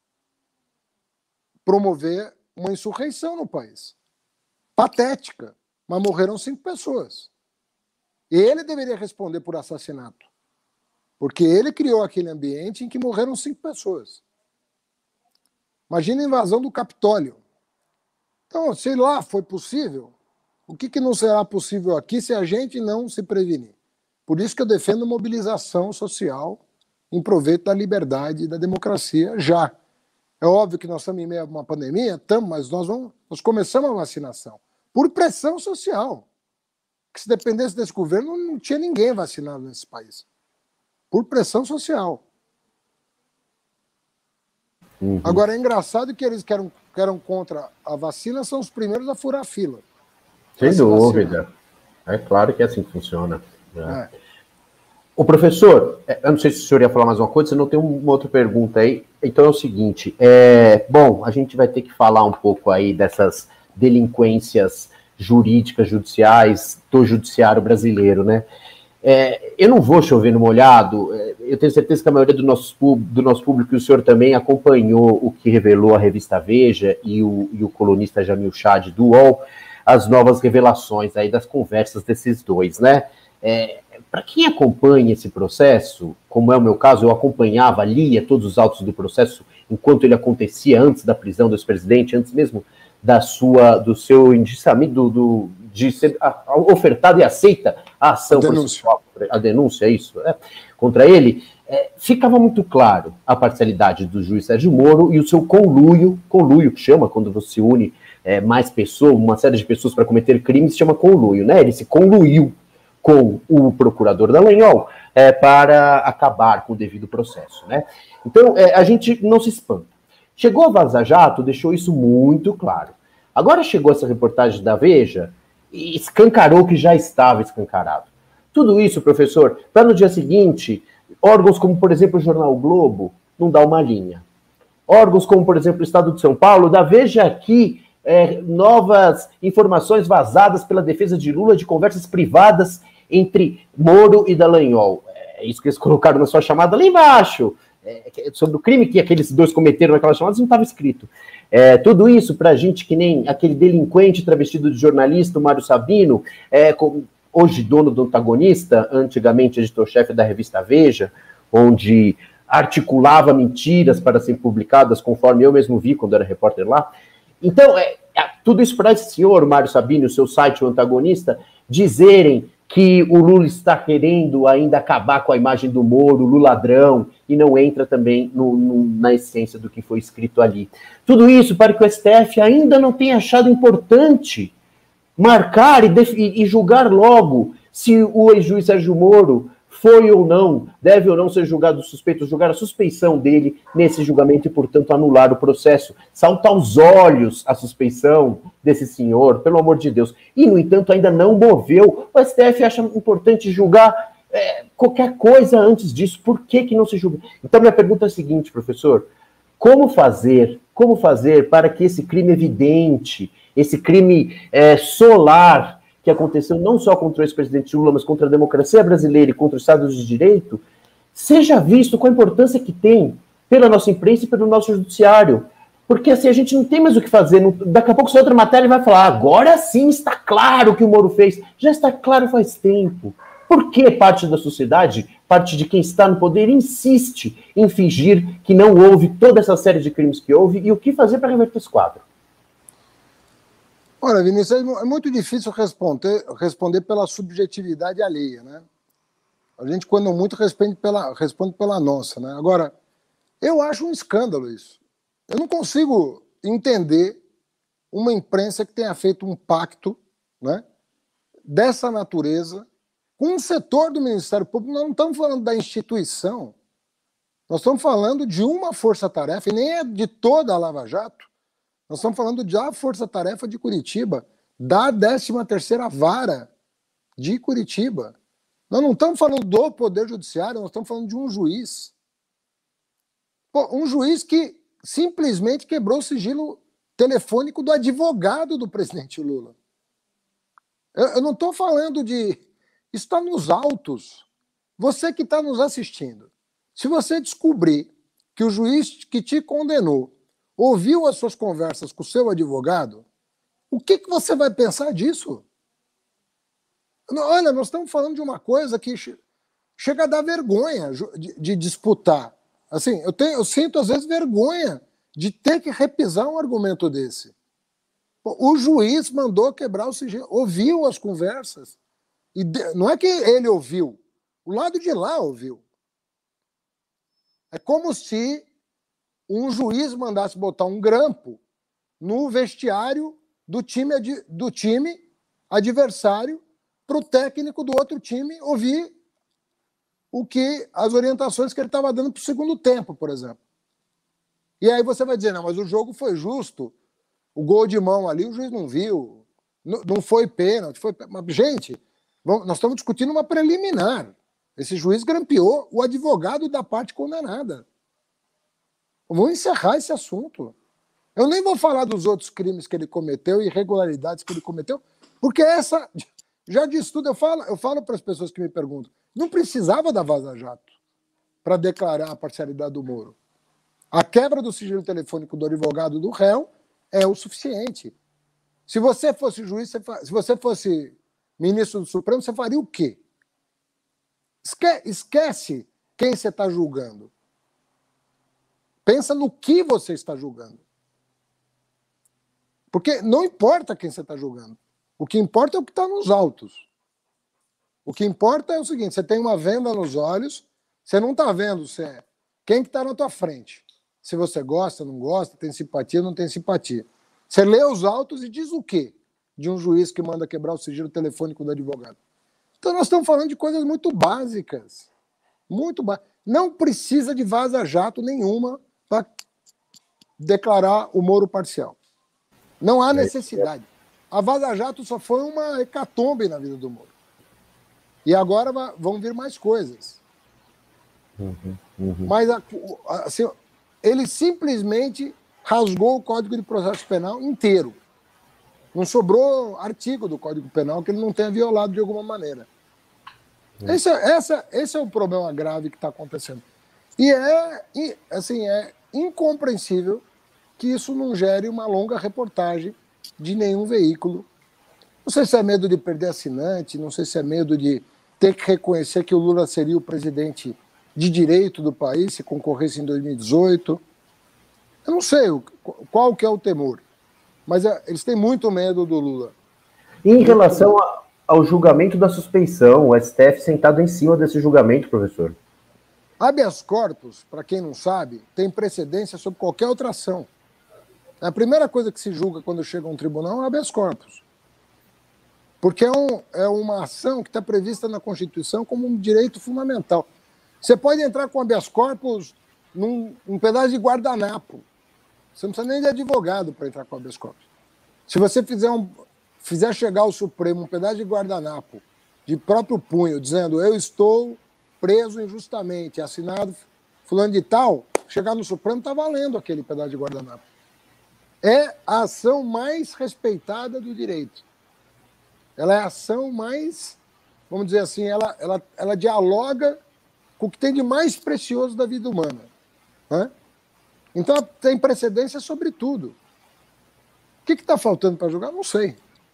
promover uma insurreição no país. Patética, mas morreram cinco pessoas. Ele deveria responder por assassinato, porque ele criou aquele ambiente em que morreram cinco pessoas. Imagina a invasão do Capitólio. Então, sei lá, foi possível. O que, que não será possível aqui se a gente não se prevenir? Por isso que eu defendo mobilização social em proveito da liberdade e da democracia já. É óbvio que nós estamos em meio a uma pandemia, estamos, mas nós, vamos, nós começamos a vacinação por pressão social. Que se dependesse desse governo, não tinha ninguém vacinado nesse país. Por pressão social. Uhum. Agora, é engraçado que eles que eram, que eram contra a vacina são os primeiros a furar a fila. Sem dúvida. É claro que é assim que funciona. Né? É. O professor, eu não sei se o senhor ia falar mais uma coisa, senão tem uma outra pergunta aí. Então é o seguinte, é, bom, a gente vai ter que falar um pouco aí dessas delinquências jurídicas, judiciais, do judiciário brasileiro, né? É, eu não vou chover no molhado, eu tenho certeza que a maioria do nosso, do nosso público, e o senhor também acompanhou o que revelou a revista Veja e o, e o colunista Jamil Chad do U O L, as novas revelações aí das conversas desses dois, né? É, para quem acompanha esse processo, como é o meu caso, eu acompanhava, lia todos os autos do processo enquanto ele acontecia antes da prisão do ex-presidente, antes mesmo da sua, do seu indiciamento, do, do, de ser ofertada e aceita a ação, a denúncia, a denúncia é isso, né, contra ele, é, ficava muito claro a parcialidade do juiz Sérgio Moro e o seu conluio, conluio que chama quando você une é, mais pessoas, uma série de pessoas para cometer crimes, se chama conluio, né? Ele se conluiu com o procurador Dallagnol é, para acabar com o devido processo, né? Então, é, a gente não se espanta. Chegou a Vaza Jato, deixou isso muito claro. Agora chegou essa reportagem da Veja e escancarou que já estava escancarado. Tudo isso, professor, para no dia seguinte, órgãos como, por exemplo, o Jornal o Globo, não dá uma linha. Órgãos como, por exemplo, o Estado de São Paulo, da Veja aqui, é, novas informações vazadas pela defesa de Lula de conversas privadas entre Moro e Dallagnol. É isso que eles colocaram na sua chamada lá embaixo. É, sobre o crime que aqueles dois cometeram naquelas chamadas, não estava escrito. É, tudo isso para gente que nem aquele delinquente travestido de jornalista, o Mário Sabino, é, com, hoje dono do Antagonista, antigamente editor-chefe da revista Veja, onde articulava mentiras para serem publicadas, conforme eu mesmo vi quando era repórter lá. Então, é, é, tudo isso para esse senhor, Mário Sabino, o seu site, o Antagonista, dizerem que o Lula está querendo ainda acabar com a imagem do Moro, Lula ladrão, e não entra também no, no, na essência do que foi escrito ali. Tudo isso para que o S T F ainda não tenha achado importante marcar e, e, e julgar logo se o ex-juiz Sérgio Moro foi ou não, deve ou não ser julgado suspeito, julgar a suspeição dele nesse julgamento e, portanto, anular o processo. Salta aos olhos a suspeição desse senhor, pelo amor de Deus. E, no entanto, ainda não moveu. O S T F acha importante julgar é, qualquer coisa antes disso. Por que que não se julga? Então, minha pergunta é a seguinte, professor. Como fazer, como fazer para que esse crime evidente, esse crime é, solar, que aconteceu não só contra o ex-presidente Lula, mas contra a democracia brasileira e contra o Estado de Direito, seja visto com a importância que tem pela nossa imprensa e pelo nosso judiciário. Porque assim, a gente não tem mais o que fazer. Não, daqui a pouco, se outra matéria vai falar, agora sim está claro o que o Moro fez. Já está claro faz tempo. Por que parte da sociedade, parte de quem está no poder, insiste em fingir que não houve toda essa série de crimes que houve e o que fazer para reverter esse quadro? Olha, Vinícius, é muito difícil responder, responder pela subjetividade alheia, né? A gente, quando muito, responde pela, responde pela nossa, né? Agora, eu acho um escândalo isso. Eu não consigo entender uma imprensa que tenha feito um pacto, né, dessa natureza com um setor do Ministério Público. Nós não estamos falando da instituição, nós estamos falando de uma força-tarefa, e nem é de toda a Lava Jato. Nós estamos falando da Força-Tarefa de Curitiba, da décima terceira Vara de Curitiba. Nós não estamos falando do Poder Judiciário, nós estamos falando de um juiz. Pô, um juiz que simplesmente quebrou o sigilo telefônico do advogado do presidente Lula. Eu, eu não estou falando de... Isso está nos autos. Você que está nos assistindo, se você descobrir que o juiz que te condenou ouviu as suas conversas com o seu advogado, o que, que você vai pensar disso? Olha, nós estamos falando de uma coisa que chega a dar vergonha de, de disputar. Assim, eu, tenho, eu sinto, às vezes, vergonha de ter que repisar um argumento desse. O juiz mandou quebrar o sigilo, ouviu as conversas. E de, não é que ele ouviu, o lado de lá ouviu. É como se um juiz mandasse botar um grampo no vestiário do time, do time adversário para o técnico do outro time ouvir o que, as orientações que ele estava dando para o segundo tempo, por exemplo. E aí você vai dizer, não, mas o jogo foi justo, o gol de mão ali o juiz não viu, não, não foi pênalti, foi... Mas, gente, vamos, nós estamos discutindo uma preliminar. Esse juiz grampeou o advogado da parte condenada. Vamos encerrar esse assunto. Eu nem vou falar dos outros crimes que ele cometeu, irregularidades que ele cometeu, porque essa, já disse tudo, eu falo, eu falo para as pessoas que me perguntam, não precisava da Vaza Jato para declarar a parcialidade do Moro. A quebra do sigilo telefônico do advogado do réu é o suficiente. Se você fosse juiz, se você fosse ministro do Supremo, você faria o quê? Esque, esquece quem você está julgando. Pensa no que você está julgando. Porque não importa quem você está julgando. O que importa é o que está nos autos. O que importa é o seguinte, você tem uma venda nos olhos, você não está vendo se é quem que está na tua frente. Se você gosta, não gosta, tem simpatia, não tem simpatia. Você lê os autos e diz o quê de um juiz que manda quebrar o sigilo telefônico do advogado? Então nós estamos falando de coisas muito básicas. Muito básicas. Não precisa de vaza-jato nenhuma para declarar o Moro parcial. Não há necessidade. A vaza-jato só foi uma hecatombe na vida do Moro. E agora vão vir mais coisas. Uhum, uhum. Mas assim, ele simplesmente rasgou o Código de Processo Penal inteiro. Não sobrou artigo do Código Penal que ele não tenha violado de alguma maneira. Uhum. Esse, é, essa, esse é o problema grave que está acontecendo. E é, assim, é incompreensível que isso não gere uma longa reportagem de nenhum veículo. Não sei se é medo de perder assinante, não sei se é medo de ter que reconhecer que o Lula seria o presidente de direito do país se concorresse em dois mil e dezoito. Eu não sei qual que é o temor, mas eles têm muito medo do Lula. E em relação ao julgamento da suspeição, o S T F sentado em cima desse julgamento, professor? Habeas corpus, para quem não sabe, tem precedência sobre qualquer outra ação. A primeira coisa que se julga quando chega a um tribunal é habeas corpus. Porque é, um, é uma ação que está prevista na Constituição como um direito fundamental. Você pode entrar com habeas corpus num um pedaço de guardanapo. Você não precisa nem de advogado para entrar com habeas corpus. Se você fizer, um, fizer chegar ao Supremo um pedaço de guardanapo de próprio punho, dizendo eu estou preso injustamente, assinado fulano de tal, chegar no Supremo está valendo aquele pedaço de guardanapo. É a ação mais respeitada do direito. Ela é a ação mais, vamos dizer assim, ela, ela, ela dialoga com o que tem de mais precioso da vida humana. Né? Então, tem precedência sobre tudo. O que está faltando para julgar? Não sei.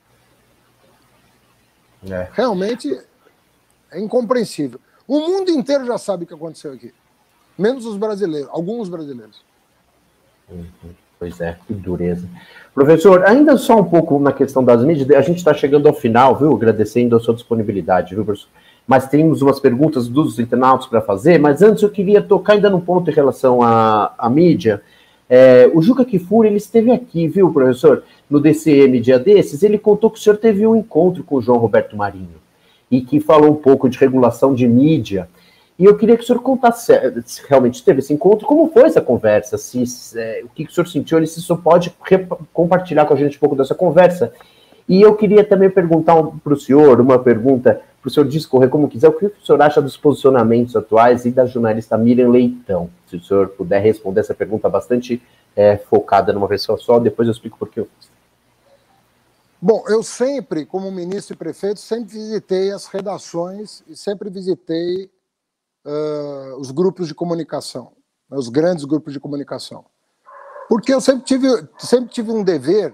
É. Realmente é incompreensível. O mundo inteiro já sabe o que aconteceu aqui. Menos os brasileiros, alguns brasileiros. Uhum. Pois é, que dureza. Professor, ainda só um pouco na questão das mídias, a gente está chegando ao final, viu? Agradecendo a sua disponibilidade, viu, professor? Mas temos umas perguntas dos internautas para fazer, mas antes eu queria tocar ainda num ponto em relação à, à mídia. É, o Juca Kfouri, ele esteve aqui, viu, professor? No D C M dia desses, ele contou que o senhor teve um encontro com o João Roberto Marinho e que falou um pouco de regulação de mídia. E eu queria que o senhor contasse se realmente teve esse encontro, como foi essa conversa, se, se, é, o que, que o senhor sentiu, ele se só pode compartilhar com a gente um pouco dessa conversa. E eu queria também perguntar para o senhor, uma pergunta, para o senhor discorrer como quiser, o que o senhor acha dos posicionamentos atuais e da jornalista Miriam Leitão? Se o senhor puder responder essa pergunta bastante é, focada numa pessoa só, depois eu explico por que eu fiz. Bom, eu sempre, como ministro e prefeito, sempre visitei as redações e sempre visitei Uh, os grupos de comunicação, os grandes grupos de comunicação. Porque eu sempre tive, sempre tive um dever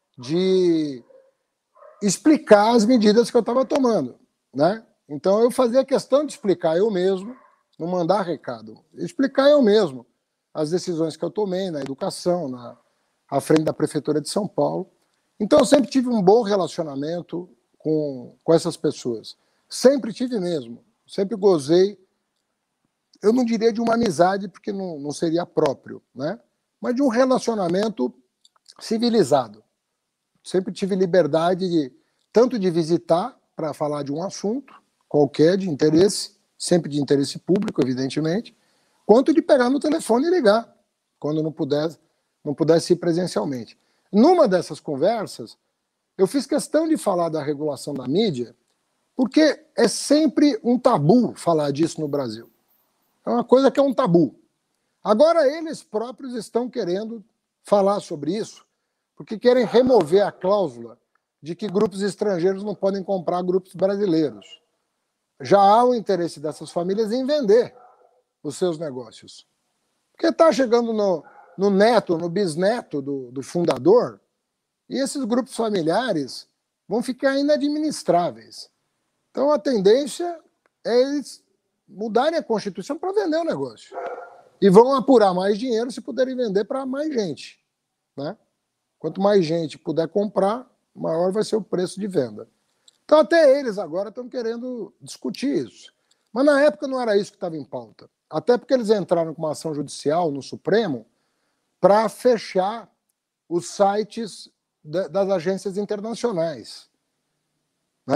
de explicar as medidas que eu estava tomando. Né? Então, eu fazia questão de explicar eu mesmo, não mandar recado, explicar eu mesmo as decisões que eu tomei na educação, na, à frente da Prefeitura de São Paulo. Então, eu sempre tive um bom relacionamento com, com essas pessoas. Sempre tive mesmo. Sempre gozei. Eu não diria de uma amizade, porque não, não seria próprio, né? Mas de um relacionamento civilizado. Sempre tive liberdade de, tanto de visitar para falar de um assunto qualquer de interesse, sempre de interesse público, evidentemente, quanto de pegar no telefone e ligar, quando não pudesse, não pudesse ir presencialmente. Numa dessas conversas, eu fiz questão de falar da regulação da mídia, porque é sempre um tabu falar disso no Brasil. É uma coisa que é um tabu. Agora eles próprios estão querendo falar sobre isso, porque querem remover a cláusula de que grupos estrangeiros não podem comprar grupos brasileiros. Já há o interesse dessas famílias em vender os seus negócios. Porque está chegando no, no neto, no bisneto do, do fundador, e esses grupos familiares vão ficar inadministráveis. Então a tendência é eles mudarem a Constituição para vender o negócio. E vão apurar mais dinheiro se puderem vender para mais gente. Né? Quanto mais gente puder comprar, maior vai ser o preço de venda. Então até eles agora estão querendo discutir isso. Mas na época não era isso que estava em pauta. Até porque eles entraram com uma ação judicial no Supremo para fechar os sites das agências internacionais. Né?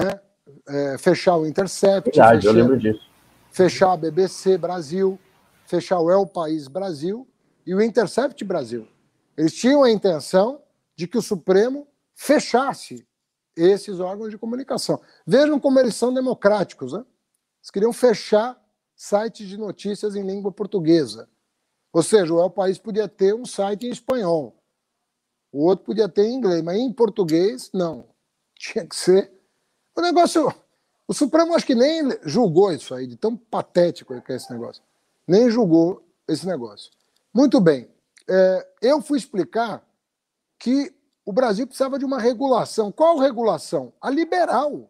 é, fechar o Intercept, Verdade, fechar, eu lembro disso. fechar a B B C Brasil, fechar o El País Brasil e o Intercept Brasil. Eles tinham a intenção de que o Supremo fechasse esses órgãos de comunicação. Vejam como eles são democráticos, né? Eles queriam fechar sites de notícias em língua portuguesa. Ou seja, o El País podia ter um site em espanhol, o outro podia ter em inglês, mas em português, não. Tinha que ser... O negócio... O Supremo acho que nem julgou isso aí, de tão patético que é esse negócio. Nem julgou esse negócio. Muito bem. É, eu fui explicar que o Brasil precisava de uma regulação. Qual regulação? A liberal.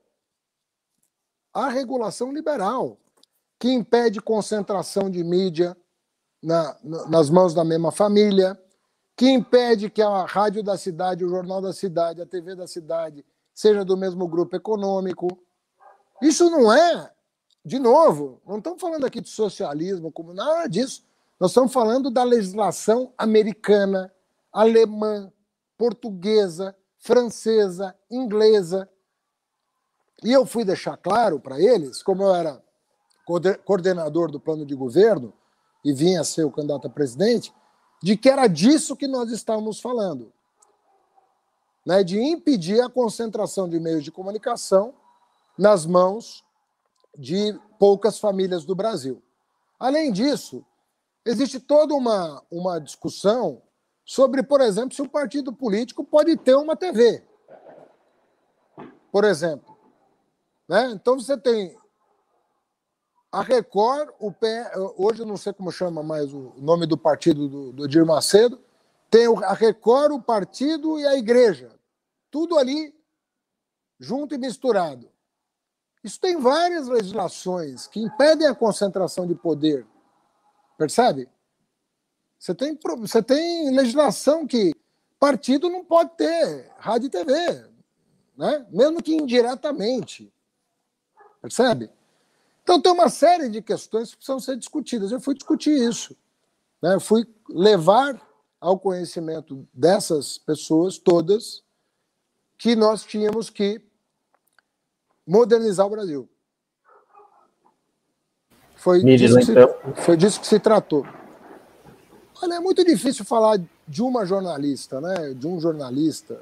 A regulação liberal, que impede concentração de mídia na, na, nas mãos da mesma família, que impede que a rádio da cidade, o jornal da cidade, a T V da cidade seja do mesmo grupo econômico. Isso não é, de novo, não estamos falando aqui de socialismo, como nada disso. Nós estamos falando da legislação americana, alemã, portuguesa, francesa, inglesa. E eu fui deixar claro para eles, como eu era coordenador do plano de governo e vinha a ser o candidato a presidente, de que era disso que nós estávamos falando, né? De impedir a concentração de meios de comunicação nas mãos de poucas famílias do Brasil. Além disso, existe toda uma, uma discussão sobre, por exemplo, se um partido político pode ter uma T V. Por exemplo. Né? Então você tem a Record, o P... hoje eu não sei como chama mais o nome do partido do, do Edir Macedo, tem a Record, o partido e a igreja. Tudo ali junto e misturado. Isso tem várias legislações que impedem a concentração de poder. Percebe? Você tem, você tem legislação que partido não pode ter rádio e T V, né? Mesmo que indiretamente. Percebe? Então tem uma série de questões que precisam ser discutidas. Eu fui discutir isso. Né? Eu fui levar ao conhecimento dessas pessoas todas que nós tínhamos que modernizar o Brasil. Foi disso, que se, foi disso que se tratou. Olha, é muito difícil falar de uma jornalista, né? De um jornalista.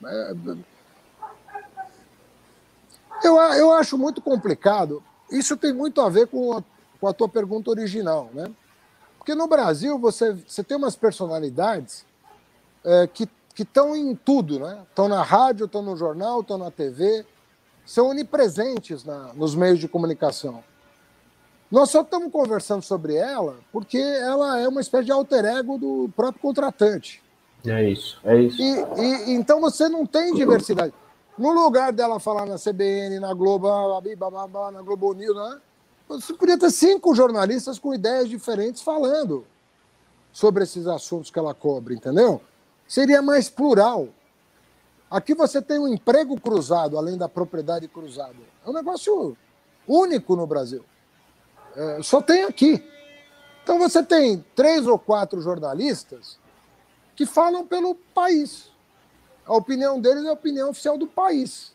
Eu, eu acho muito complicado. Isso tem muito a ver com a, com a tua pergunta original, né? Porque no Brasil você, você tem umas personalidades é, que estão em tudo, né? Estão na rádio, estão no jornal, estão na T V, são onipresentes na, nos meios de comunicação. Nós só estamos conversando sobre ela porque ela é uma espécie de alter ego do próprio contratante. É isso, é isso. E, e, então você não tem diversidade. No lugar dela falar na C B N, na Globo, na Globo News, né? Você podia ter cinco jornalistas com ideias diferentes falando sobre esses assuntos que ela cobre, entendeu? Seria mais plural. Aqui você tem um emprego cruzado, além da propriedade cruzada. É um negócio único no Brasil. É, só tem aqui. Então você tem três ou quatro jornalistas que falam pelo país. A opinião deles é a opinião oficial do país.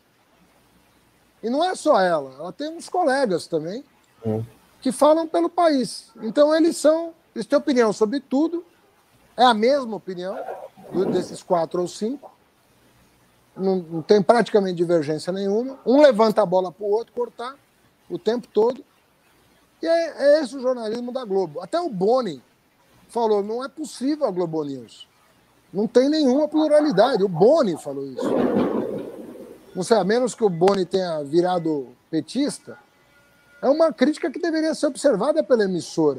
E não é só ela, ela tem uns colegas também hum. que falam pelo país. Então eles são, eles têm opinião sobre tudo, é a mesma opinião desses quatro ou cinco, não, não tem praticamente divergência nenhuma. Um levanta a bola para o outro cortar o tempo todo. E é, é esse o jornalismo da Globo. Até o Boni falou, não é possível a Globo News. Não tem nenhuma pluralidade. O Boni falou isso. Não sei, a menos que o Boni tenha virado petista, é uma crítica que deveria ser observada pela emissora.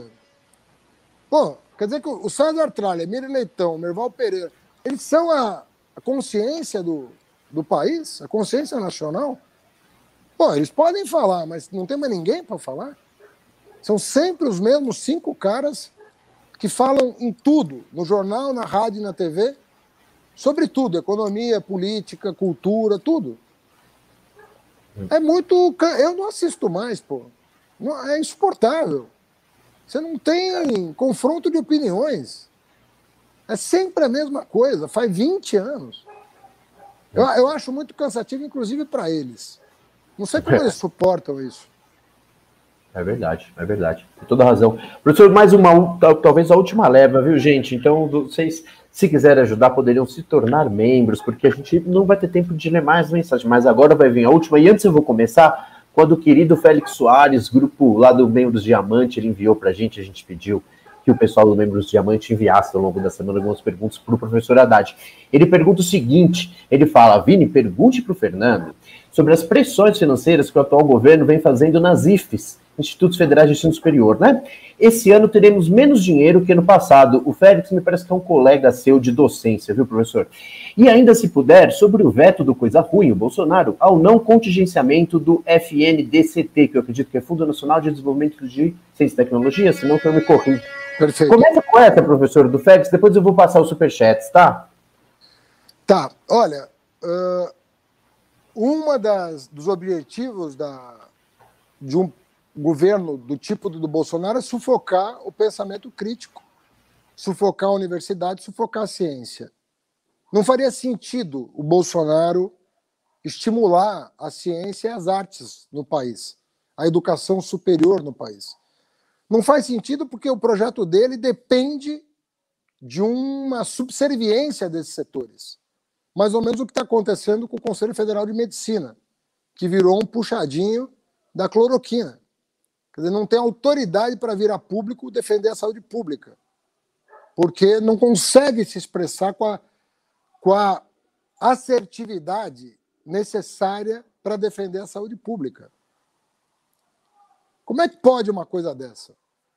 Pô, quer dizer que o César Tralha, Miri Leitão, Merval Pereira, eles são a, a consciência do, do país, a consciência nacional. Pô, eles podem falar, mas não tem mais ninguém para falar. São sempre os mesmos cinco caras que falam em tudo, no jornal, na rádio e na T V, sobre tudo, economia, política, cultura, tudo. É muito... Eu não assisto mais, pô. É insuportável. Você não tem confronto de opiniões. É sempre a mesma coisa, faz vinte anos. Eu, eu acho muito cansativo, inclusive para eles. Não sei como eles suportam isso. É verdade, é verdade. Tem toda razão. Professor, mais uma, talvez a última leva, viu, gente? Então, vocês, se quiserem ajudar, poderiam se tornar membros, porque a gente não vai ter tempo de ler mais mensagens, mas agora vai vir a última. E antes eu vou começar com a do querido Félix Soares, grupo lá do Membros Diamante, ele enviou pra gente, a gente pediu que o pessoal do Membros Diamante enviasse ao longo da semana algumas perguntas para o professor Haddad. Ele pergunta o seguinte, ele fala, Vini, pergunte para o Fernando sobre as pressões financeiras que o atual governo vem fazendo nas I F Es, Institutos Federais de Ensino Superior, né? Esse ano teremos menos dinheiro que ano passado. O Félix me parece que é um colega seu de docência, viu, professor? E ainda, se puder, sobre o veto do Coisa Ruim, o Bolsonaro, ao não contingenciamento do F N D C T, que eu acredito que é Fundo Nacional de Desenvolvimento de Ciência e Tecnologia, senão que eu me corrijo. Perfeito. Começa com essa, professor, do Félix, depois eu vou passar os superchats, tá? Tá, olha, uh, uma das, dos objetivos da, de um governo do tipo do Bolsonaro é sufocar o pensamento crítico, sufocar a universidade, sufocar a ciência. Não faria sentido o Bolsonaro estimular a ciência e as artes no país, a educação superior no país. Não faz sentido porque o projeto dele depende de uma subserviência desses setores. Mais ou menos o que está acontecendo com o Conselho Federal de Medicina, que virou um puxadinho da cloroquina. Quer dizer, não tem autoridade para vir a público defender a saúde pública, porque não consegue se expressar com a, com a assertividade necessária para defender a saúde pública. Como é que pode uma coisa dessa?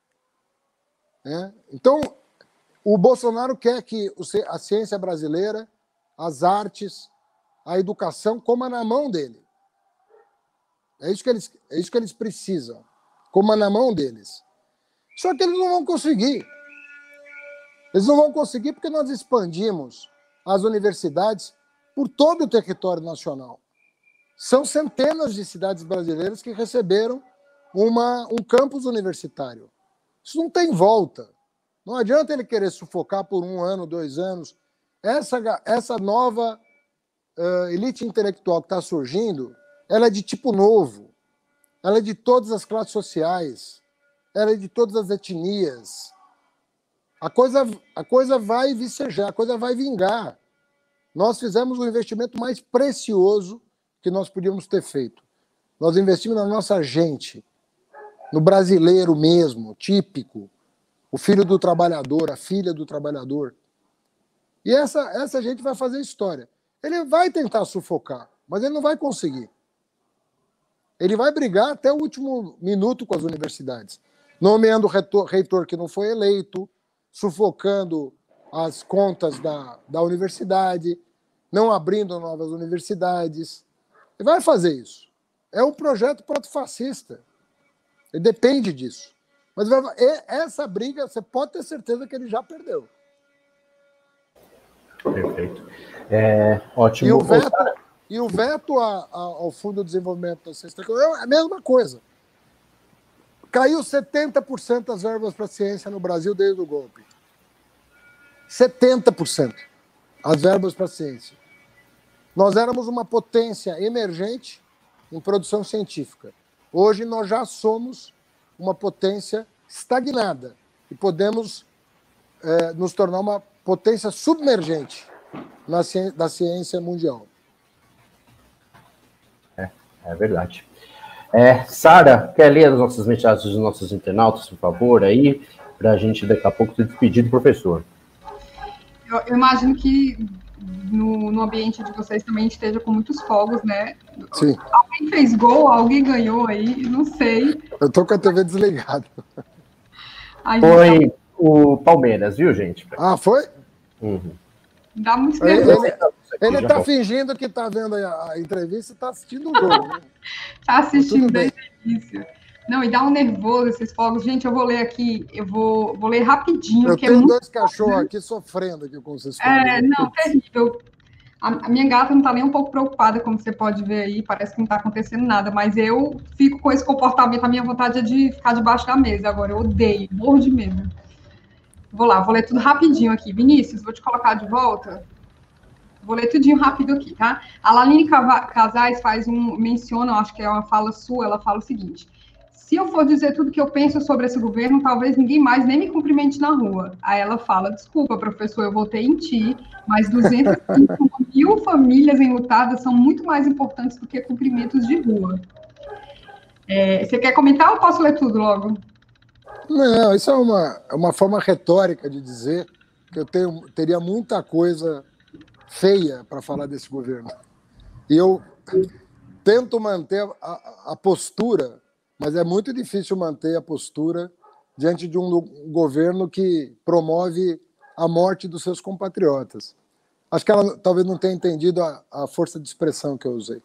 É? Então, o Bolsonaro quer que a ciência brasileira, as artes, a educação coma na mão dele. É isso que eles, é isso que eles precisam. Coma na mão deles. Só que eles não vão conseguir. Eles não vão conseguir porque nós expandimos as universidades por todo o território nacional. São centenas de cidades brasileiras que receberam uma, um campus universitário. Isso não tem volta. Não adianta ele querer sufocar por um ano, dois anos. Essa, essa nova uh, elite intelectual que está surgindo, ela é de tipo novo. Ela é de todas as classes sociais. Ela é de todas as etnias. A coisa, a coisa vai vicejar, a coisa vai vingar. Nós fizemos o investimento mais precioso que nós podíamos ter feito. Nós investimos na nossa gente, no brasileiro mesmo, típico, o filho do trabalhador, a filha do trabalhador. E essa, essa gente vai fazer história. Ele vai tentar sufocar, mas ele não vai conseguir. Ele vai brigar até o último minuto com as universidades, nomeando reitor, reitor que não foi eleito, sufocando as contas da, da universidade, não abrindo novas universidades. Ele vai fazer isso. É um projeto protofascista. Ele depende disso. Mas essa briga, você pode ter certeza que ele já perdeu. Perfeito. É, ótimo. E o veto, e o veto a, a, ao Fundo de Desenvolvimento da Ciência é a mesma coisa. Caiu setenta por cento das verbas para a ciência no Brasil desde o golpe. setenta por cento as verbas para a ciência. Nós éramos uma potência emergente em produção científica. Hoje nós já somos uma potência estagnada e podemos é, nos tornar uma potência submergente na ciência, da ciência mundial. É, é verdade. É, Sara, quer ler as nossas mensagens dos nossos internautas, por favor, aí, para a gente daqui a pouco se despedir do professor. Eu, eu imagino que no, no ambiente de vocês também esteja com muitos fogos, né? Sim. Alguém fez gol, alguém ganhou aí, não sei. Eu tô com a T V desligada. Foi tá... o Palmeiras, viu, gente? Ah, foi? Uhum. Dá muito Ele, nervoso. ele, ele tá fingindo que tá vendo a, a entrevista e tá assistindo o gol, né? Tá assistindo desde o início. Não, e dá um nervoso esses fogos. Gente, eu vou ler aqui, eu vou, vou ler rapidinho. Eu que tenho é dois cachorros aqui sofrendo aqui com vocês. É, não, terrível. A, a minha gata não tá nem um pouco preocupada, como você pode ver aí, parece que não tá acontecendo nada, mas eu fico com esse comportamento, a minha vontade é de ficar debaixo da mesa agora, eu odeio, morro de medo. Vou lá, vou ler tudo rapidinho aqui. Vinícius, vou te colocar de volta. Vou ler tudinho rápido aqui, tá? A Laline Casais faz um, menciona, acho que é uma fala sua, ela fala o seguinte: se eu for dizer tudo que eu penso sobre esse governo, talvez ninguém mais nem me cumprimente na rua. Aí ela fala: desculpa, professor, eu votei em ti, mas duzentas e cinco mil famílias enlutadas são muito mais importantes do que cumprimentos de rua. É, você quer comentar ou posso ler tudo logo? Não, isso é uma, é uma forma retórica de dizer que eu tenho, teria muita coisa feia para falar desse governo. E eu tento manter a, a postura, mas é muito difícil manter a postura diante de um governo que promove a morte dos seus compatriotas. Acho que ela talvez não tenha entendido a, a força de expressão que eu usei.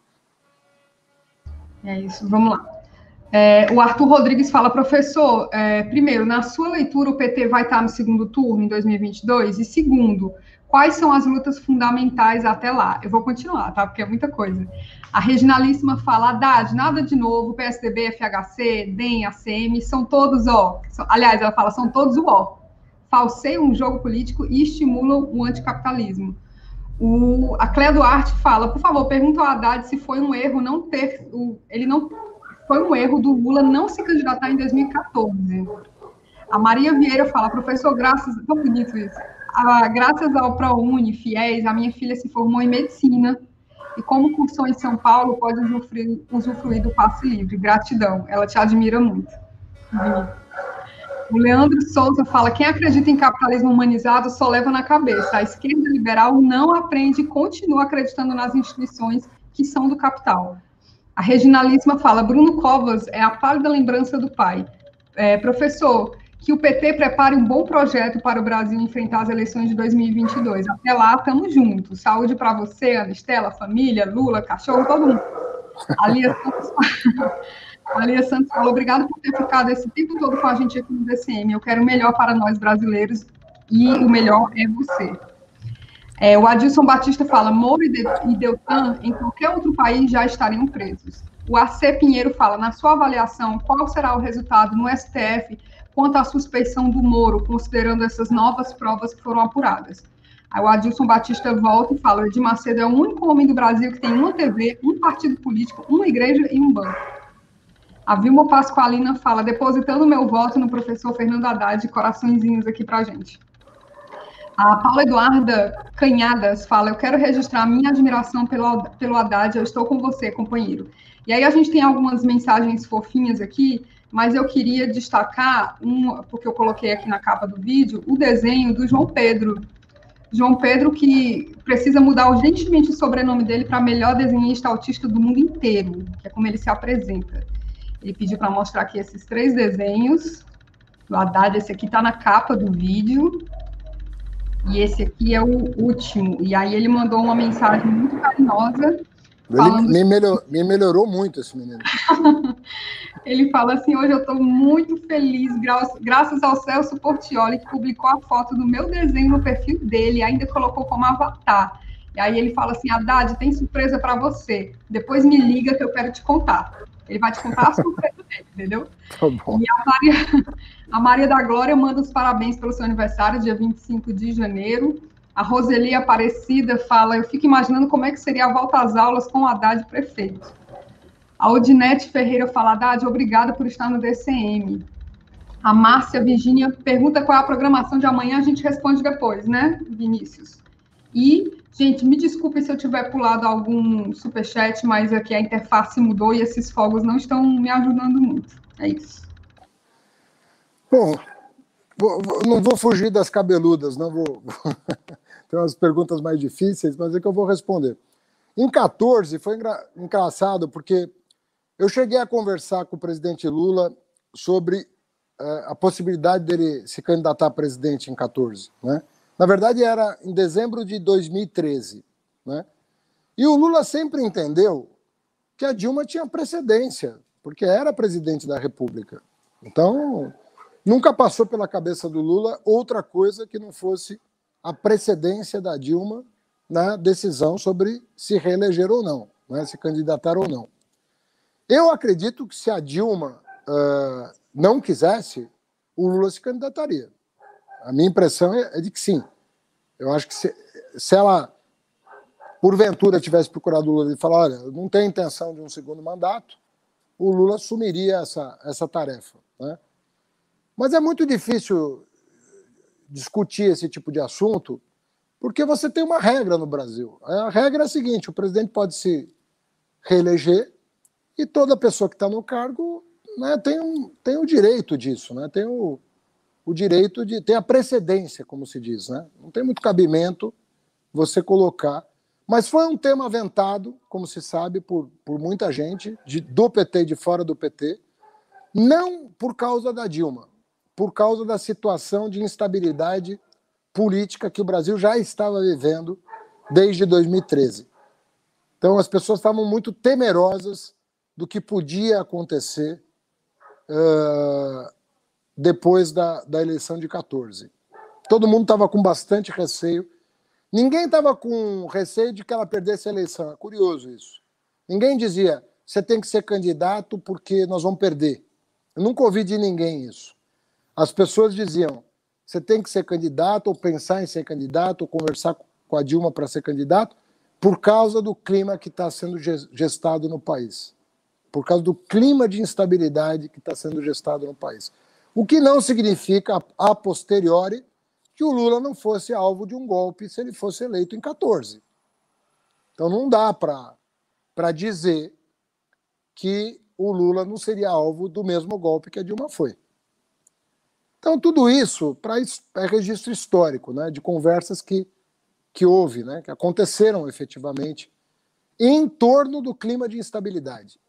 É isso, vamos lá. É, o Arthur Rodrigues fala: professor, é, primeiro, na sua leitura, o P T vai estar no segundo turno em dois mil e vinte e dois? E segundo, quais são as lutas fundamentais até lá? Eu vou continuar, tá? Porque é muita coisa. A Reginalíssima fala: Haddad, nada de novo, P S D B, F H C, D E M, A C M, são todos, ó. São, aliás, ela fala: são todos o ó. Falseiam um jogo político e estimulam o anticapitalismo. O, a Cléa Duarte fala: por favor, pergunta ao Haddad se foi um erro não ter... O, ele não... Foi um erro do Lula não se candidatar em dois mil e quatorze. A Maria Vieira fala: professor, graças... Tão bonito isso. Ah, graças ao ProUni, FIES, a minha filha se formou em medicina e como cursou em São Paulo, pode usufruir, usufruir do passe livre. Gratidão. Ela te admira muito. O Leandro Souza fala: quem acredita em capitalismo humanizado só leva na cabeça. A esquerda liberal não aprende e continua acreditando nas instituições que são do capital. A Reginalíssima fala: Bruno Covas é a pálida lembrança do pai. É, professor, que o P T prepare um bom projeto para o Brasil enfrentar as eleições de dois mil e vinte e dois. Até lá, estamos juntos. Saúde para você, Ana Estela, família, Lula, cachorro, todo mundo. A Lia Santos, a Lia Santos fala: obrigado por ter ficado esse tempo todo com a gente aqui no D C M. Eu quero o melhor para nós brasileiros e o melhor é você. É, o Adilson Batista fala: Moro e Deltan, em qualquer outro país, já estariam presos. O A C Pinheiro fala: na sua avaliação, qual será o resultado no S T F quanto à suspeição do Moro, considerando essas novas provas que foram apuradas? Aí o Adilson Batista volta e fala: Edir Macedo é o único homem do Brasil que tem uma T V, um partido político, uma igreja e um banco. A Vilma Pasqualina fala: depositando meu voto no professor Fernando Haddad, coraçõezinhos aqui pra gente. A Paula Eduarda Canhadas fala: eu quero registrar a minha admiração pelo, pelo Haddad, eu estou com você, companheiro. E aí a gente tem algumas mensagens fofinhas aqui, mas eu queria destacar, um, porque eu coloquei aqui na capa do vídeo, o desenho do João Pedro. João Pedro, que precisa mudar urgentemente o sobrenome dele para melhor desenhista autista do mundo inteiro, que é como ele se apresenta. Ele pediu para mostrar aqui esses três desenhos do Haddad. Esse aqui está na capa do vídeo. E esse aqui é o último. E aí ele mandou uma mensagem muito carinhosa. Falando... Ele me, melhor, me melhorou muito esse menino. Ele fala assim: hoje eu estou muito feliz, gra graças ao Celso Portioli, que publicou a foto do meu desenho no perfil dele e ainda colocou como avatar. E aí ele fala assim: Haddad, tem surpresa para você. Depois me liga que eu quero te contar. Ele vai te contar a surpresa dele, entendeu? Tá bom. E a Maria, a Maria da Glória manda os parabéns pelo seu aniversário, dia vinte e cinco de janeiro. A Roseli Aparecida fala: eu fico imaginando como é que seria a volta às aulas com o Haddad prefeito. A Odinete Ferreira fala: Haddad, obrigada por estar no D C M. A Márcia Virgínia pergunta qual é a programação de amanhã, a gente responde depois, né, Vinícius? E, gente, me desculpe se eu tiver pulado algum superchat, mas aqui a interface mudou e esses fogos não estão me ajudando muito. É isso. Bom, vou, não vou fugir das cabeludas, não vou... Tem umas perguntas mais difíceis, mas é que eu vou responder. Em quatorze, foi engra... engraçado, porque eu cheguei a conversar com o presidente Lula sobre uh, a possibilidade dele se candidatar a presidente em quatorze, né? Na verdade, era em dezembro de dois mil e treze, né? E o Lula sempre entendeu que a Dilma tinha precedência, porque era presidente da República. Então, nunca passou pela cabeça do Lula outra coisa que não fosse a precedência da Dilma na decisão sobre se reeleger ou não, né? Se candidatar ou não. Eu acredito que se a Dilma uh, não quisesse, o Lula se candidataria. A minha impressão é de que sim. Eu acho que se, se ela porventura tivesse procurado o Lula e falar, olha, eu não tenho intenção de um segundo mandato, o Lula assumiria essa, essa tarefa, né? Mas é muito difícil discutir esse tipo de assunto porque você tem uma regra no Brasil. A regra é a seguinte, o presidente pode se reeleger e toda pessoa que está no cargo, né, tem, um, tem o direito disso, né, tem o, o direito de ter a precedência, como se diz. Né? Não tem muito cabimento você colocar. Mas foi um tema aventado, como se sabe, por, por muita gente, de, do P T e de fora do P T, não por causa da Dilma, por causa da situação de instabilidade política que o Brasil já estava vivendo desde dois mil e treze. Então, as pessoas estavam muito temerosas do que podia acontecer uh, depois da, da eleição de quatorze. Todo mundo estava com bastante receio. Ninguém estava com receio de que ela perdesse a eleição. É curioso isso. Ninguém dizia, você tem que ser candidato porque nós vamos perder. Eu nunca ouvi de ninguém isso. As pessoas diziam, você tem que ser candidato, ou pensar em ser candidato, ou conversar com a Dilma para ser candidato, por causa do clima que está sendo gestado no país. Por causa do clima de instabilidade que está sendo gestado no país. O que não significa, a posteriori, que o Lula não fosse alvo de um golpe se ele fosse eleito em quatorze. Então não dá para dizer que o Lula não seria alvo do mesmo golpe que a Dilma foi. Então tudo isso pra, é registro histórico, né, de conversas que, que houve, né, que aconteceram efetivamente em torno do clima de instabilidade.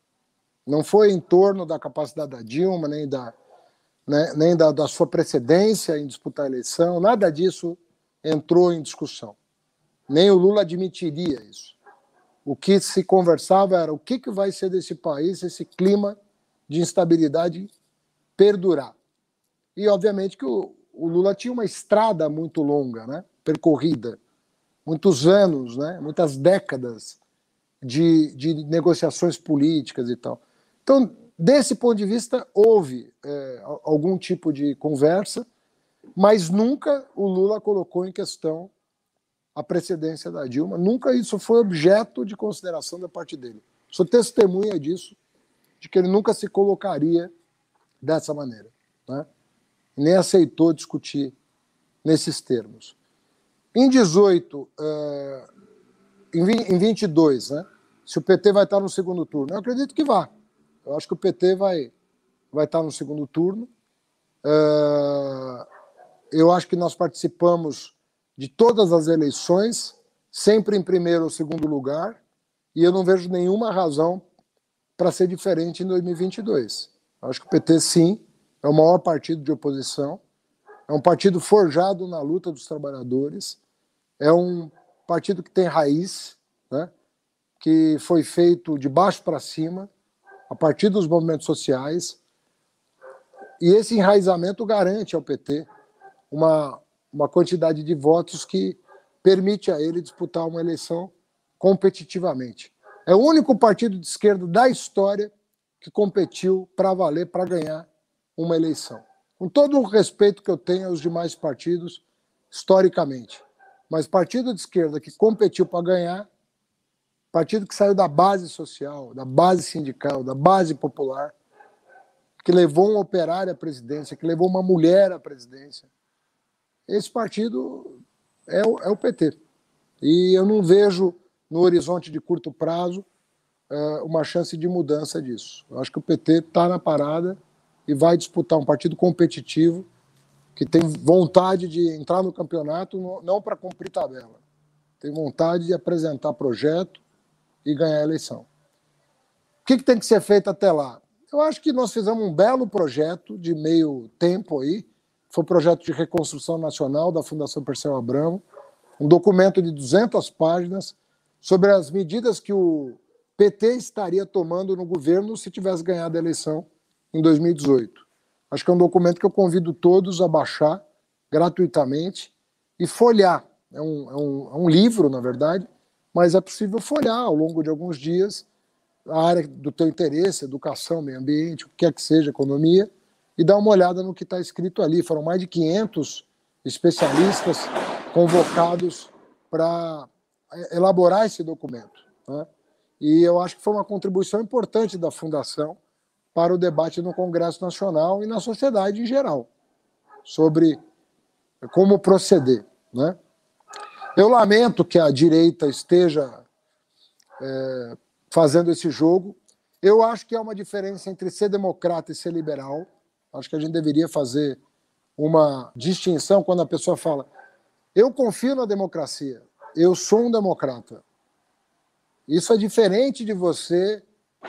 Não foi em torno da capacidade da Dilma, nem da, né, nem da, da sua precedência em disputar a eleição, nada disso entrou em discussão. Nem o Lula admitiria isso. O que se conversava era o que, que vai ser desse país, esse clima de instabilidade perdurar. E, obviamente, que o, o Lula tinha uma estrada muito longa, né, percorrida, muitos anos, né, muitas décadas de, de negociações políticas e tal. Então, desse ponto de vista, houve é, algum tipo de conversa, mas nunca o Lula colocou em questão a precedência da Dilma, nunca isso foi objeto de consideração da parte dele. Sou testemunha disso, de que ele nunca se colocaria dessa maneira, né? Nem aceitou discutir nesses termos. Em dezoito, uh, em vinte e dois, né, se o P T vai estar no segundo turno, eu acredito que vá. Eu acho que o P T vai, vai estar no segundo turno. Uh, eu acho que nós participamos de todas as eleições, sempre em primeiro ou segundo lugar, e eu não vejo nenhuma razão para ser diferente em dois mil e vinte e dois. Eu acho que o P T, sim, é o maior partido de oposição, é um partido forjado na luta dos trabalhadores, é um partido que tem raiz, né, que foi feito de baixo para cima, a partir dos movimentos sociais, e esse enraizamento garante ao P T uma, uma quantidade de votos que permite a ele disputar uma eleição competitivamente. É o único partido de esquerda da história que competiu para valer, para ganhar uma eleição. Com todo o respeito que eu tenho aos demais partidos, historicamente. Mas partido de esquerda que competiu para ganhar, partido que saiu da base social, da base sindical, da base popular, que levou um operário à presidência, que levou uma mulher à presidência, esse partido é o, é o P T. E eu não vejo, no horizonte de curto prazo, uma chance de mudança disso. Eu acho que o P T está na parada e vai disputar um partido competitivo que tem vontade de entrar no campeonato não para cumprir tabela, tem vontade de apresentar projeto e ganhar a eleição. O que, que tem que ser feito até lá? Eu acho que nós fizemos um belo projeto de meio tempo aí, foi o projeto de reconstrução nacional da Fundação Perseu Abramo, um documento de duzentas páginas sobre as medidas que o P T estaria tomando no governo se tivesse ganhado a eleição em dois mil e dezoito. Acho que é um documento que eu convido todos a baixar gratuitamente e folhear. É um, é um, é um livro, na verdade, mas é possível folhear ao longo de alguns dias a área do teu interesse, educação, meio ambiente, o que quer que seja, economia, e dar uma olhada no que está escrito ali. Foram mais de quinhentos especialistas convocados para elaborar esse documento, né? E eu acho que foi uma contribuição importante da Fundação para o debate no Congresso Nacional e na sociedade em geral, sobre como proceder, né? Eu lamento que a direita esteja é, fazendo esse jogo. Eu acho que há uma diferença entre ser democrata e ser liberal. Acho que a gente deveria fazer uma distinção quando a pessoa fala: eu confio na democracia, eu sou um democrata. Isso é diferente de você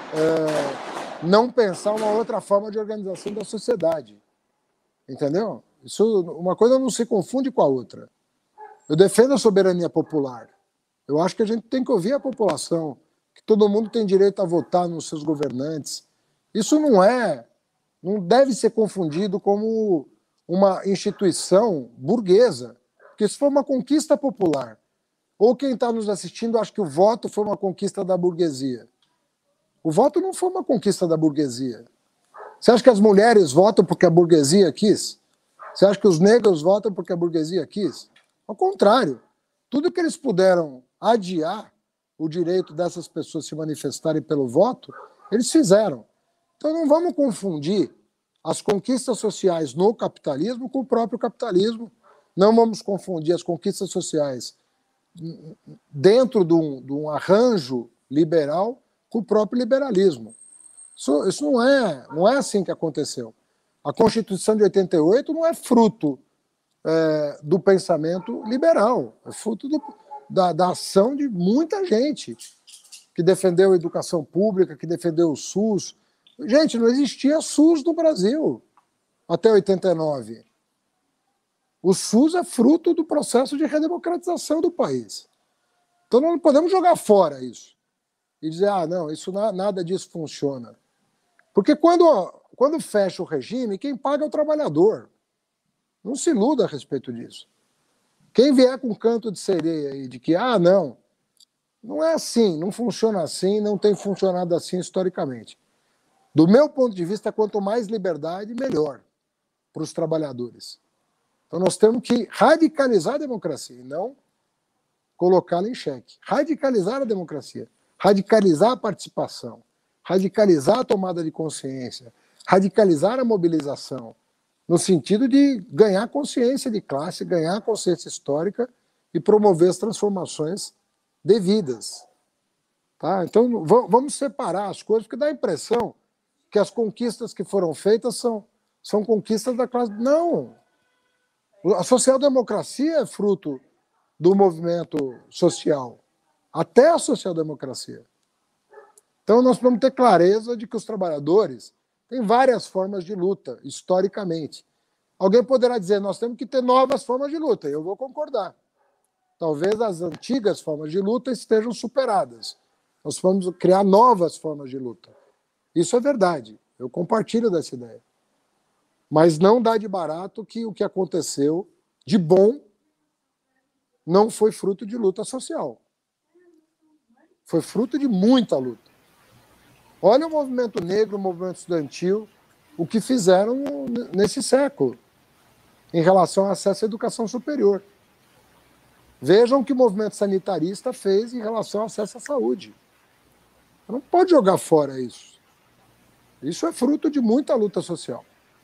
é, não pensar uma outra forma de organização da sociedade. Entendeu? Isso, uma coisa não se confunde com a outra. Eu defendo a soberania popular. Eu acho que a gente tem que ouvir a população, que todo mundo tem direito a votar nos seus governantes. Isso não é, não deve ser confundido como uma instituição burguesa, porque isso foi uma conquista popular. Ou quem está nos assistindo acha que o voto foi uma conquista da burguesia. O voto não foi uma conquista da burguesia. Você acha que as mulheres votam porque a burguesia quis? Você acha que os negros votam porque a burguesia quis? Ao contrário, tudo que eles puderam adiar o direito dessas pessoas se manifestarem pelo voto, eles fizeram. Então não vamos confundir as conquistas sociais no capitalismo com o próprio capitalismo. Não vamos confundir as conquistas sociais dentro de um, de um arranjo liberal com o próprio liberalismo. Isso, isso não é, não é assim que aconteceu. A Constituição de oitenta e oito não é fruto é, do pensamento liberal, é fruto do, da, da ação de muita gente que defendeu a educação pública, que defendeu o SUS. Gente, não existia SUS no Brasil até oitenta e nove. O SUS é fruto do processo de redemocratização do país. Então nós não podemos jogar fora isso e dizer, ah, não, isso nada disso funciona. Porque quando, quando fecha o regime, quem paga é o trabalhador. Não se iluda a respeito disso. Quem vier com canto de sereia aí de que, ah, não, não é assim, não funciona assim, não tem funcionado assim historicamente. Do meu ponto de vista, quanto mais liberdade, melhor para os trabalhadores. Então nós temos que radicalizar a democracia e não colocá-la em xeque. Radicalizar a democracia, radicalizar a participação, radicalizar a tomada de consciência, radicalizar a mobilização, no sentido de ganhar consciência de classe, ganhar consciência histórica e promover as transformações devidas. Tá? Então vamos separar as coisas, porque dá a impressão que as conquistas que foram feitas são, são conquistas da classe. Não! A social-democracia é fruto do movimento social, até a social-democracia. Então nós precisamos ter clareza de que os trabalhadores têm várias formas de luta, historicamente. Alguém poderá dizer, nós temos que ter novas formas de luta, e eu vou concordar. Talvez as antigas formas de luta estejam superadas. Nós vamos criar novas formas de luta. Isso é verdade, eu compartilho dessa ideia. Mas não dá de barato que o que aconteceu de bom não foi fruto de luta social. Foi fruto de muita luta. Olha o movimento negro, o movimento estudantil, o que fizeram nesse século em relação ao acesso à educação superior. Vejam o que o movimento sanitarista fez em relação ao acesso à saúde. Não pode jogar fora isso. Isso é fruto de muita luta social.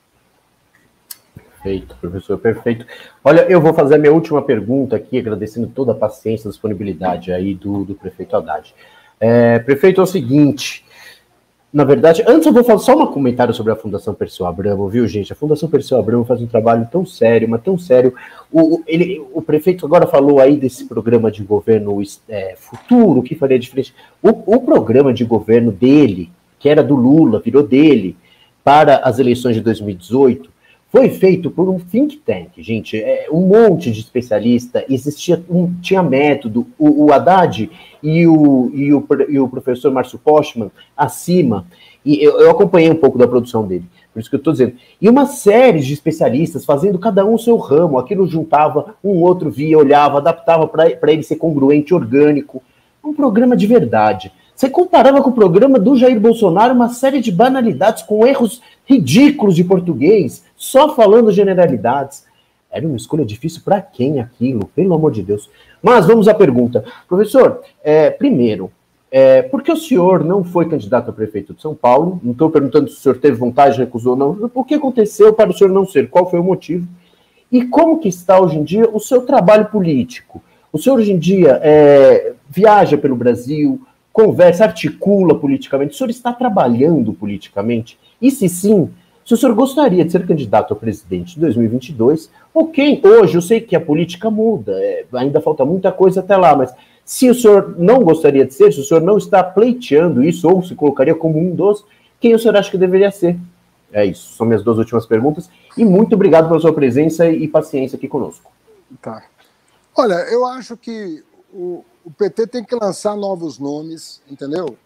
Perfeito, professor, perfeito. Olha, eu vou fazer a minha última pergunta aqui, agradecendo toda a paciência e disponibilidade aí do, do prefeito Haddad. É, prefeito, é o seguinte, na verdade, antes eu vou fazer só um comentário sobre a Fundação Perseu Abramo, viu, gente? A Fundação Perseu Abramo faz um trabalho tão sério, mas tão sério. O, ele, o prefeito agora falou aí desse programa de governo é, futuro, que faria diferente. O, o programa de governo dele, que era do Lula, virou dele, para as eleições de dois mil e dezoito, foi feito por um think tank, gente, é, um monte de especialista, existia um, tinha método, o, o Haddad e o, e, o, e o professor Márcio Postman acima, e eu, eu acompanhei um pouco da produção dele, por isso que eu estou dizendo, e uma série de especialistas fazendo cada um o seu ramo, aquilo juntava, um outro via, olhava, adaptava para ele ser congruente, orgânico, um programa de verdade. Você comparava com o programa do Jair Bolsonaro uma série de banalidades com erros ridículos de português, só falando generalidades. Era uma escolha difícil para quem aquilo, pelo amor de Deus. Mas vamos à pergunta. Professor, é, primeiro, é, por que o senhor não foi candidato a prefeito de São Paulo? Não estou perguntando se o senhor teve vontade, recusou ou não. O que aconteceu para o senhor não ser? Qual foi o motivo? E como que está hoje em dia o seu trabalho político? O senhor hoje em dia é, viaja pelo Brasil, conversa, articula politicamente. O senhor está trabalhando politicamente? E se sim, se o senhor gostaria de ser candidato a presidente de dois mil e vinte e dois, ou quem hoje, eu sei que a política muda, é, ainda falta muita coisa até lá, mas se o senhor não gostaria de ser, se o senhor não está pleiteando isso, ou se colocaria como um dos, quem o senhor acha que deveria ser? É isso, são minhas duas últimas perguntas, e muito obrigado pela sua presença e paciência aqui conosco. Tá. Olha, eu acho que o, o P T tem que lançar novos nomes, entendeu?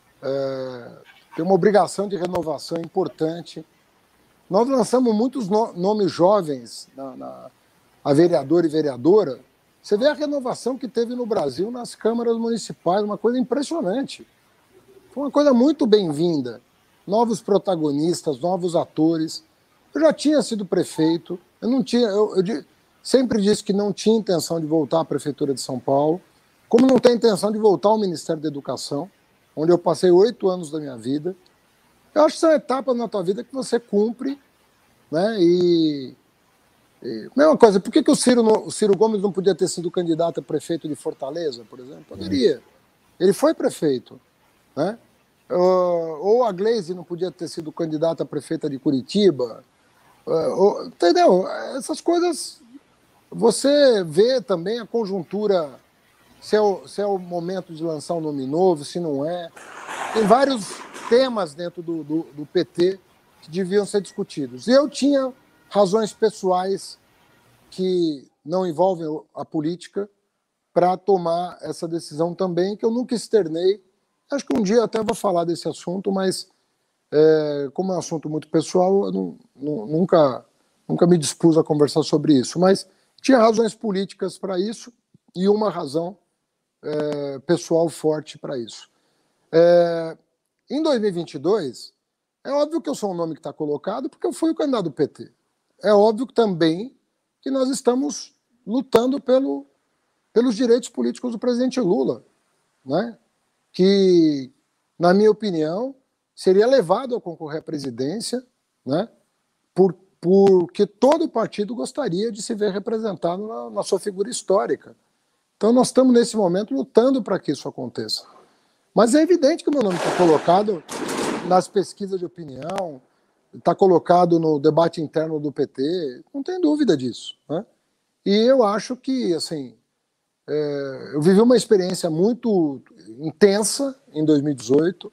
É, tem uma obrigação de renovação importante. Nós lançamos muitos no, nomes jovens, na, na, a vereadora e vereadora. Você vê a renovação que teve no Brasil nas câmaras municipais, uma coisa impressionante. Foi uma coisa muito bem-vinda. Novos protagonistas, novos atores. Eu já tinha sido prefeito, eu não tinha, eu, eu sempre disse que não tinha intenção de voltar à Prefeitura de São Paulo, como não tenho intenção de voltar ao Ministério da Educação, onde eu passei oito anos da minha vida. Eu acho que são etapas na tua vida que você cumpre, né? E, e mesma coisa, por que, que o, Ciro, o Ciro Gomes não podia ter sido candidato a prefeito de Fortaleza, por exemplo? Poderia. Ele foi prefeito, né? Ou a Gleisi não podia ter sido candidata a prefeita de Curitiba. Ou, entendeu? Essas coisas você vê também a conjuntura, se é, o, se é o momento de lançar um nome novo, se não é. Tem vários temas dentro do, do, do P T que deviam ser discutidos. E eu tinha razões pessoais que não envolvem a política para tomar essa decisão também, que eu nunca externei. Acho que um dia até vou falar desse assunto, mas é, como é um assunto muito pessoal, eu não, não, nunca, nunca me dispus a conversar sobre isso. Mas tinha razões políticas para isso e uma razão é, pessoal forte para isso. É, em dois mil e vinte e dois, é óbvio que eu sou um nome que está colocado porque eu fui o candidato do P T. É óbvio também que nós estamos lutando pelo, pelos direitos políticos do presidente Lula, né? Que, na minha opinião, seria levado a concorrer à presidência, né? Por, porque todo partido gostaria de se ver representado na, na sua figura histórica. Então nós estamos, nesse momento, lutando para que isso aconteça. Mas é evidente que o meu nome está colocado nas pesquisas de opinião, está colocado no debate interno do P T, não tem dúvida disso, né? E eu acho que, assim, é, eu vivi uma experiência muito intensa em dois mil e dezoito.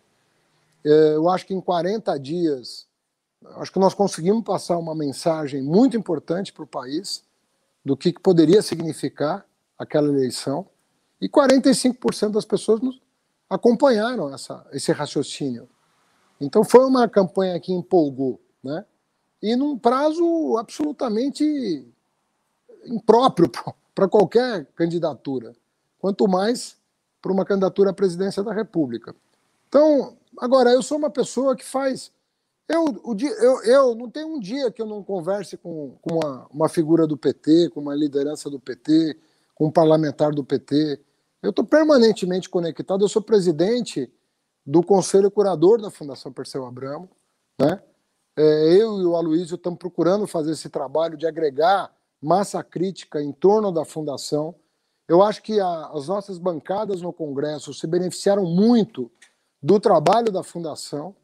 É, eu acho que em quarenta dias, acho que nós conseguimos passar uma mensagem muito importante para o país do que, que poderia significar aquela eleição. E quarenta e cinco por cento das pessoas nos acompanharam essa, esse raciocínio. Então foi uma campanha que empolgou, né? E num prazo absolutamente impróprio para qualquer candidatura, quanto mais para uma candidatura à presidência da República. Então, agora, eu sou uma pessoa que faz... Eu, o dia, eu, eu não tenho um dia que eu não converse com, com uma, uma figura do P T, com uma liderança do P T, com um parlamentar do P T. Eu estou permanentemente conectado, eu sou presidente do Conselho Curador da Fundação Perseu Abramo, né? É, eu e o Aloysio estamos procurando fazer esse trabalho de agregar massa crítica em torno da Fundação. Eu acho que a, as nossas bancadas no Congresso se beneficiaram muito do trabalho da Fundação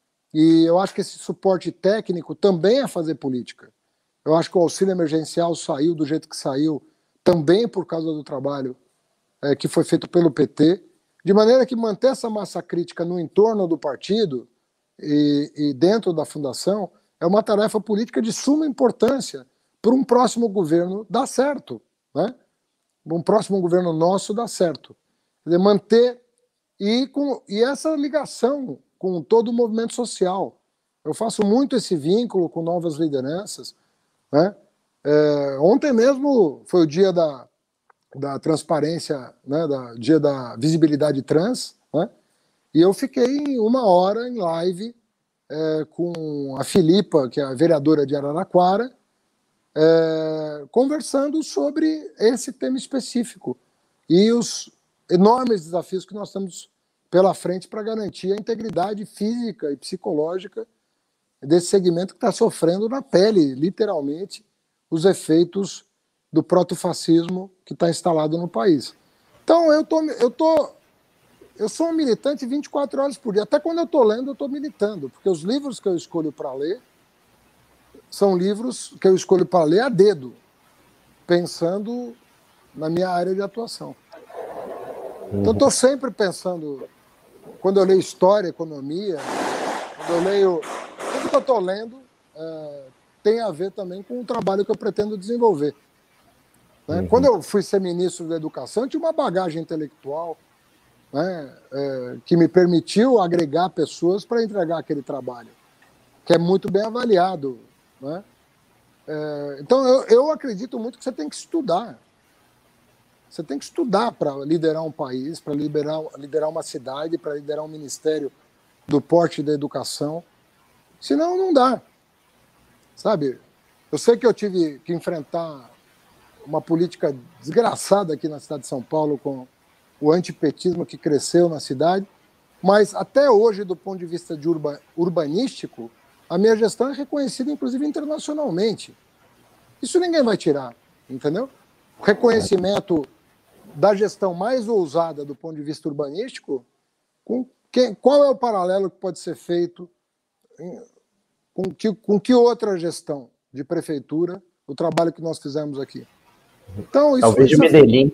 e eu acho que esse suporte técnico também é fazer política. Eu acho que o auxílio emergencial saiu do jeito que saiu também por causa do trabalho é, que foi feito pelo P T, de maneira que manter essa massa crítica no entorno do partido e, e dentro da Fundação é uma tarefa política de suma importância para um próximo governo dar certo, né? Um próximo governo nosso dar certo. Quer dizer, manter e, com, e essa ligação com todo o movimento social. Eu faço muito esse vínculo com novas lideranças, né? É, ontem mesmo foi o dia da, da transparência, né, da, dia da visibilidade trans, né? E eu fiquei uma hora em live é, com a Filipa, que é a vereadora de Araraquara, é, conversando sobre esse tema específico e os enormes desafios que nós temos pela frente para garantir a integridade física e psicológica desse segmento que está sofrendo na pele, literalmente, os efeitos do protofascismo que está instalado no país. Então, eu, tô, eu, tô, eu sou um militante vinte e quatro horas por dia. Até quando eu estou lendo, eu estou militando, porque os livros que eu escolho para ler são livros que eu escolho para ler a dedo, pensando na minha área de atuação. Então, eu estou sempre pensando, quando eu leio história, economia, quando eu leio... Tudo que eu estou lendo é, tem a ver também com o trabalho que eu pretendo desenvolver. Né? Uhum. Quando eu fui ser ministro da Educação, eu tinha uma bagagem intelectual, né, é, que me permitiu agregar pessoas para entregar aquele trabalho, que é muito bem avaliado. Né? É, então, eu, eu acredito muito que você tem que estudar. Você tem que estudar para liderar um país, para liderar, liderar uma cidade, para liderar um ministério do porte da educação. Senão, não dá. Sabe? Eu sei que eu tive que enfrentar uma política desgraçada aqui na cidade de São Paulo com o antipetismo que cresceu na cidade, mas até hoje, do ponto de vista de urba, urbanístico, a minha gestão é reconhecida, inclusive, internacionalmente. Isso ninguém vai tirar, entendeu? O reconhecimento da gestão mais ousada do ponto de vista urbanístico, com quem, qual é o paralelo que pode ser feito com que, com que outra gestão de prefeitura, o trabalho que nós fizemos aqui? Então, isso, Talvez de isso Medellín.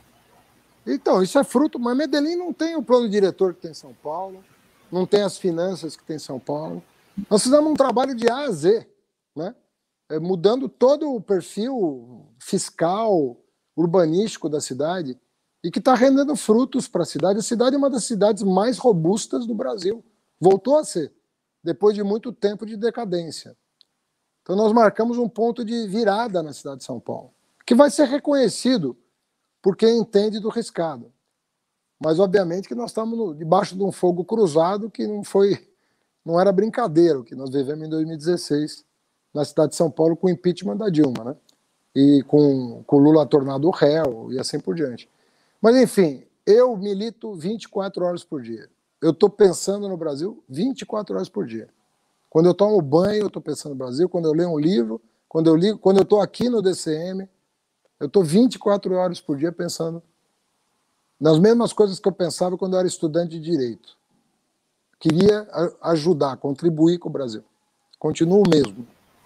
É, então, isso é fruto, mas Medellín não tem o plano diretor que tem em São Paulo, não tem as finanças que tem em São Paulo. Nós fizemos um trabalho de A a Z, né? É, mudando todo o perfil fiscal, urbanístico da cidade, e que está rendendo frutos para a cidade. A cidade é uma das cidades mais robustas do Brasil. Voltou a ser, depois de muito tempo de decadência. Então, nós marcamos um ponto de virada na cidade de São Paulo, que vai ser reconhecido por quem entende do riscado. Mas, obviamente, que nós estamos no, debaixo de um fogo cruzado que não foi, não era brincadeira o que nós vivemos em dois mil e dezesseis na cidade de São Paulo com o impeachment da Dilma, né? E com, com o Lula tornado réu e assim por diante. Mas, enfim, eu milito vinte e quatro horas por dia. Eu estou pensando no Brasil vinte e quatro horas por dia. Quando eu tomo banho, eu estou pensando no Brasil. Quando eu leio um livro, quando eu ligo, quando eu estou aqui no D C M, eu estou vinte e quatro horas por dia pensando nas mesmas coisas que eu pensava quando eu era estudante de Direito. Queria ajudar, contribuir com o Brasil. Continuo mesmo.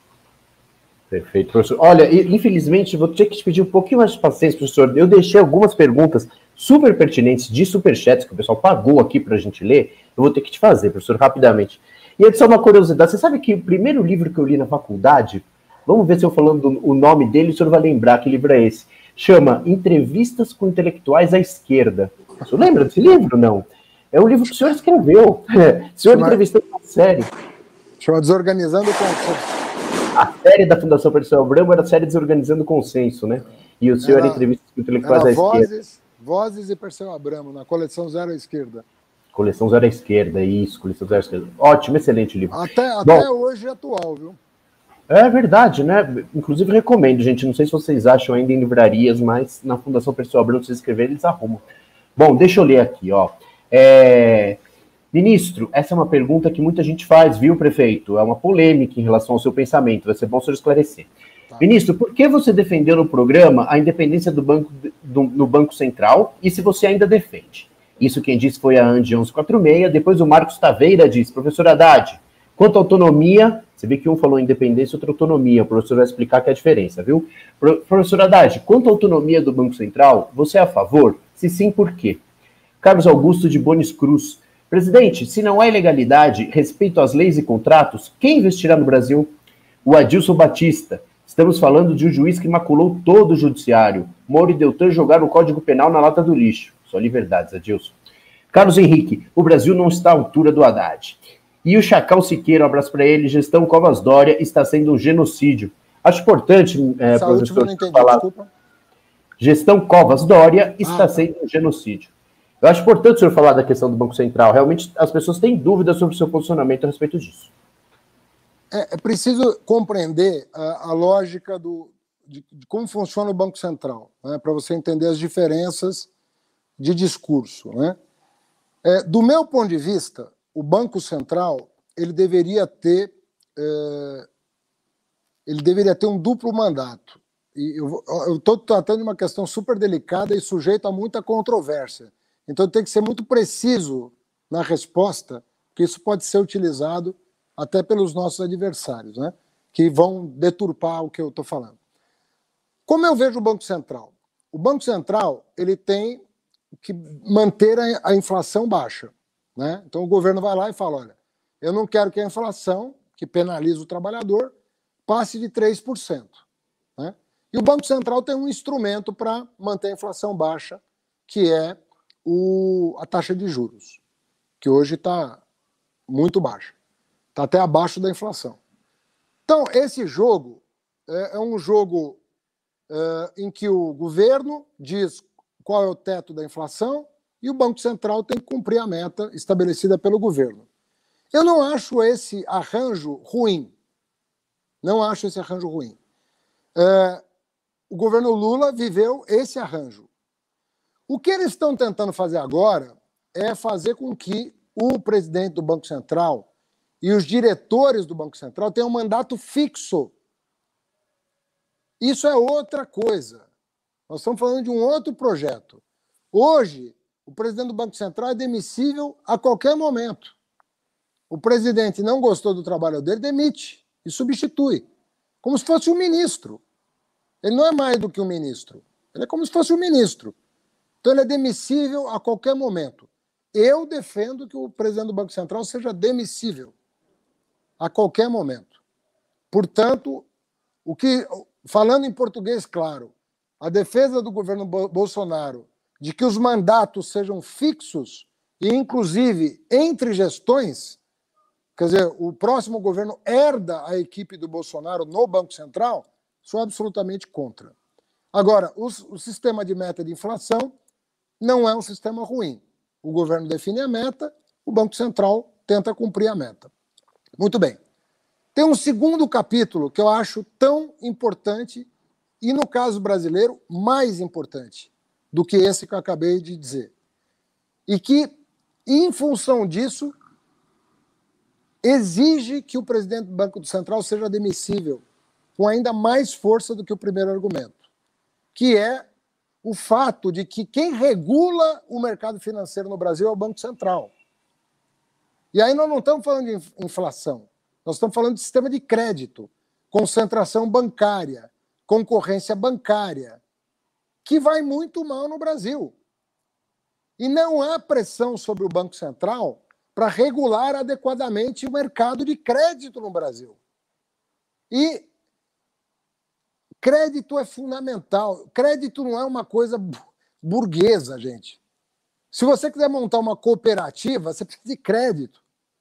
Perfeito, professor. Olha, infelizmente, vou ter que te pedir um pouquinho mais de paciência, professor. Eu deixei algumas perguntas super pertinentes de superchats que o pessoal pagou aqui para a gente ler. Eu vou ter que te fazer, professor, rapidamente. E antes, só uma curiosidade. Você sabe que o primeiro livro que eu li na faculdade, vamos ver se eu falando o nome dele, o senhor vai lembrar que livro é esse. Chama Entrevistas com Intelectuais à Esquerda. O senhor lembra desse livro? Não. É um livro que o senhor escreveu. O senhor Chama... entrevistou uma série. Chama Desorganizando o Consenso. A série da Fundação Perseu Abramo era a série Desorganizando o Consenso, né? E o senhor era, Entrevistas com Intelectuais à vozes, Esquerda. Vozes e Perseu Abramo, na coleção Zero à Esquerda. Coleção Zero à Esquerda, isso, Coleção Zero à Esquerda. Ótimo, excelente livro. Até, até hoje é atual, viu? É verdade, né? Inclusive recomendo, gente. Não sei se vocês acham ainda em livrarias, mas na Fundação Perseu Abramo, se vocês escreverem, eles arrumam. Bom, deixa eu ler aqui, ó. É... Ministro, essa é uma pergunta que muita gente faz, viu, prefeito? É uma polêmica em relação ao seu pensamento. Vai ser bom o senhor esclarecer. Tá. Ministro, por que você defendeu no programa a independência do banco, do, no Banco Central e se você ainda defende? Isso quem disse foi a Andy onze quarenta e seis. Depois o Marcos Taveira disse, professor Haddad, quanto à autonomia, você vê que um falou independência e outro autonomia, o professor vai explicar que é a diferença, viu? Pro, professor Haddad, quanto à autonomia do Banco Central, você é a favor? Se sim, por quê? Carlos Augusto de Bonis Cruz, presidente, se não há ilegalidade, respeito às leis e contratos, quem investirá no Brasil? O Adilson Batista, estamos falando de um juiz que maculou todo o judiciário. Moro e Deltan jogaram o Código Penal na lata do lixo. Só liberdades, Adilson. Carlos Henrique, o Brasil não está à altura do Haddad. E o Chacal Siqueira, um abraço para ele, gestão Covas Dória está sendo um genocídio. Acho importante, é, Essa última eu não entendi, falar. Desculpa. Gestão Covas Dória está ah, sendo um genocídio. Eu acho importante o senhor falar da questão do Banco Central. Realmente, as pessoas têm dúvidas sobre o seu posicionamento a respeito disso. é, é preciso compreender a, a lógica do, de, de como funciona o Banco Central, né, para você entender as diferenças de discurso. Né? É, do meu ponto de vista, o Banco Central ele deveria ter é, ele deveria ter um duplo mandato. E eu estou tratando de uma questão super delicada e sujeita a muita controvérsia. Então tem que ser muito preciso na resposta, porque isso pode ser utilizado até pelos nossos adversários, né? Que vão deturpar o que eu estou falando. Como eu vejo o Banco Central? O Banco Central ele tem que manter a, a inflação baixa. Né? Então o governo vai lá e fala, olha, eu não quero que a inflação, que penaliza o trabalhador, passe de três por cento. Né? E o Banco Central tem um instrumento para manter a inflação baixa, que é o, a taxa de juros, que hoje está muito baixa. Está até abaixo da inflação. Então, esse jogo é, é um jogo é, em que o governo diz qual é o teto da inflação e o Banco Central tem que cumprir a meta estabelecida pelo governo. Eu não acho esse arranjo ruim. Não acho esse arranjo ruim. É, o governo Lula viveu esse arranjo. O que eles estão tentando fazer agora é fazer com que o presidente do Banco Central e os diretores do Banco Central tenham um mandato fixo. Isso é outra coisa. Nós estamos falando de um outro projeto. Hoje, o presidente do Banco Central é demissível a qualquer momento. O presidente não gostou do trabalho dele, demite e substitui. Como se fosse um ministro. Ele não é mais do que um ministro. Ele é como se fosse um ministro. Então ele é demissível a qualquer momento. Eu defendo que o presidente do Banco Central seja demissível a qualquer momento. Portanto, o que, falando em português claro, a defesa do governo Bolsonaro de que os mandatos sejam fixos e, inclusive, entre gestões, quer dizer, o próximo governo herda a equipe do Bolsonaro no Banco Central, sou absolutamente contra. Agora, o, o sistema de meta de inflação não é um sistema ruim. O governo define a meta, o Banco Central tenta cumprir a meta. Muito bem. Tem um segundo capítulo que eu acho tão importante e, no caso brasileiro, mais importante do que esse que eu acabei de dizer. E que, em função disso, exige que o presidente do Banco Central seja demissível com ainda mais força do que o primeiro argumento, que é o fato de que quem regula o mercado financeiro no Brasil é o Banco Central. E aí nós não estamos falando de inflação, nós estamos falando de sistema de crédito, concentração bancária, concorrência bancária, que vai muito mal no Brasil. E não há pressão sobre o Banco Central para regular adequadamente o mercado de crédito no Brasil. E crédito é fundamental. Crédito não é uma coisa burguesa, gente. Se você quiser montar uma cooperativa, você precisa de crédito.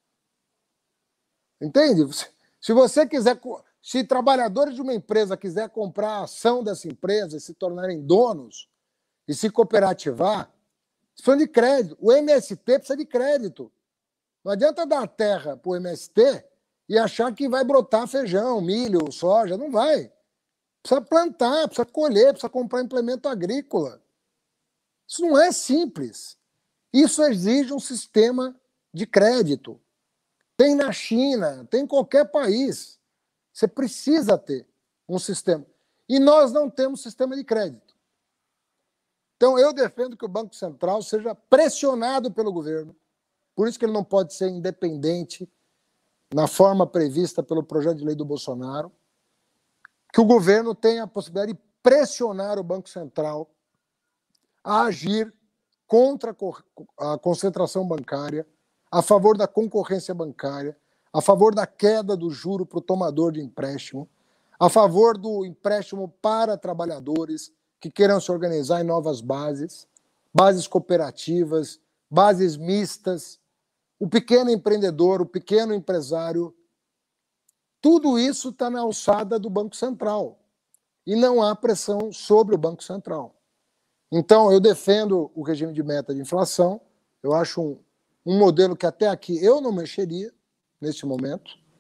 Entende? Se você quiser, se trabalhadores de uma empresa quiser comprar a ação dessa empresa e se tornarem donos e se cooperativar, precisa de crédito. O M S T precisa de crédito. Não adianta dar terra para o M S T e achar que vai brotar feijão, milho, soja. Não vai. Precisa plantar, precisa colher, precisa comprar implemento agrícola. Isso não é simples. Isso exige um sistema de crédito. Tem na China, tem em qualquer país. Você precisa ter um sistema. E nós não temos sistema de crédito. Então, eu defendo que o Banco Central seja pressionado pelo governo. Por isso que ele não pode ser independente na forma prevista pelo projeto de lei do Bolsonaro. Que o governo tenha a possibilidade de pressionar o Banco Central a agir contra a concentração bancária, a favor da concorrência bancária, a favor da queda do juro para o tomador de empréstimo, a favor do empréstimo para trabalhadores que queiram se organizar em novas bases, bases cooperativas, bases mistas, o pequeno empreendedor, o pequeno empresário. Tudo isso está na alçada do Banco Central e não há pressão sobre o Banco Central. Então, eu defendo o regime de meta de inflação, eu acho um, um modelo que até aqui eu não mexeria neste momento,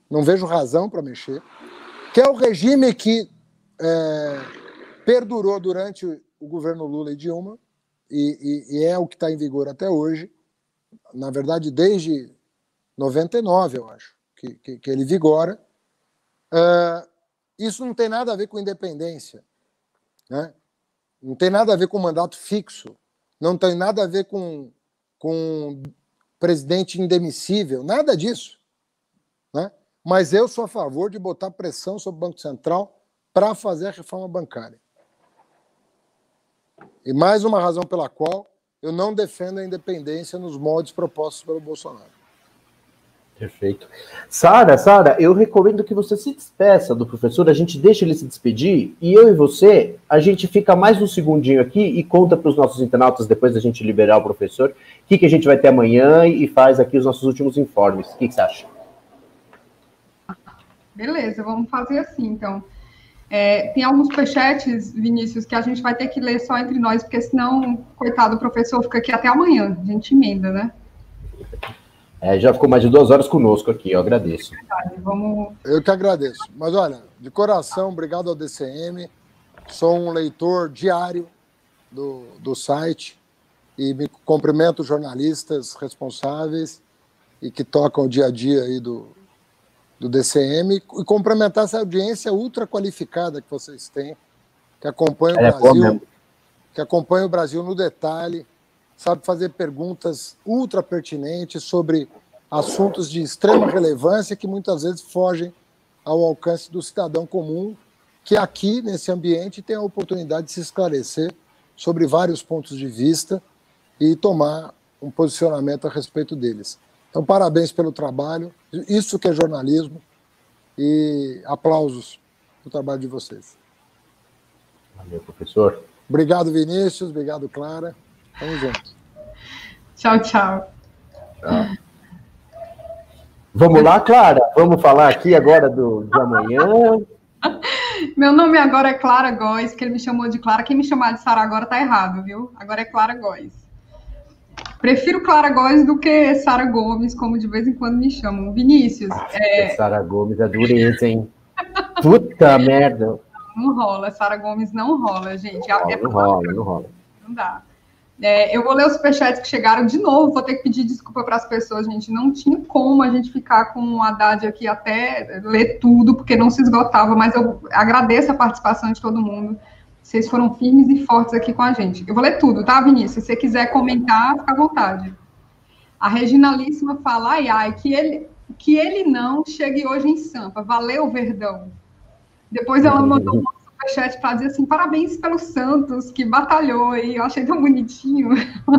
não vejo razão para mexer, que é o regime que é, perdurou durante o governo Lula e Dilma, e, e, e é o que está em vigor até hoje, na verdade, desde noventa e nove, eu acho, que, que, que ele vigora. Uh, isso não tem nada a ver com independência, né? Não tem nada a ver com mandato fixo, não tem nada a ver com, com presidente indemissível, nada disso, né? Mas eu sou a favor de botar pressão sobre o Banco Central para fazer a reforma bancária. E mais uma razão pela qual eu não defendo a independência nos moldes propostos pelo Bolsonaro. Perfeito. Sara, Sara, eu recomendo que você se despeça do professor, a gente deixa ele se despedir, e eu e você, a gente fica mais um segundinho aqui e conta para os nossos internautas, depois da gente liberar o professor, o que, que a gente vai ter amanhã e faz aqui os nossos últimos informes. O que, que você acha? Beleza, vamos fazer assim, então. É, tem alguns superchats, Vinícius, que a gente vai ter que ler só entre nós, porque senão, coitado, o professor fica aqui até amanhã, a gente emenda, né? É, já ficou mais de duas horas conosco aqui, eu agradeço. Vamos... Eu que agradeço. Mas olha, de coração, obrigado ao D C M. Sou um leitor diário do, do site e me cumprimento os jornalistas responsáveis e que tocam o dia a dia aí do, do D C M e cumprimentar essa audiência ultra qualificada que vocês têm, que acompanha o é, Brasil, que acompanha o Brasil no detalhe, sabe fazer perguntas ultra pertinentes sobre assuntos de extrema relevância que muitas vezes fogem ao alcance do cidadão comum, que aqui, nesse ambiente, tem a oportunidade de se esclarecer sobre vários pontos de vista e tomar um posicionamento a respeito deles. Então, parabéns pelo trabalho, isso que é jornalismo, e aplausos pelo trabalho de vocês. Valeu, professor. Obrigado, Vinícius, obrigado, Clara. Tamo junto. Tchau, tchau. Tchau. Vamos lá, Clara? Vamos falar aqui agora do, de amanhã. Meu nome agora é Clara Góes, que ele me chamou de Clara. Quem me chamar de Sara agora tá errado, viu? Agora é Clara Góes. Prefiro Clara Góes do que Sara Gomes, como de vez em quando me chamam. Vinícius. Ah, é... Sara Gomes é dureza, hein? Puta merda. Não rola, Sara Gomes não rola, gente. Não, é não rola, não rola. Não dá. É, eu vou ler os superchats que chegaram de novo, vou ter que pedir desculpa para as pessoas, gente. Não tinha como a gente ficar com o Haddad aqui até ler tudo, porque não se esgotava, mas eu agradeço a participação de todo mundo. Vocês foram firmes e fortes aqui com a gente. Eu vou ler tudo, tá, Vinícius? Se você quiser comentar, fica à vontade. A Reginalíssima fala, ai, ai, que ele, que ele não chegue hoje em Sampa. Valeu, Verdão. Depois ela mandou um superchat para dizer assim, parabéns pelo Santos, que batalhou aí, eu achei tão bonitinho.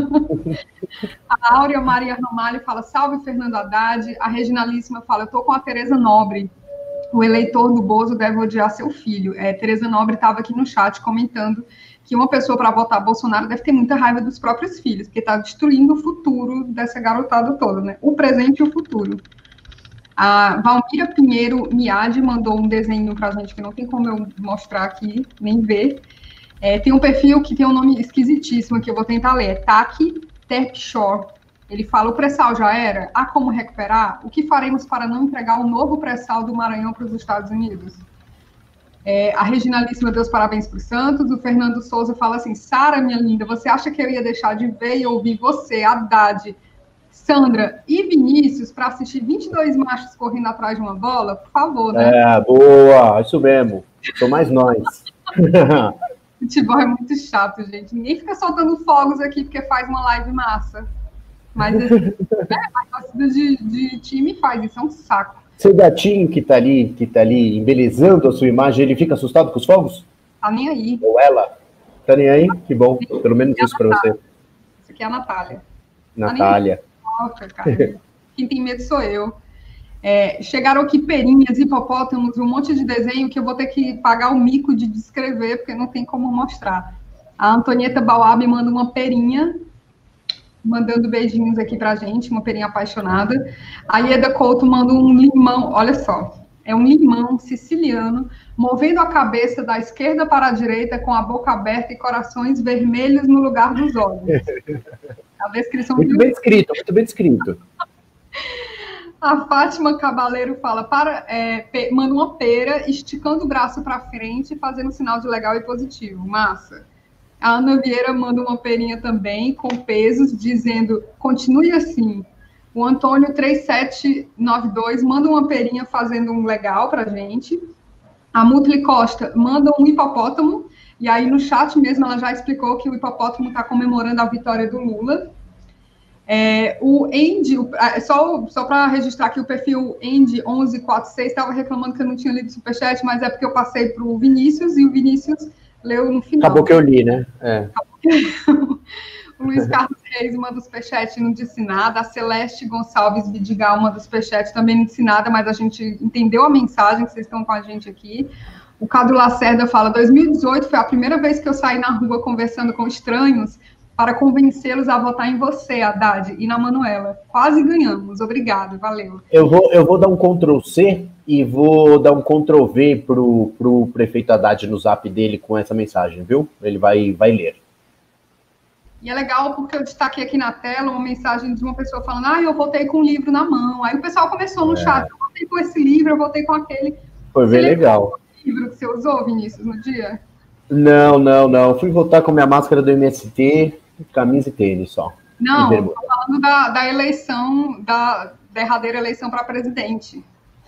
A Áurea Maria Ramalho fala, salve, Fernando Haddad. A Reginalíssima fala, eu tô com a Tereza Nobre. O eleitor do Bozo deve odiar seu filho. É, Tereza Nobre estava aqui no chat comentando que uma pessoa para votar Bolsonaro deve ter muita raiva dos próprios filhos, porque está destruindo o futuro dessa garotada toda, né? O presente e o futuro. A Valmira Pinheiro Miade mandou um desenho para a gente que não tem como eu mostrar aqui, nem ver. É, tem um perfil que tem um nome esquisitíssimo que eu vou tentar ler. É Taki Terpshore. Ele fala, o pré-sal já era? Há como recuperar? O que faremos para não entregar o novo pré-sal do Maranhão para os Estados Unidos? É, a Reginalíssima deu os parabéns para o Santos. O Fernando Souza fala assim, Sara, minha linda, você acha que eu ia deixar de ver e ouvir você, Haddad, Sandra e Vinícius para assistir vinte e dois machos correndo atrás de uma bola? Por favor, né? É, boa, isso mesmo. Sou mais nós. Futebol é muito chato, gente. Ninguém fica soltando fogos aqui porque faz uma live massa. Mas assim, né, a torcida de, de time faz, isso é um saco. Seu gatinho que tá ali, que tá ali embelezando a sua imagem, ele fica assustado com os fogos? Tá nem aí. Ou ela? Tá nem aí? Que bom, pelo menos isso para você. Isso aqui é a Natália. Natália. Nossa, cara. Quem tem medo sou eu. É, chegaram aqui perinhas, hipopótamos, um monte de desenho que eu vou ter que pagar o mico de descrever, porque não tem como mostrar. A Antonieta Bauab manda uma perinha, mandando beijinhos aqui pra gente, uma perinha apaixonada. A Ieda Couto manda um limão, olha só, é um limão siciliano, movendo a cabeça da esquerda para a direita, com a boca aberta e corações vermelhos no lugar dos olhos. A descrição muito bem descrito, muito bem descrito. A Fátima Cabaleiro fala, para, é, pe, manda uma pera, esticando o braço para frente, fazendo sinal de legal e positivo. Massa. A Ana Vieira manda uma perinha também, com pesos, dizendo, continue assim. O Antônio três sete nove dois manda uma perinha fazendo um legal para gente. A Mutli Costa manda um hipopótamo, e aí no chat mesmo ela já explicou que o hipopótamo está comemorando a vitória do Lula. É, o Andy, o, só, só para registrar aqui, o perfil Andy onze quarenta e seis estava reclamando que eu não tinha lido o superchat, mas é porque eu passei para o Vinícius, e o Vinícius leu no final. Acabou que eu li, né? É. O Luiz Carlos Reis manda o superchat e não disse nada. A Celeste Gonçalves Vidigal manda o superchat também não disse nada, mas a gente entendeu a mensagem que vocês estão com a gente aqui. O Cadu Lacerda fala, dois mil e dezoito foi a primeira vez que eu saí na rua conversando com estranhos para convencê-los a votar em você, Haddad, e na Manuela. Quase ganhamos. Obrigado, valeu. Eu vou, eu vou dar um control C e vou dar um control V pro, pro prefeito Haddad no zap dele com essa mensagem, viu? Ele vai, vai ler. E é legal porque eu destaquei aqui na tela uma mensagem de uma pessoa falando, ah, eu votei com um livro na mão. Aí o pessoal começou no é. chat, eu votei com esse livro, eu votei com aquele. Foi bem legal. O livro que você usou, Vinícius, no dia? Não, não, não. Fui votar com minha máscara do M S T, camisa e tênis só. Não, estou falando da, da eleição, da derradeira eleição para presidente.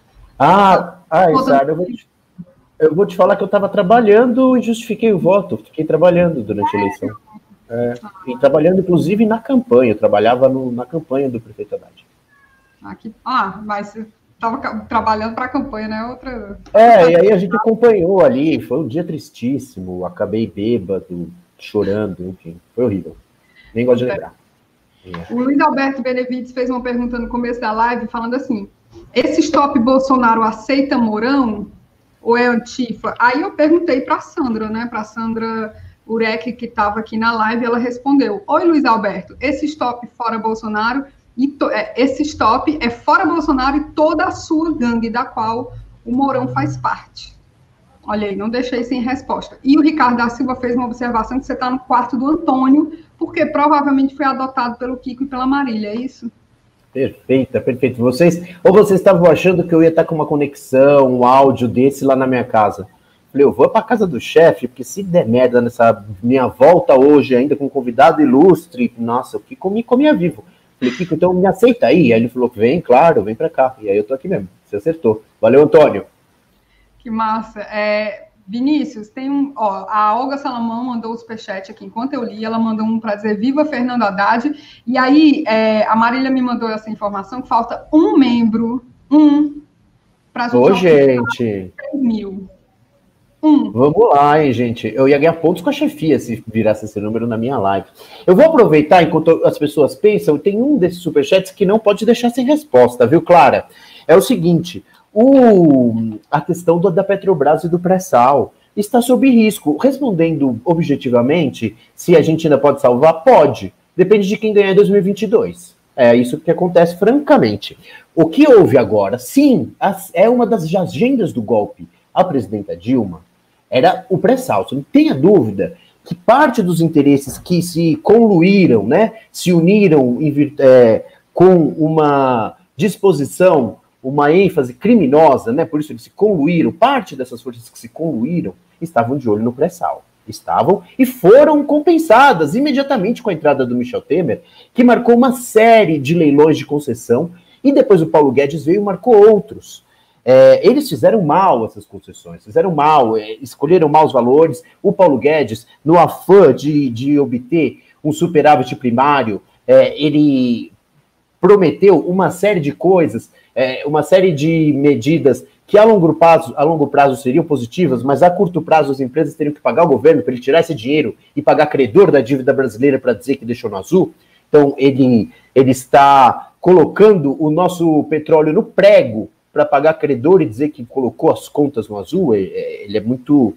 Ah, ai, Sara, eu vou te, eu vou te falar que eu estava trabalhando e justifiquei o voto. Fiquei trabalhando durante a eleição. É, e trabalhando, inclusive, na campanha. Eu trabalhava no, na campanha do prefeito Haddad. Aqui, ah, mas você estava trabalhando para a campanha, né? Outra... É, e aí a gente acompanhou ali. Foi um dia tristíssimo. Acabei bêbado, chorando, enfim. Foi horrível. Nem gosto de lembrar. É. O Luiz Alberto Benevides fez uma pergunta no começo da live, falando assim, esse stop Bolsonaro aceita Mourão ou é antifa? Aí eu perguntei para a Sandra, né? Para a Sandra... Urek, que estava aqui na live, ela respondeu, oi, Luiz Alberto, esse stop fora Bolsonaro, e to, é, esse stop é fora Bolsonaro e toda a sua gangue, da qual o Mourão faz parte. Olha aí, não deixei sem resposta. E o Ricardo da Silva fez uma observação que você está no quarto do Antônio, porque provavelmente foi adotado pelo Kiko e pela Marília, é isso? Perfeita, perfeito. Vocês, ou vocês estavam achando que eu ia estar com uma conexão, um áudio desse lá na minha casa? Falei, eu vou para casa do chefe, porque se der merda nessa minha volta hoje, ainda com um convidado ilustre, nossa, o Kiko me comia vivo. Falei, Kiko, então me aceita aí. Aí ele falou, vem, claro, vem para cá. E aí eu tô aqui mesmo, você acertou. Valeu, Antônio. Que massa. É, Vinícius, tem um, ó, a Olga Salamão mandou o superchat aqui, enquanto eu li, ela mandou um para dizer viva Fernando Haddad, e aí é, a Marília me mandou essa informação, que falta um membro, um, para gente... Ô, gente... três mil. Hum. Vamos lá, hein, gente. Eu ia ganhar pontos com a chefia se virasse esse número na minha live. Eu vou aproveitar, enquanto as pessoas pensam, tem um desses superchats que não pode deixar sem resposta, viu, Clara? É o seguinte, o, a questão do, da Petrobras e do pré-sal está sob risco. Respondendo objetivamente, se a gente ainda pode salvar, pode. Depende de quem ganhar em dois mil e vinte e dois. É isso que acontece, francamente. O que houve agora, sim, as, é uma das agendas do golpe. A presidenta Dilma era o pré-sal. Você não tenha dúvida que parte dos interesses que se conluíram, né, se uniram em, é, com uma disposição, uma ênfase criminosa, né, por isso eles se conluíram, parte dessas forças que se conluíram estavam de olho no pré-sal. Estavam e foram compensadas imediatamente com a entrada do Michel Temer, que marcou uma série de leilões de concessão, e depois o Paulo Guedes veio e marcou outros. É, eles fizeram mal essas concessões, fizeram mal, é, escolheram mal os valores. O Paulo Guedes, no afã de, de obter um superávit primário, é, ele prometeu uma série de coisas, é, uma série de medidas que a longo, prazo, a longo prazo seriam positivas, mas a curto prazo as empresas teriam que pagar o governo para ele tirar esse dinheiro e pagar credor da dívida brasileira para dizer que deixou no azul. Então ele, ele está colocando o nosso petróleo no prego para pagar credor e dizer que colocou as contas no azul. Ele é muito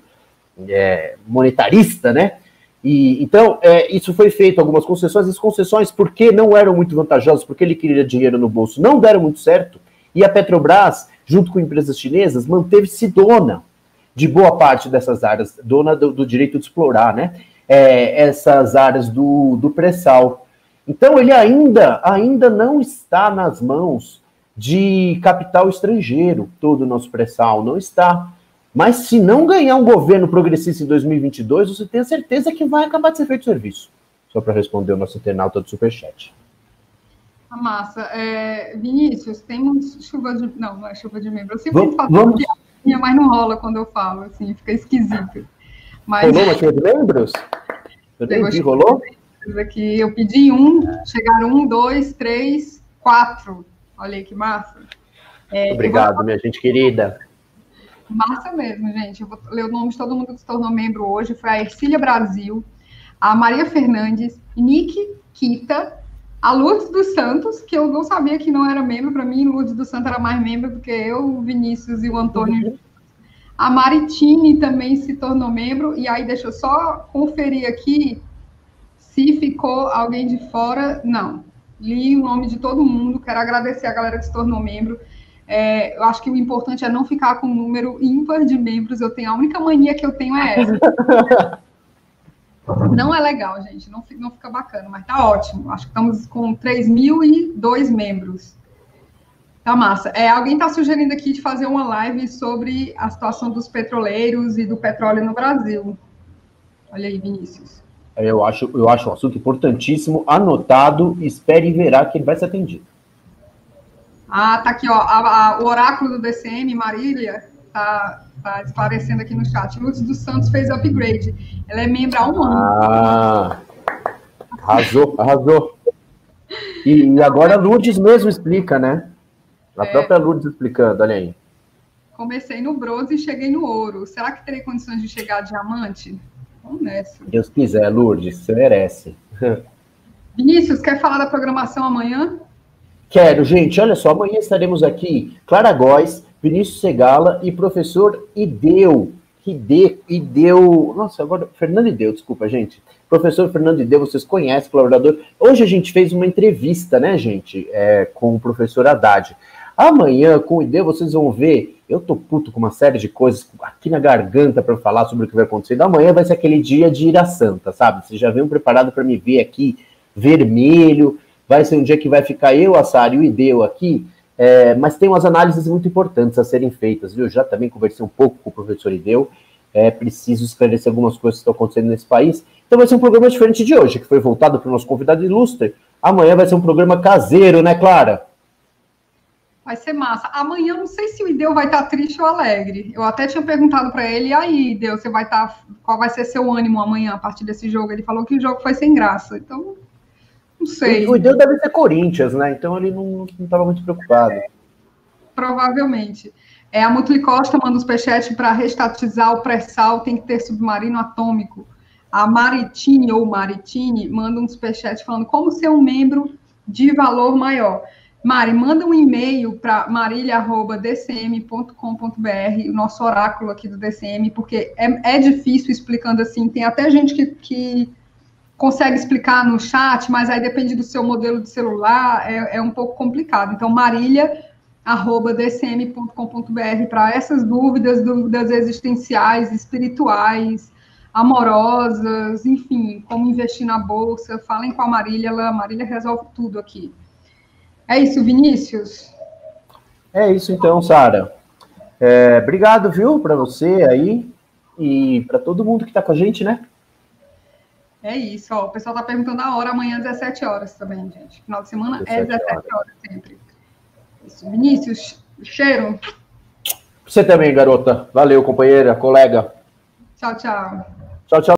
é, monetarista, né? E, então, é, isso foi feito, algumas concessões, as concessões, porque não eram muito vantajosas, porque ele queria dinheiro no bolso, não deram muito certo, e a Petrobras, junto com empresas chinesas, manteve-se dona de boa parte dessas áreas, dona do, do direito de explorar, né? É, essas áreas do, do pré-sal. Então, ele ainda, ainda não está nas mãos de capital estrangeiro, todo o nosso pré-sal, não está. Mas se não ganhar um governo progressista em dois mil e vinte e dois, você tem a certeza que vai acabar de ser feito o serviço. Só para responder o nosso internauta do Superchat. A massa. É, Vinícius, temos chuva de... Não, não é chuva de membro. Eu sempre Vamos, faço vamos... piadinha, mas não rola quando eu falo, assim, fica esquisito. Mas... Rolou uma chuva de membros? Eu nem vi, rolou? Aqui, eu pedi um, chegaram um, dois, três, quatro. Olha aí que massa. É, Obrigado, vou... minha gente querida. Massa mesmo, gente. Eu vou ler o nome de todo mundo que se tornou membro hoje. Foi a Ercília Brasil, a Maria Fernandes, Nick Kita, a Lourdes dos Santos, que eu não sabia que não era membro. Para mim, Lourdes dos Santos era mais membro do que eu, o Vinícius e o Antônio. Uhum. A Maritine também se tornou membro. E aí, deixa eu só conferir aqui se ficou alguém de fora. Não. Li o nome de todo mundo. Quero agradecer a galera que se tornou membro. É, eu acho que o importante é não ficar com um número ímpar de membros. Eu tenho, a única mania que eu tenho é essa. Não é legal, gente. Não, não fica bacana, mas tá ótimo. Acho que estamos com três mil e dois membros. Tá massa. É, alguém está sugerindo aqui de fazer uma live sobre a situação dos petroleiros e do petróleo no Brasil. Olha aí, Vinícius. Eu acho, eu acho um assunto importantíssimo, anotado, espere e verá que ele vai ser atendido. Ah, tá aqui, ó, a, a, o oráculo do D C M, Marília, tá, tá esclarecendo aqui no chat. Lourdes dos Santos fez upgrade. Ela é membro há um ano. Ah, arrasou, arrasou. E, e agora a Lourdes mesmo explica, né? A é, própria Lourdes explicando, olha aí. Comecei no bronze e cheguei no ouro. Será que terei condições de chegar a diamante? Vamos nessa. Deus quiser, Lourdes, você merece. Vinícius, quer falar da programação amanhã? Quero, gente, olha só, amanhã estaremos aqui, Clara Góes, Vinícius Segala e professor Ideu, Ide, Ideu, nossa, agora, Fernando Ideu, desculpa, gente, professor Fernando Ideu, vocês conhecem, colaborador, hoje a gente fez uma entrevista, né, gente, é, com o professor Haddad, amanhã, com o Ideu, vocês vão ver, eu tô puto com uma série de coisas aqui na garganta para falar sobre o que vai acontecer, amanhã vai ser aquele dia de Ira Santa, sabe, vocês já vêm preparado para me ver aqui, vermelho. Vai ser um dia que vai ficar eu, a Sara e o Ideu aqui, é, mas tem umas análises muito importantes a serem feitas, viu? Eu já também conversei um pouco com o professor Ideu, é preciso esclarecer algumas coisas que estão acontecendo nesse país. Então vai ser um programa diferente de hoje, que foi voltado para o nosso convidado ilustre. Amanhã vai ser um programa caseiro, né, Clara? Vai ser massa. Amanhã, não sei se o Ideu vai estar triste ou alegre. Eu até tinha perguntado para ele, e aí, Ideu, você vai estar... Qual vai ser seu ânimo amanhã a partir desse jogo? Ele falou que o jogo foi sem graça, então... Não sei. O Ideu deve ser Corinthians, né? Então ele não estava muito preocupado. É, provavelmente. É, a Mutli Costa manda um superchat para restatizar o pré-sal, tem que ter submarino atômico. A Maritine, ou Maritine, manda um superchat falando como ser um membro de valor maior. Mari, manda um e-mail para marília arroba d c m ponto com ponto b r, o nosso oráculo aqui do D C M, porque é, é difícil explicando assim. Tem até gente que... que consegue explicar no chat, mas aí depende do seu modelo de celular, é, é um pouco complicado. Então, marília arroba d c m ponto com ponto b r para essas dúvidas, dúvidas existenciais, espirituais, amorosas, enfim, como investir na bolsa, falem com a Marília, ela, a Marília resolve tudo aqui. É isso, Vinícius? É isso então, Sara. É, obrigado, viu, para você aí e para todo mundo que está com a gente, né? É isso, ó, o pessoal tá perguntando a hora, amanhã às dezessete horas também, gente. Final de semana é dezessete horas sempre. Isso, Vinícius, cheiro. Você também, garota. Valeu, companheira, colega. Tchau, tchau. Tchau, tchau.